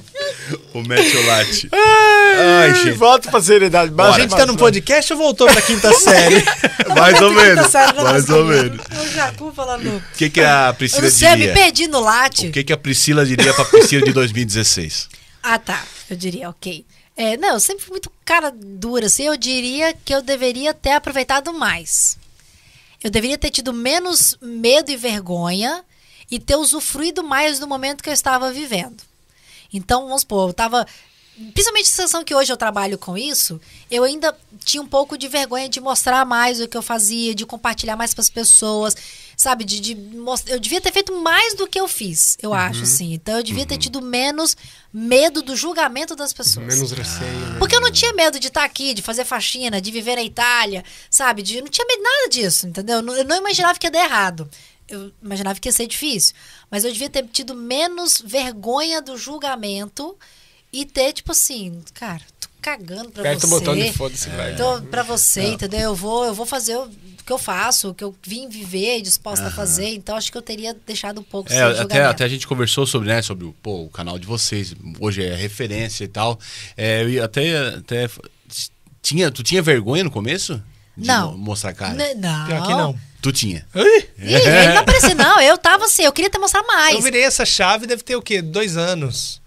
O metiolate. Ai, gente. Volta pra seriedade. Bora. A gente tá num podcast ou voltou pra quinta série? Mais ou menos. Tá sério, não, Mais não, ou não. menos. O Jacu falando. O que, que a Eu Priscila não sei, eu me diria? perdi no latte. O que, que a Priscila diria pra Priscila de dois mil e dezesseis? Ah, tá. Eu diria, ok. É, não, eu sempre fui muito cara dura, assim. Eu diria que eu deveria ter aproveitado mais. Eu deveria ter tido menos medo e vergonha e ter usufruído mais do momento que eu estava vivendo. Então, vamos supor, eu tava... Principalmente a sensação que hoje eu trabalho com isso, eu ainda tinha um pouco de vergonha de mostrar mais o que eu fazia, de compartilhar mais para as pessoas, sabe? De, de most... Eu devia ter feito mais do que eu fiz, eu acho, assim. Então, eu devia ter tido menos medo do julgamento das pessoas. Menos receio, né? Porque eu não tinha medo de estar aqui, de fazer faxina, de viver na Itália, sabe? De, eu não tinha medo de nada disso, entendeu? Eu não, eu não imaginava que ia dar errado. Eu imaginava que ia ser difícil. Mas eu devia ter tido menos vergonha do julgamento e ter, tipo assim, cara, tô cagando pra Aperta você. o botão de foda-se, vai. Tô pra você, entendeu? Eu vou, eu vou fazer o que eu faço, o que eu vim viver e disposta a fazer. Então, acho que eu teria deixado um pouco É, sem até, julgamento. até a gente conversou sobre, né, sobre o, pô, o canal de vocês, hoje é referência e tal. É, eu ia até, até tinha, tu tinha vergonha no começo? De Não. mo- mostrar a cara? N- Não. Pior que não. Tu tinha. Ih, Ih, ele não apareceu, não. Eu tava assim, eu queria ter mostrado mais. eu virei essa chave, deve ter o quê? Dois anos.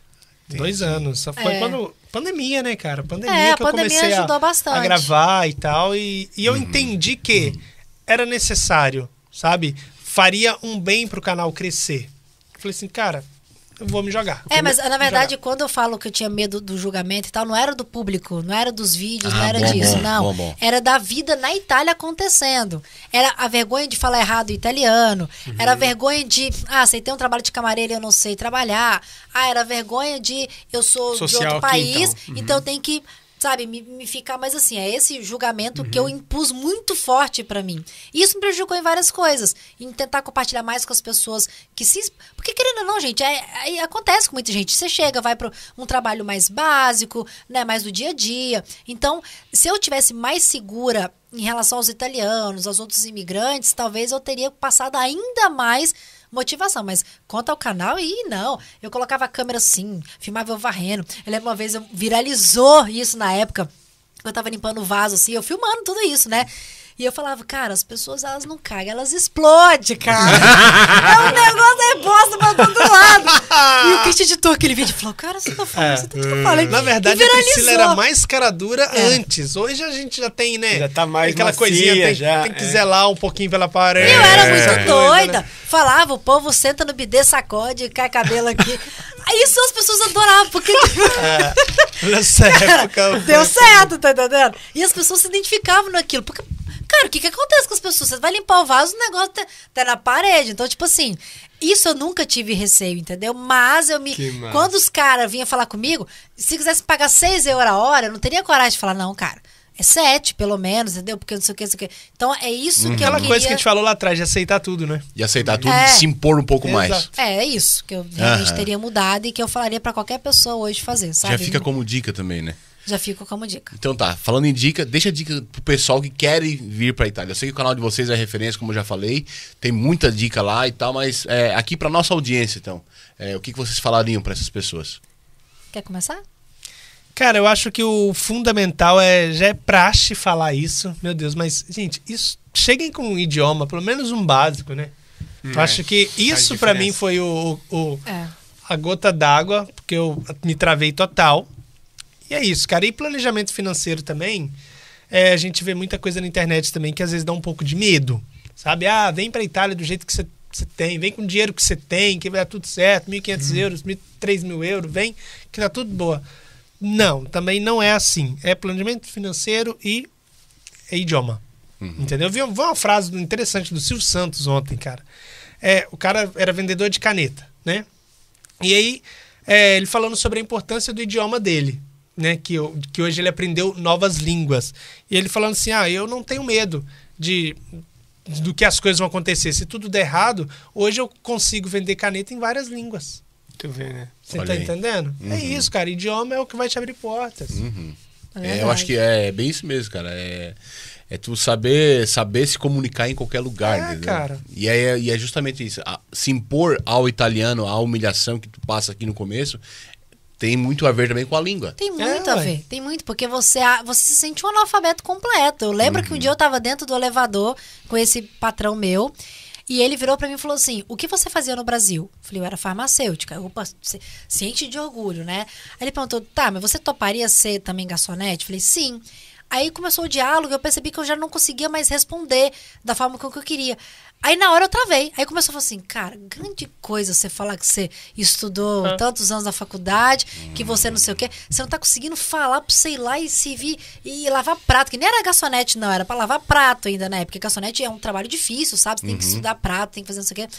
Dois anos. Só foi É. quando... Pandemia, né, cara? Pandemia É, a que eu pandemia comecei a, ajudou bastante. a gravar e tal. E, e eu entendi que era necessário, sabe? Faria um bem pro canal crescer. Eu falei assim, cara, eu vou me jogar. É, mas Vou na me verdade, jogar. quando eu falo que eu tinha medo do julgamento e tal, não era do público, não era dos vídeos, Ah, não era bom, disso, bom, não. bom, bom. Era da vida na Itália acontecendo. Era a vergonha de falar errado o italiano, era a vergonha de, ah, aceitei um trabalho de camareira e eu não sei trabalhar. Ah, era a vergonha de, eu sou Social de outro aqui, país, então. então, eu tenho que, sabe, me, me ficar mais assim. É esse julgamento que eu impus muito forte pra mim. E isso me prejudicou em várias coisas. Em tentar compartilhar mais com as pessoas que se... Porque, querendo ou não, gente, é, é- acontece com muita gente. Você chega, vai para um trabalho mais básico, né, mais do dia a dia. Então, se eu tivesse mais segura em relação aos italianos, aos outros imigrantes, talvez eu teria passado ainda mais motivação. Mas quanto ao canal, ih, não. Eu colocava a câmera assim, filmava eu varrendo. Eu lembro uma vez, eu- viralizou isso na época. Eu tava limpando o vaso, assim, eu filmando tudo isso, né? E eu falava, cara, as pessoas, elas não cagam, elas explodem, cara. É um negócio aí, bosta pra todo lado. E o Christian editou aquele vídeo e falou, cara, você tá falando, É. você tá o que eu falei. Na E verdade, a viralizou. Priscila era mais cara dura É. antes. Hoje a gente já tem, né? Já tá mais aquela macia, coisinha, tem, já, tem que é. zelar um pouquinho pela parede. Eu era essa muito coisa, doida. né? Falava, o povo senta no bidê, sacode, cai cabelo aqui. Aí isso as pessoas adoravam, porque Nessa época. deu certo, tá entendendo? E as pessoas se identificavam naquilo. Porque, cara, o que, que acontece com as pessoas? Você vai limpar o vaso, o negócio tá, tá na parede. Então, tipo assim, isso eu nunca tive receio, entendeu? Mas eu me. Que massa. Quando os caras vinham falar comigo, se quisesse pagar seis euros a hora, eu não teria coragem de falar, não, cara. É sete, pelo menos, entendeu? Porque não sei o que, não sei o que. Então, é isso que eu Aquela queria... coisa que a gente falou lá atrás, de aceitar tudo, né? E aceitar tudo É. e se impor um pouco mais. Exato. É, é isso que eu realmente Aham. teria mudado e que eu falaria pra qualquer pessoa hoje fazer, sabe? Já fica como dica também, né? Já fica como dica. Então tá, falando em dica, deixa a dica pro pessoal que quer vir pra Itália. Eu sei que o canal de vocês é referência, como eu já falei, tem muita dica lá e tal, mas é, aqui pra nossa audiência, então, é, o que, que vocês falariam pra essas pessoas? Quer começar? Cara, eu acho que o fundamental é. Já é praxe falar isso, meu Deus, mas, gente, isso. Cheguem com um idioma, pelo menos um básico, né? eu acho que isso pra mim diferença. foi o, o- É. a gota d'água, porque eu me travei total. E é isso, cara. E planejamento financeiro também. É, a gente vê muita coisa na internet também que às vezes dá um pouco de medo. Sabe? Ah, vem pra Itália do jeito que você você tem, vem com o dinheiro que você tem, que vai dar tudo certo, mil e quinhentos euros, três mil euros, vem, que tá tudo boa. Não, também não é assim. É planejamento financeiro e é idioma. Entendeu? Eu vi uma frase interessante do Silvio Santos ontem, cara. É, o cara era vendedor de caneta, né? E aí, é, ele falando sobre a importância do idioma dele, né? Que, eu- que hoje ele aprendeu novas línguas. E ele falando assim, ah, eu não tenho medo de do que as coisas vão acontecer. Se tudo der errado, hoje eu consigo vender caneta em várias línguas. Tu vê, né? Você Olha tá aí. entendendo? Uhum. É isso, cara. Idioma é o que vai te abrir portas. Uhum. É É, verdade. eu acho que é bem isso mesmo, cara. É, é tu saber, saber se comunicar em qualquer lugar. É, entendeu? cara. E é, e é justamente isso. A- se impor ao italiano, a humilhação que tu passa aqui no começo, tem muito a ver também com a língua. Tem muito É, a ué. ver. Tem muito, porque você, a- você se sente um analfabeto completo. Eu lembro que um dia eu tava dentro do elevador com esse patrão meu. E ele virou pra mim e falou assim: o que você fazia no Brasil? Eu falei, eu era farmacêutica. Opa, se, se enche de orgulho, né? Aí ele perguntou: tá, mas você toparia ser também garçonete? Eu falei, sim. Aí começou o diálogo, eu percebi que eu já não conseguia mais responder da forma como eu queria. Aí na hora eu travei. Aí começou a falar assim: cara, grande coisa você falar que você estudou Ah. tantos anos na faculdade, que você não sei o quê. Você não tá conseguindo falar pra você ir lá e servir e lavar prato, que nem era garçonete, não, era pra lavar prato ainda, né? Porque garçonete é um trabalho difícil, sabe? Você tem que estudar prato, tem que fazer não sei o quê.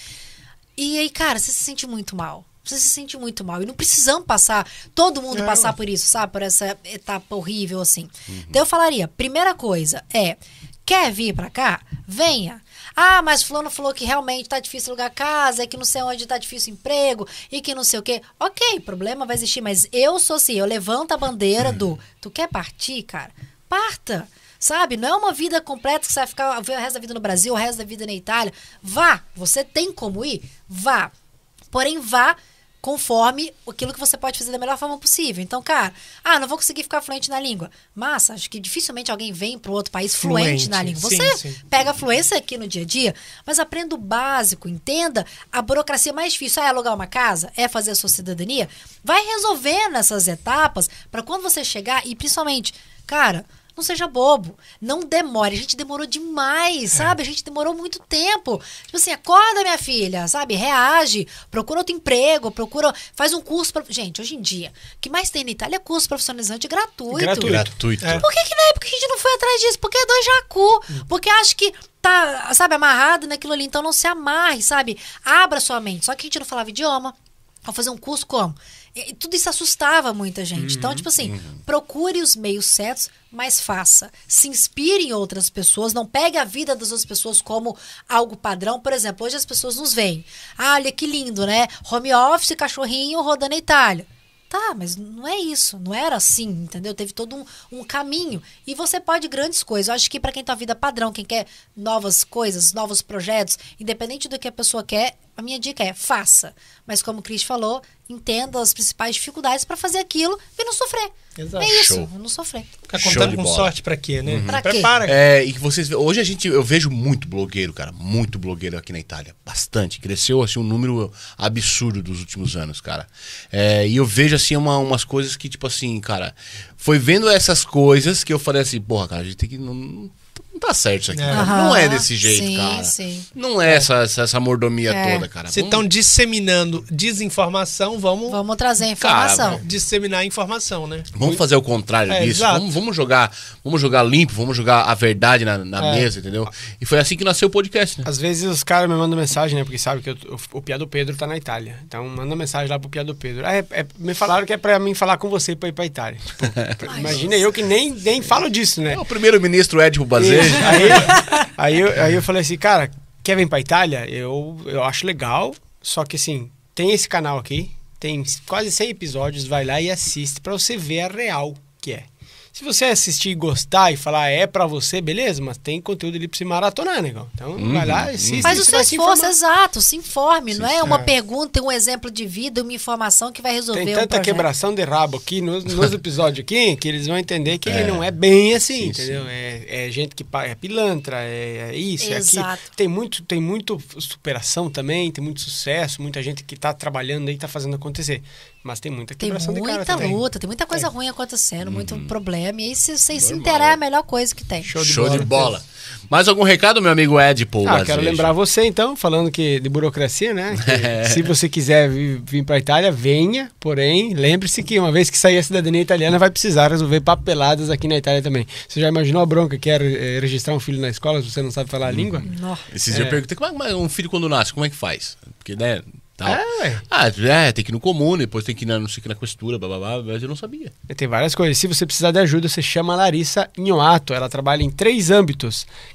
E aí, cara, você se sente muito mal. Você se sente muito mal. E não precisamos passar, todo mundo É, passar ué. por isso, sabe? Por essa etapa horrível, assim. Então eu falaria, primeira coisa é, quer vir pra cá? Venha. Ah, mas fulano falou que realmente tá difícil alugar casa, que não sei onde tá difícil emprego, e que não sei o quê. Ok, problema vai existir, mas eu sou assim, eu levanto a bandeira do, tu quer partir, cara? Parta. Sabe? Não é uma vida completa que você vai ficar o resto da vida no Brasil, o resto da vida na Itália. Vá. Você tem como ir? Vá. Porém, vá conforme aquilo que você pode fazer da melhor forma possível. Então, cara, ah, não vou conseguir ficar fluente na língua. Massa, acho que dificilmente alguém vem para outro país fluente, Fluente, na língua. sim, Você sim. pega a fluência aqui no dia a dia, mas aprenda o básico, entenda a burocracia mais difícil. Ah, é alugar uma casa? É fazer a sua cidadania? Vai resolvendo essas etapas para quando você chegar e, principalmente, cara, não seja bobo, não demore. A gente demorou demais, sabe? A gente demorou muito tempo. Tipo assim, acorda, minha filha, sabe? Reage, procura outro emprego, procura, faz um curso. Pra... Gente, hoje em dia, o que mais tem na Itália é curso profissionalizante gratuito. Gratuito. Gratuito. É. Por que, que na época a gente não foi atrás disso? Porque é dois jacu. Porque acho que tá, sabe, amarrado naquilo ali. Então não se amarre, sabe? Abra sua mente. Só que a gente não falava idioma. Vou fazer um curso como? E tudo isso assustava muita gente. Então, tipo assim, procure os meios certos, mas faça. Se inspire em outras pessoas, não pegue a vida das outras pessoas como algo padrão. Por exemplo, hoje as pessoas nos veem. Ah, olha que lindo, né? Home office, cachorrinho rodando a Itália. Tá, mas não é isso, não era assim, entendeu? Teve todo um, um caminho. E você pode grandes coisas. Eu acho que para quem tem a vida padrão, quem quer novas coisas, novos projetos, independente do que a pessoa quer, a minha dica é faça. Mas como o Cris falou, entenda as principais dificuldades para fazer aquilo e não sofrer. Exato. É isso, Show. não sofrer. Ficar Show contando de com bola. sorte pra quê, né? Pra quê? Prepara. É, e que vocês hoje a gente eu vejo muito blogueiro, cara, muito blogueiro aqui na Itália, bastante, cresceu assim um número absurdo dos últimos anos, cara. É, e eu vejo assim uma, umas coisas que tipo assim, cara, foi vendo essas coisas que eu falei assim, porra, cara, a gente tem que não, não tá certo isso aqui, É. cara. Aham, Não é desse jeito, sim, cara. sim. Não é essa, essa, essa mordomia É. toda, cara. Se Vamos- estão disseminando desinformação, vamos, Vamos trazer a informação. Cara, disseminar informação, né? Vamos fazer o contrário É, disso. exato. Vamos, vamos jogar, vamos jogar limpo, vamos jogar a verdade na, na É. mesa, entendeu? E foi assim que nasceu o podcast, né? Às vezes os caras me mandam mensagem, né? Porque sabe que eu- o, o Pia do Pedro tá na Itália. Então manda mensagem lá pro Pia do Pedro. Ah, é- é- me falaram que é pra mim falar com você pra ir pra Itália. Tipo, imagina eu que nem, nem falo disso, né? É o primeiro-ministro Edipo Bazejo. E aí, aí, eu, aí eu falei assim, cara, quer vir pra Itália? Eu, eu acho legal, só que assim, tem esse canal aqui, tem quase cem episódios, vai lá e assiste pra você ver a real que é. Se você assistir e gostar e falar é pra você, beleza, mas tem conteúdo ali pra se maratonar, negão. Então vai lá e assiste. Faz e o você seu vai se esforço, informar. exato, se informe. Não é uma é. pergunta, um exemplo de vida, uma informação que vai resolver Tem um tanta projeto. quebração de rabo aqui nos, nos episódios aqui que eles vão entender que É. não é bem assim, Sim, entendeu? É, é gente que pa- é pilantra, é, é isso, é Exato. aquilo. Tem muito, tem muito superação também, tem muito sucesso, muita gente que tá trabalhando aí, tá fazendo acontecer. Mas tem muita Tem quebração de cara muita também. luta, tem muita coisa ruim acontecendo, muito problema. E aí, se você se Normal, interar, é é. a melhor coisa que tem. Show Show, de de bola. bola. Mais algum recado, meu amigo Edipo Ah, Bazejo? quero lembrar você então, falando que de burocracia, né? que se você quiser vir, vir para Itália, venha. Porém, lembre-se que uma vez que sair a cidadania italiana, vai precisar resolver papeladas aqui na Itália também. Você já imaginou a bronca que é eh, registrar um filho na escola se você não sabe falar a língua? Nó. Esses dias eu perguntei, como é, como é um filho quando nasce, como é que faz? Porque, né, tal. É, ué. Ah, é, tem que ir no comum, depois tem que ir na, não sei o que, na questura, blá, blá, blá, mas eu não sabia. Tem várias coisas. Se você precisar de ajuda, você chama a Larissa Inhoato. Ela trabalha em três âmbitos: Ca-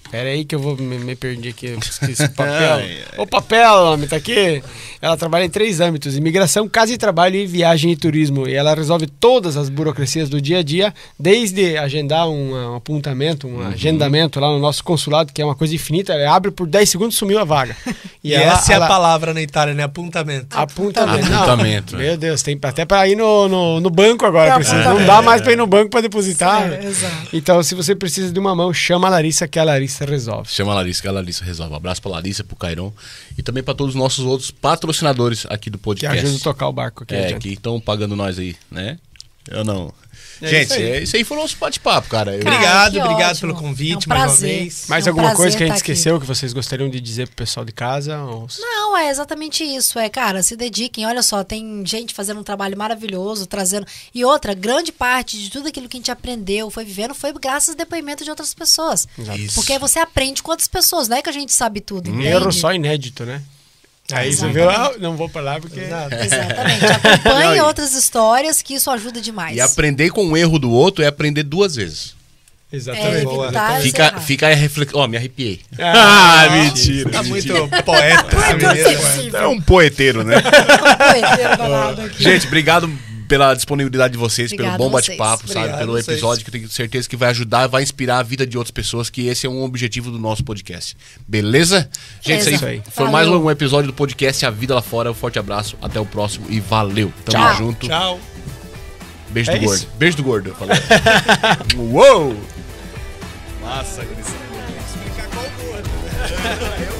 Pera aí que eu vou me, me perder aqui. Eu esqueci o papel. O papel, homem, tá aqui. Ela trabalha em três âmbitos: imigração, casa e trabalho e viagem e turismo. E ela resolve todas as burocracias do dia a dia, desde agendar um, um apontamento, um uhum. agendamento lá no nosso consulado, que é uma coisa infinita. Ela abre por dez segundos, sumiu a vaga. E, e ela, essa ela... é a palavra na Itália, né? Apontamento. Apontamento. Apontamento. Meu Deus, tem até para ir no, no, no banco agora. Precisa. Não dá mais para ir no banco para depositar. É, exato. Então, se você precisa de uma mão, chama a Larissa, que a Larissa resolve. Chama a Larissa, que a Larissa resolve. Um abraço pra Larissa, pro Cairon e também pra todos os nossos outros patrocinadores aqui do podcast. Que ajudam a tocar o barco aqui. É, adiante. que estão pagando nós aí, né? Eu não. É Gente, isso aí. É, isso aí foi o nosso bate-papo, cara. Eu... Cara, obrigado, que obrigado ótimo. pelo convite, É um mais uma prazer. vez. Mais É um alguma coisa que a gente prazer tá esqueceu que vocês gostariam de dizer pro pessoal de casa? Ou... Não, é exatamente isso. É, cara, se dediquem. Olha só, tem gente fazendo um trabalho maravilhoso, trazendo. E outra, grande parte de tudo aquilo que a gente aprendeu, foi vivendo, foi graças ao depoimento de outras pessoas. Isso. Porque aí você aprende com outras pessoas, não é que a gente sabe tudo. Um entende? erro só inédito, né? Aí você viu, ah, não vou pra lá porque... Exato. Exatamente. Acompanhe Não, e- outras histórias que isso ajuda demais. E aprender com o erro do outro é aprender duas vezes. Exatamente. É, Boa. evitar se Fica, errar. fica aí a reflexão. Ó, me arrepiei. Ah, mentira. Tá muito mentira. poeta. esse menino. sensível. É um poeteiro, né? Poeteiro danado aqui. Gente, obrigado pela disponibilidade de vocês, Obrigada pelo bom a vocês. bate-papo, sabe? Obrigado Pelo a vocês. episódio que eu tenho certeza que vai ajudar, vai inspirar a vida de outras pessoas, que esse é um objetivo do nosso podcast. Beleza? Gente, Beleza. isso aí foi Valeu. mais um episódio do podcast A Vida Lá Fora. Um forte abraço, até o próximo e valeu. Tamo Tchau. junto. Tchau. Beijo É do isso. gordo. Beijo do gordo, eu falei. Uou! Massa, Gris. Explicar qual gordo.